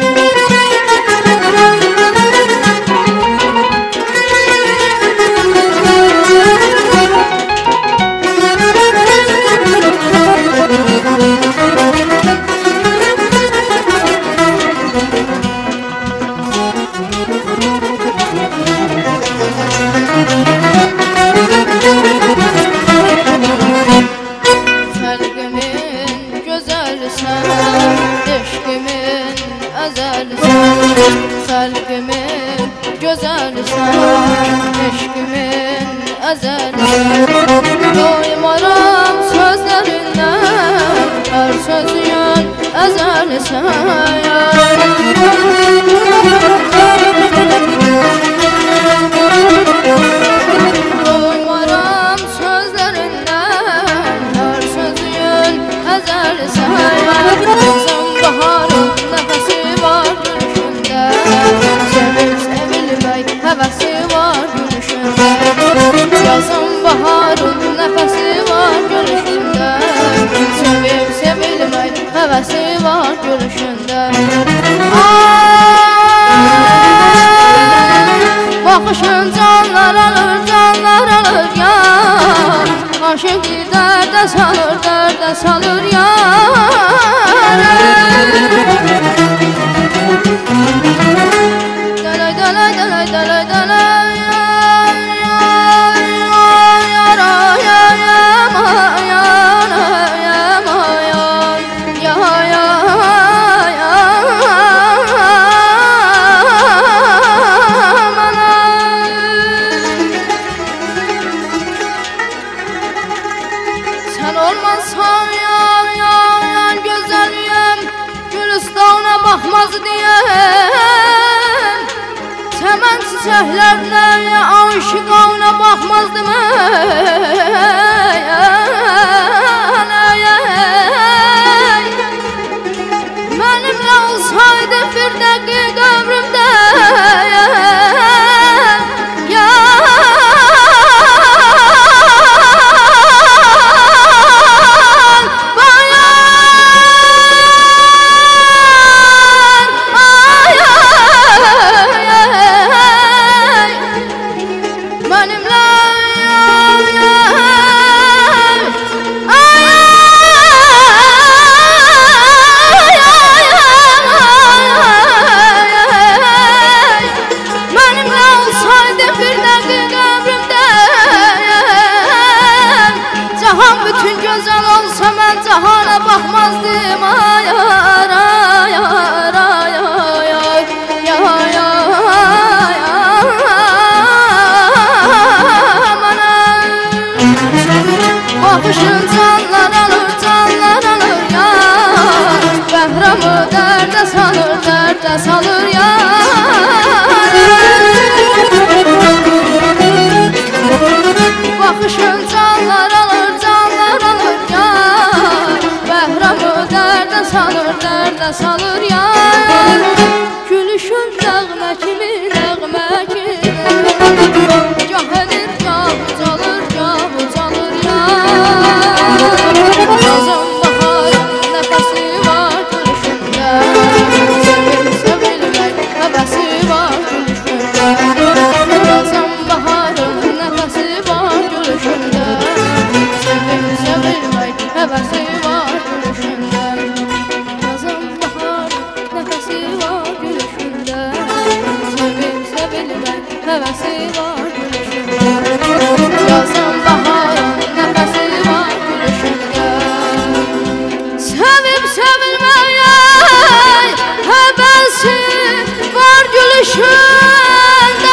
Fərqimin gözəlsən, eşqimin əzəlsən Fərqimin gözəlsən, eşqimin əzəlsən Doymaram sözlərindən, hər sözün əzəlsən Doymaram sözlərindən, hər sözün əzəlsən Yazın baharın nəfəsi var gülüşündə Sevil sevilmək həvəsi var gülüşündə Yazın baharın nəfəsi var gülüşündə Sevil sevilmək həvəsi gülüşündə. Baxışın canlar alır, canlar alır yar. Aşıqı dərdə salır, dərdə salır yar. Dəlay, dəlay, dəlay, dəlay, dəlay. Baxmaz deyən Çəmən çiçəklərlə aşıq ona baxmazdı mən Mənimlə olsaydı bir dəqiq ömrümdə Cahana baxmazdım ay ay ay ay ay ay ay Baxışın canlar alır, canlar alır yar. Bəhramı dərdə salır, dərdə salır yar. Baxışın canlar alır, canlar alır yar. Bəhramı dərdə salır, dərdə salır yar. Gülüşün nəğmə kimi, nəğmə kimi. Gah edir, gah ucalır, gah ucalır yar. Yazın baharın nəfəsi var gülüşündə. Sevil, sevilmək həvəsi var gülüşündə. Yazın baharın nəfəsi var gülüşündə. Sevil, sevilmək həvəsi var gülüşündə. Yazın baharın nəfəsi var gülüşündə. Sevil, sevilmək həvəsi var gülüşündə. Yazın baharın nəfəsi var gülüşündə. Sevib sevilmək həvəsi var gülüşündə.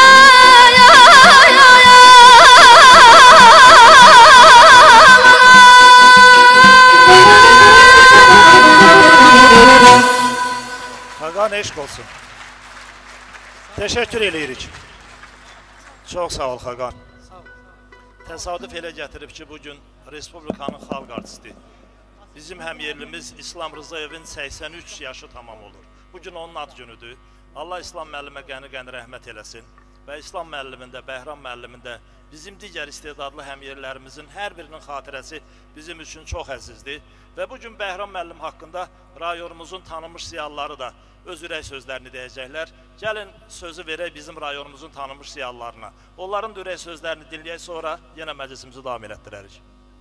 Xaqan eşq olsun. Təşəkkür eləyirik. Çox sağ ol Xaqan. Təsadüf elə gətirib ki, bugün Respublikanın xalq artisti, bizim həmyerlimiz İslam Rızayevin səksən üç yaşı tamam olur. Bugün onun ad günüdür. Allah İslam müəllimə qəni-qəni rəhmət eləsin və İslam müəllimində, Bəhram müəllimində bizim digər istedadlı həmyerlərimizin hər birinin xatirəsi bizim üçün çox əzizdir. Və bugün Bəhram müəllim haqqında rayonumuzun tanınmış ziyalıları da öz ürək sözlərini deyəcəklər. Gəlin sözü verək bizim rayonumuzun tanınmış ziyalılarına. Onların da ürək sözlərini dinləyək, sonra yenə məclisimizi davam elətdirərik.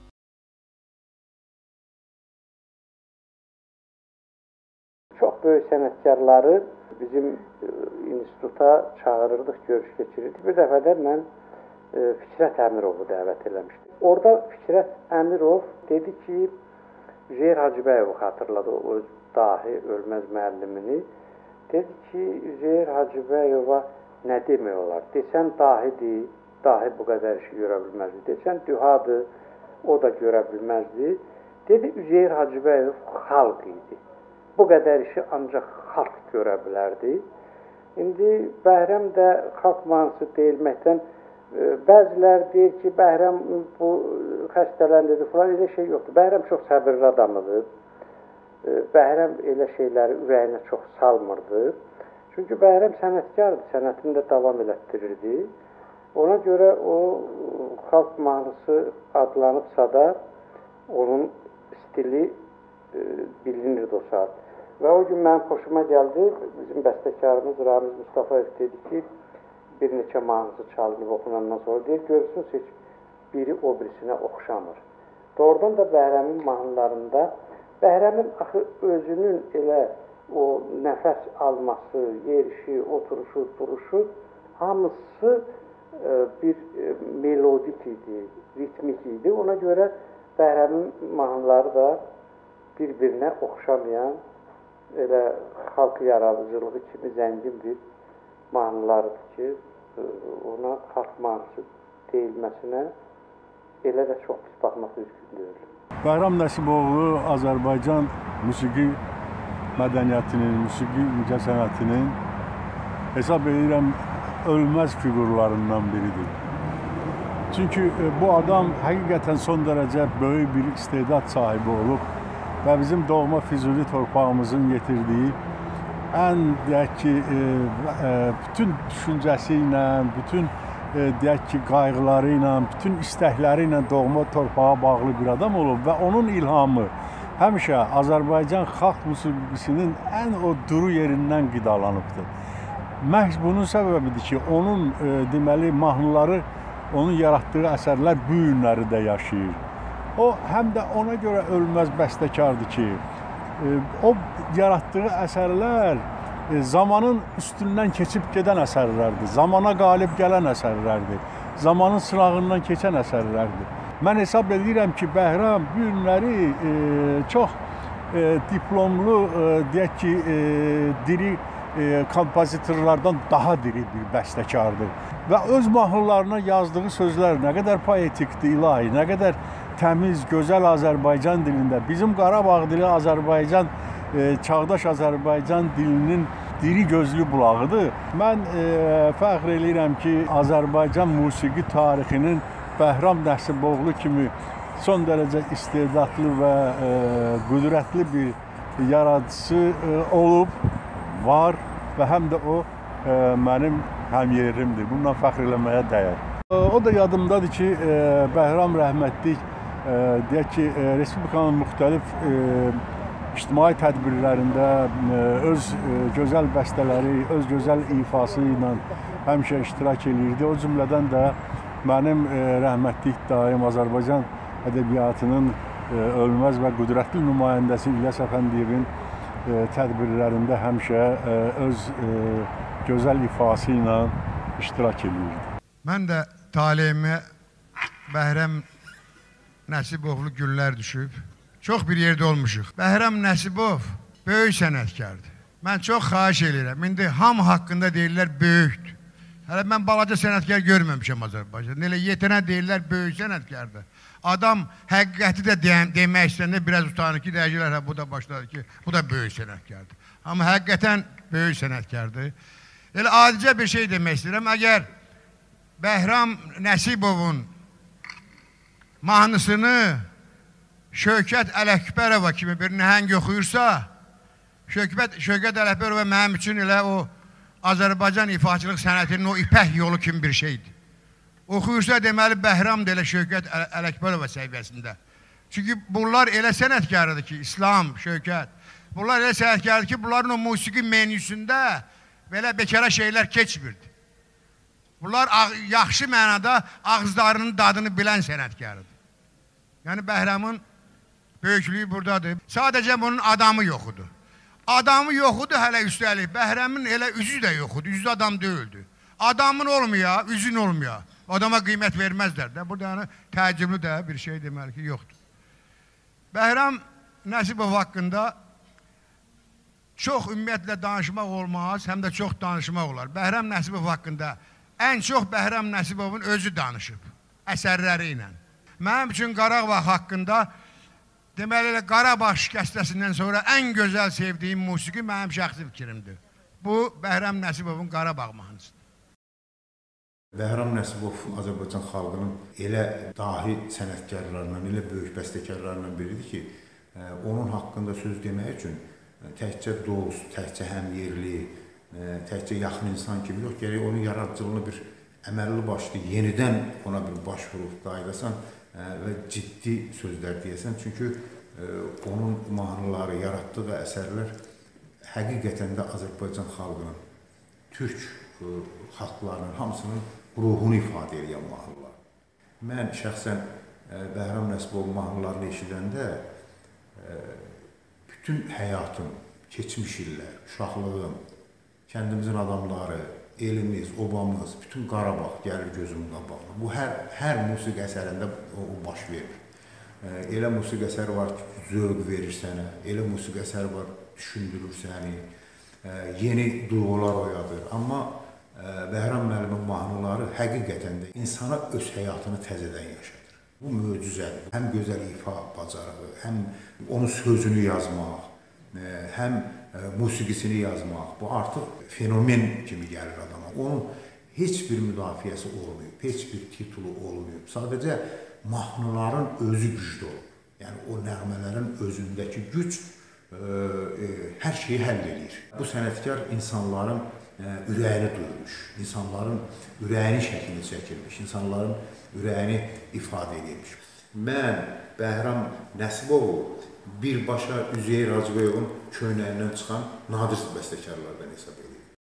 Çox böyük sənətkarları bizim instituta çağırırdıq, görüş keçirirdik. Bir dəfə də mən Fikrət Əmirovu dəvət eləmişdim. Orada Fikrət Əmirov dedi ki, Üzeyir Hacıbəyovu xatırladı, o öz dahi, ölməz müəllimini. Dedi ki, Üzeyir Hacıbəyova nə demək olar? Desən dahidir, dahi bu qədər işi görə bilməzdi. Desən dühadır, o da görə bilməzdi. Dedi, Üzeyir Hacıbəyov xalq idi. Bu qədər işi ancaq xalq görə bilərdi. İndi Bəhram da xalq mahnısı deyilməkdən bəzilər deyir ki, Bəhram bu xəstələndirdi falan, elə şey yoxdur. Bəhram çox səbirli adamıdır. Bəhram elə şeyləri ürəyinə çox salmırdı. Çünki Bəhram sənətkardır, sənətini də davam elətdirirdi. Ona görə o xalq mahnısı adlanıbsa da onun stili bilinirdi o saat. Və o gün mənim xoşuma gəldi, bizim bəstəkarımız Ramiz Mustafayev dedi ki, bir neçə mahnısı çalınıb oxunandan sonra deyir, görürsünüz heç biri o birisinə oxşamır. Doğrudan da Bəhrəmin mahnılarında, Bəhrəmin axı özünün elə o nəfəs alması, yerişi, oturuşu, duruşu, hamısı e, bir e, melodik idi, ritmik idi. Ona görə Bəhrəmin mahnıları da bir-birinə oxşamayan, elə xalq yaradıcılığı kimi zəngin bir mahnılarıdır ki, ona xalq mahnısı deyilməsinə elə də çox pis baxmaq mümkün deyil. Bəhram Nəsiboğlu Azərbaycan musiqi mədəniyyətinin, musiqi incəsənətinin hesab edirəm ölməz fiqurlarından biridir. Çünki bu adam həqiqətən son dərəcə böyük bir istedad sahibi olub və bizim doğma Füzuli torpağımızın yetirdiyi ən, deyək ki, bütün düşüncəsi ilə, bütün, deyək ki, qayğıları ilə, bütün istəkləri ilə doğma torpağa bağlı bir adam olub və onun ilhamı həmişə Azərbaycan xalq musiqisinin ən o duru yerindən qidalanıbdır. Məhz bunun səbəbidir ki, onun deməli mahnıları, onun yaratdığı əsərlər bu günləri də yaşayır. O, həm də ona görə ölməz bəstəkardır ki, o yaratdığı əsərlər zamanın üstündən keçib gedən əsərlərdir, zamana qalib gələn əsərlərdir, zamanın sınağından keçən əsərlərdir. Mən hesab edirəm ki, Bəhram bu günləri çox diplomlu, deyək ki, diri kompozitorlardan daha diri bir bəstəkardır. Və öz mahnılarına yazdığı sözlər nə qədər poetikdir, ilahi, nə qədər təmiz, gözəl Azərbaycan dilində, bizim Qarabağ dili Azərbaycan, çağdaş Azərbaycan dilinin diri gözlü bulağıdır. Mən fəxr edirəm ki, Azərbaycan musiqi tarixinin Bəhram Nəsiboğlu kimi son dərəcə istedadlı və qüdrətli bir yaradıcısı olub, var və həm də o mənim həmyerimdir. Bundan fəxr eləməyə dəyər. O da yadımdadır ki, Bəhram rəhmətlik, deyək ki, Respublikanın müxtəlif ictimai tədbirlərində öz gözəl bəstələri, öz gözəl ifası ilə həmişə iştirak edirdi. O cümlədən də mənim rəhmətlik daim Azərbaycan ədəbiyyatının ölməz və qüdrətli nümayəndəsi İlyas Əfəndiyevin tədbirlərində həmişə öz gözəl ifası ilə iştirak edirdi. Mən də taleyimə Bəhram Nəsiboğlu günlər düşüb. Çox bir yerdə olmuşuq. Bəhram Nəsibov böyük sənətkardır. Mən çox xahiş edirəm. İndi hamı haqqında deyirlər böyükdür. Hələ mən balaca sənətkar görməmişəm Azərbaycanda. Elə yetənə deyirlər böyük sənətkardır. Adam həqiqəti də demək istəyəndə biraz utanır ki, deyəcəklər, bu da başladı ki, bu da böyük sənətkardır. Amma həqiqətən böyük sənətkardır. Elə adicə bir şey demək istəyirəm. Əgər Bəhram Nəsibovun mahnısını Şövkət Ələkbərova kimi bir nəhəng oxuyursa, Şövkət, Şövkət Ələkbərova mənim üçün elə o Azərbaycan ifaçılıq sənətinin o ipək yolu kimi bir şeydir. Oxuyursa deməli Bəhram da elə Şövkət Ələkbərova səviyyəsində. Çünki bunlar elə sənətkarıdır ki, İslam, Şövkət, bunlar elə sənətkarıdır ki, bunların o musiqi menüsündə belə bekara şeylər keçmirdi. Bunlar yaxşı mənada ağızlarının dadını bilən sənətkarıdır. Yəni Bəhramın böyüklüyü buradadır. Sadəcə bunun adamı yoxudur. Adamı yoxudur hələ üstəlik. Bəhramın elə üzü də yoxudur. Üzü adam deyildi. Adamın olmuyor, üzün olmuyor. Adama qiymət verməzlər də. Burada yəni təəccüblü də bir şey deməli ki, yoxdur. Bəhram Nəsibov haqqında çox ümumiyyətlə danışmaq olmaz, həm də çox danışmaq olar. Bəhram Nəsibov haqqında ən çox Bəhram Nəsibovun özü danışıb, əsərləri ilə. Mənim üçün Qarabağ haqqında deməli elə Qarabağ şikəstəsindən sonra ən gözəl sevdiyim musiqi mənim şəxsi fikrimdir. Bu Bəhram Nəsibovun Qarabağ mahnısıdır. Bəhram Nəsibov Azərbaycan xalqının elə dahi sənətkarlarından, elə böyük bəstəkarlarından biridir ki, onun haqqında söz demək üçün təkcə dost, təkcə həmyerli, təkcə yaxın insan kimi yox, gərək onun yaradıcılığını bir əməlli başlı yenidən ona bir baş vurub qaydasan və ciddi sözlər deyəsən. Çünki onun mahnıları, yaratdığı əsərlər həqiqətən də Azərbaycan xalqının, türk xalqlarının hamısının ruhunu ifadə edən mahnılar. Mən şəxsən Bəhram Nəsibovun mahnılarını eşidəndə bütün həyatım, keçmiş illər, uşaqlığım, kəndimizin adamları, elimiz, obamız, bütün Qarabağ gəlir gözümün qabağına. Bu hər, hər musiqi əsərində o, o baş verir. Elə musiqi əsəri var ki, zövq verir sənə, elə musiqi əsəri var, düşündürür səni, yeni duyğular oyadır. Amma Bəhram müəllimin mahnıları həqiqətən də insana öz həyatını təzədən yaşadır. Bu möcüzədir. Həm gözəl ifa bacarığı, həm onun sözünü yazmaq, həm musiqisini yazmaq. Bu artıq fenomen kimi gəlir adama. Onun heç bir müdafiəsi olmayıb, heç bir titulu olmayıb. Sadəcə mahnıların özü güclü olub. Yəni o nəğmələrin özündəki güc e, e, hər şeyi həll edir. Bu sənətkar insanların e, ürəyini duymuş, insanların ürəyini şəklini çəkilmiş, insanların ürəyini ifadə edilmiş. Mən Bəhram Nəsibovu birbaşa Üzeyir Hacıbəyovun köynəyindən çıxan nadir bəstəkarlardan hesab edir.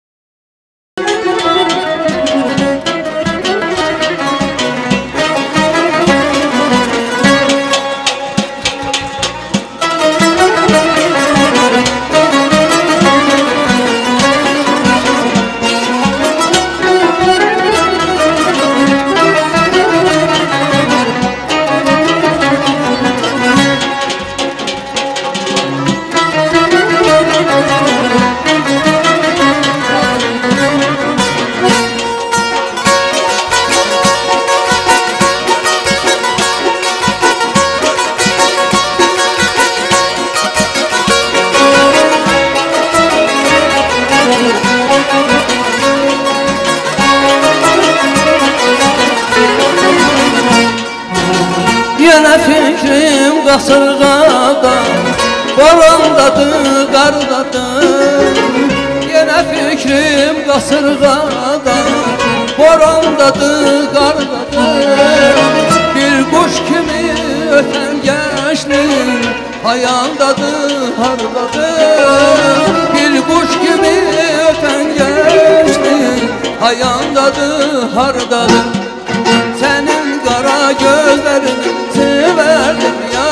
Kasırgada, borandadır, qardadır. Yenə fikrim kasırgada, borandadır, qardadır. Bir kuş kimi öten gençlik hayandadır, hardadır. Bir kuş gibi öten gençlik hayandadır, hardadır. Senin kara gözlerini severdim ya.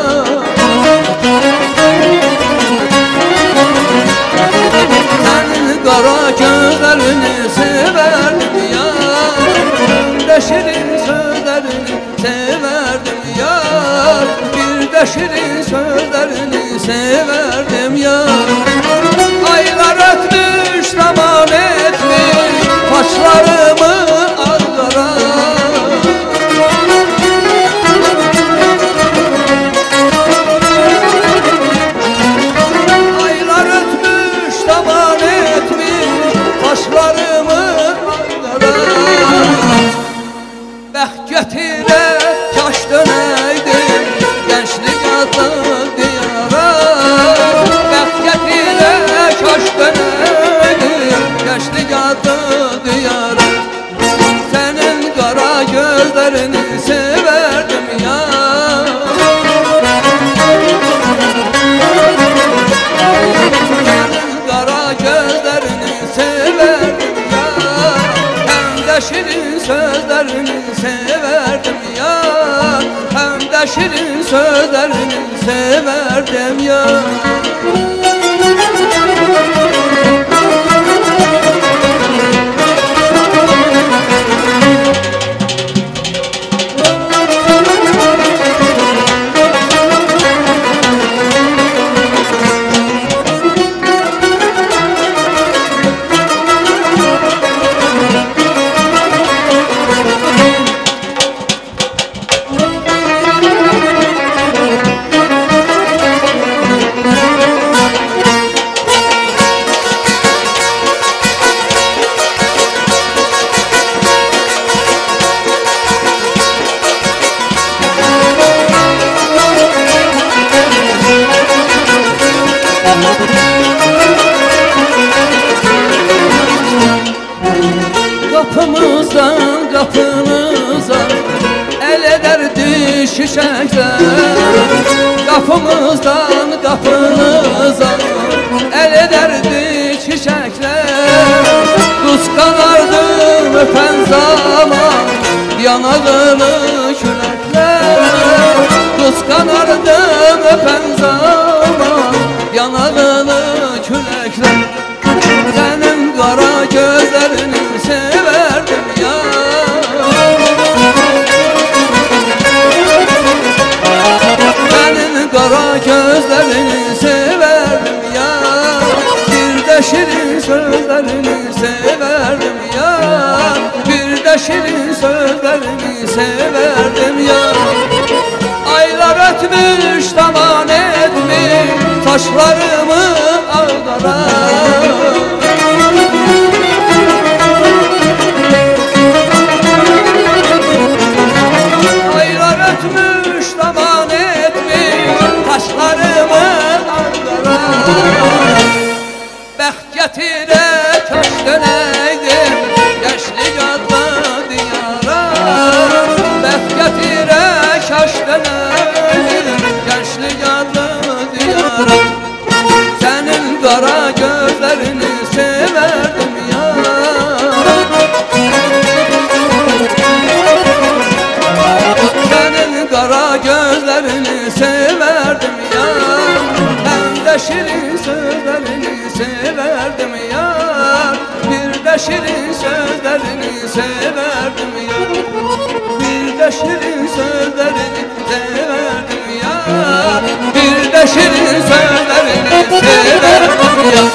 Senin kara gözlerini severdim ya. Bir de şirin sözlerini severdim ya. Bir de şirin sözlerini severdim ya. Aylar ötmüş, zaman etmiş saçlarımı argara. Aylar ötmüş, zaman etmiş saçlarımı argara. Bəxt gətirə, kaş dönəydim gençlik adlı diyara. Bəxt gətirə, kaş dönəydim gençlik adlı diyara. Senin kara gözlerini severdim ya. Senin kara gözlerini severdim ya. Hem de şirin sözlerini severdim ya. Hem de şirin sözlerini severdim ya. Kapımızdan kapınıza el ederdi şişekler. Kapımızdan kapınıza el ederdi yanağını küləklər Qısqanardım öpən zaman yanağını küləklər Sənin qara gözlərini severdim ya Sənin qara gözlərini severdim ya Bir də şirin sözlərini severdim ya Bir də şirin sözlərini severdim ya Aylar ötmüş taman etmiş taşlarımı ağdara Aylar ötmüş taman etmiş taşlarımı ağdara Bəxt gətirə köş dönəydim Yaşlı adlı diyara Bəxt gətirə köş dönəydim Yaşlı adlı diyara Sənin qara gözlərini severdim ya Sənin qara gözlərini severdim ya Həm də şirin sözlərini severdim ya Bir də şirin sözlərini severdim ya Bir də şirin sözlərini severdim ya Bir də şirin sözlərini severdim ya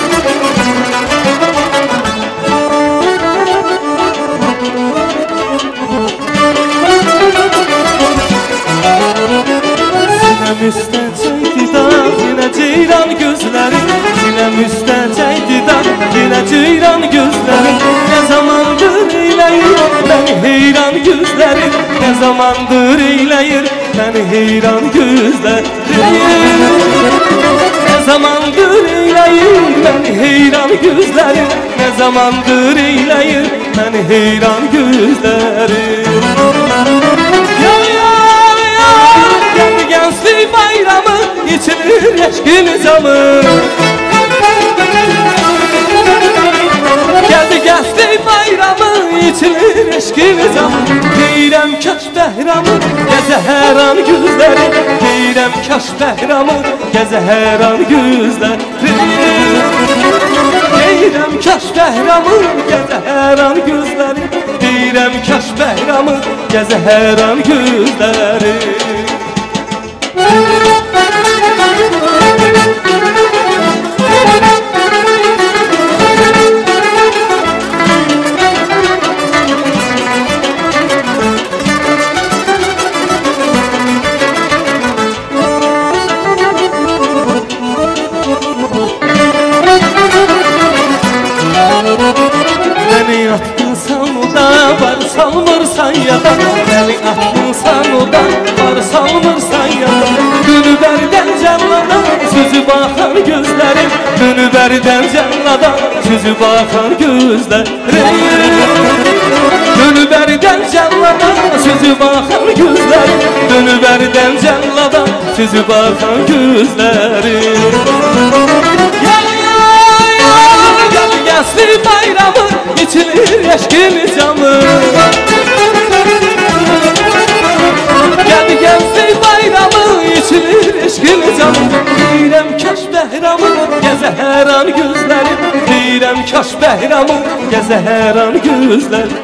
Sinəm üstəcəkdi dağ, yenə ceyran gözləri Sinəm üstəcəkdi dağ, yenə ceyran gözləri Nə zamandır eyləyir, məni heyran gözləri Nə zamandır eyləyir, məni heyran gözləri Nə zamandır eyləyir, məni heyran gözləri Nə zamandır eyləyir, məni heyran gözləri Gençlik bayramı içilir eşkin camı Geldi gençlik bayramı içilir eşkin camı Deyirəm kaş bəhramı gəzə hər an gözləri Deyirəm kaş bəhramı gəzə hər an gözləri Deyirəm kaş bəhramı gəzə hər an gözləri Deyirəm kaş bəhramı gəzə hər an gözləri Beni attınsan o da var salmırsan ya da Beni attınsan o da var salmırsan ya da Dünüberden cəllada sözü baxan gözlərim Dünüberden cəllada sözü baxan gözlərim Dünüberden cəllada sözü baxan gözlərim Dünüberden cəllada sözü baxan gözlərim Gençlik bayramı içilir eşkin camı Geldi gençlik bayramı içilir eşkin camı Deyirəm kaş bəhramı gəzə hər an gözlərim Deyirəm kaş bəhramı gəzə hər an gözlərim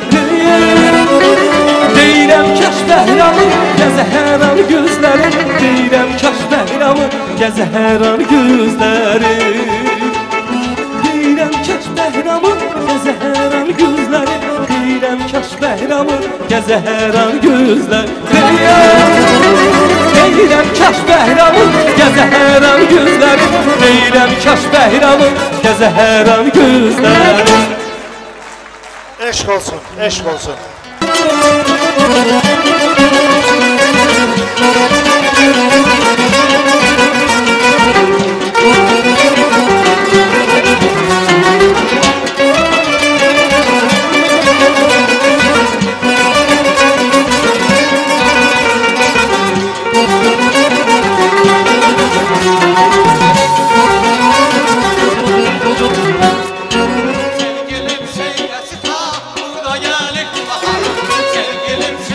Deyirəm kaş bəhramı gəzə hər an gözlərim Deyirəm kaş bəhramı gəzə hər an gözlərim Deyirəm kaş bəhramı gəzə hər an gözləri Deyirəm kaş bəhramı gəzə hər an gözləri Deyirəm kaş bəhramı gəzə hər an gözləri Deyirəm kaş bəhramı gəzə hər an gözləri Eşq olsun, eşq olsun Sevgilim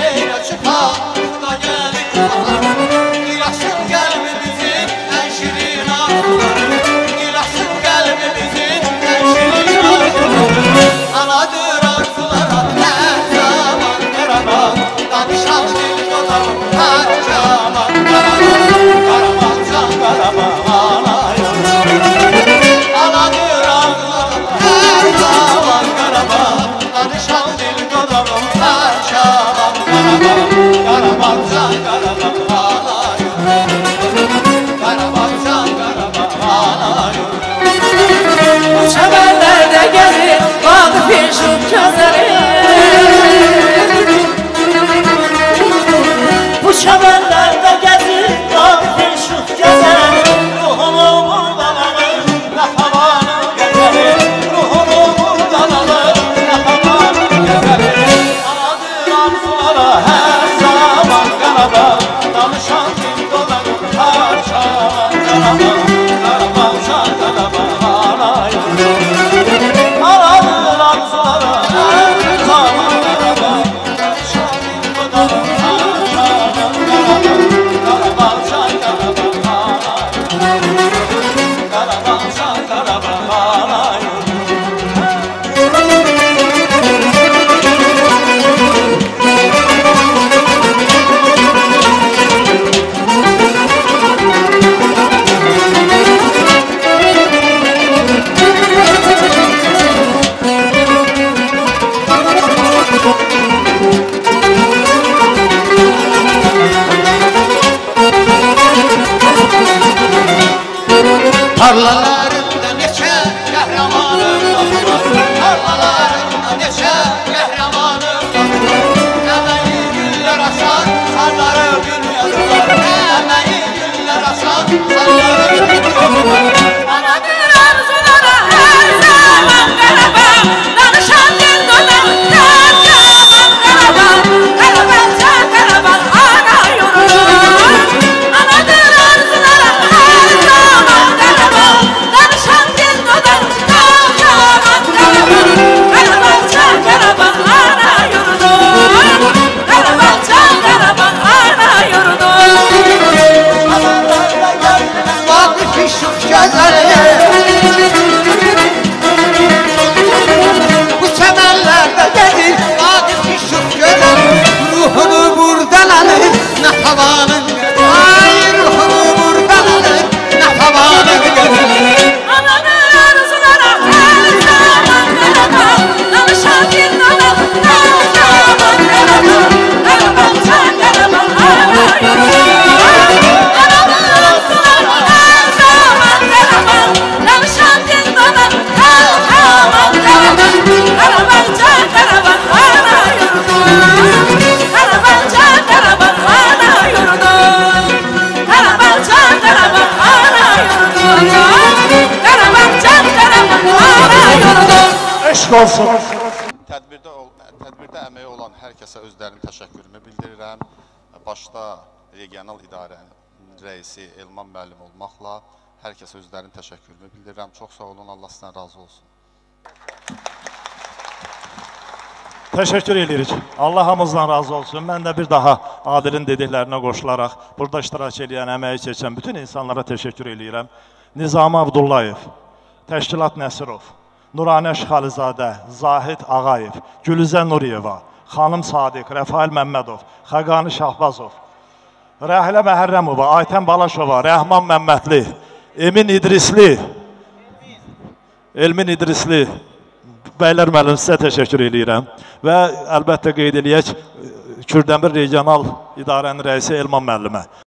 geçer kahramanım. Emeği güller aşan sarları gül yazılar. Emeği güller aşan sarları gül yazılar. Anadır arzulara her zaman Qarabağ, danışan dil dolar Tərcəman Qarabağ, Qarabağca Qarabağ ana yurdu. Anadır arzulara her zaman Qarabağ, danışan dil dolar Tərcəman Qarabağ, Qarabağca Qarabağ ana yurdu. Qarabağca Qarabağ ana yurdu. Vakıf işuk gözəli bu çəmənlərdə gəlir Vakıf işuk gözəli ruhunu buradan alır nə havanın ay ruhunu buradan alır nə havanın gəlir. Anadır arzulara her zaman Qarabağ, danışan dil dolar Tərcəman Qarabağ, Qarabağca Qarabağ ana yurdu. Anadır arzulara her zaman Qarabağ, danışan dil dolar Tərcəman Qarabağ, Qarabağca Qarabağ ana yurdu. Qarabağca Qarabağ ana yurdu. Qarabağca Qarabağ ana yurdu. Qarabağca Qarabağ ana yurdu. Eşq olsun. Tədbirdə, tədbirdə əməyi olan hər kəsə özlərinin təşəkkürümü bildirirəm. Başda regional idarənin rəisi Elman müəllim olmaqla hər kəsə özlərinin təşəkkürümü bildirirəm. Çox sağ olun, Allah sizdən razı olsun. Təşəkkür edirik. Allah hamımızdan razı olsun. Mən də bir daha Adilin dediklərinə qoşularaq burada iştirak edən, əməyi çəkən bütün insanlara təşəkkür edirəm. Nizami Abdullayev, Təşkilat Nəsirov, Nuranə Şıxalizadə, Zahid Ağayev, Gülüzə Nuriyeva, Xanım Sadiq, Rəfail Məmmədov, Xəqani Şahbazov, Rəhilə Məhərrəmova, Aytən Balaşova, Rəhman Məmmədli, Emin İdrisli, Elmin İdrisli, bəylər müəllim sizə təşəkkür edirəm və əlbəttə qeyd eləyək Kürdəmir Regional İdarənin rəisi Elman müəllimə.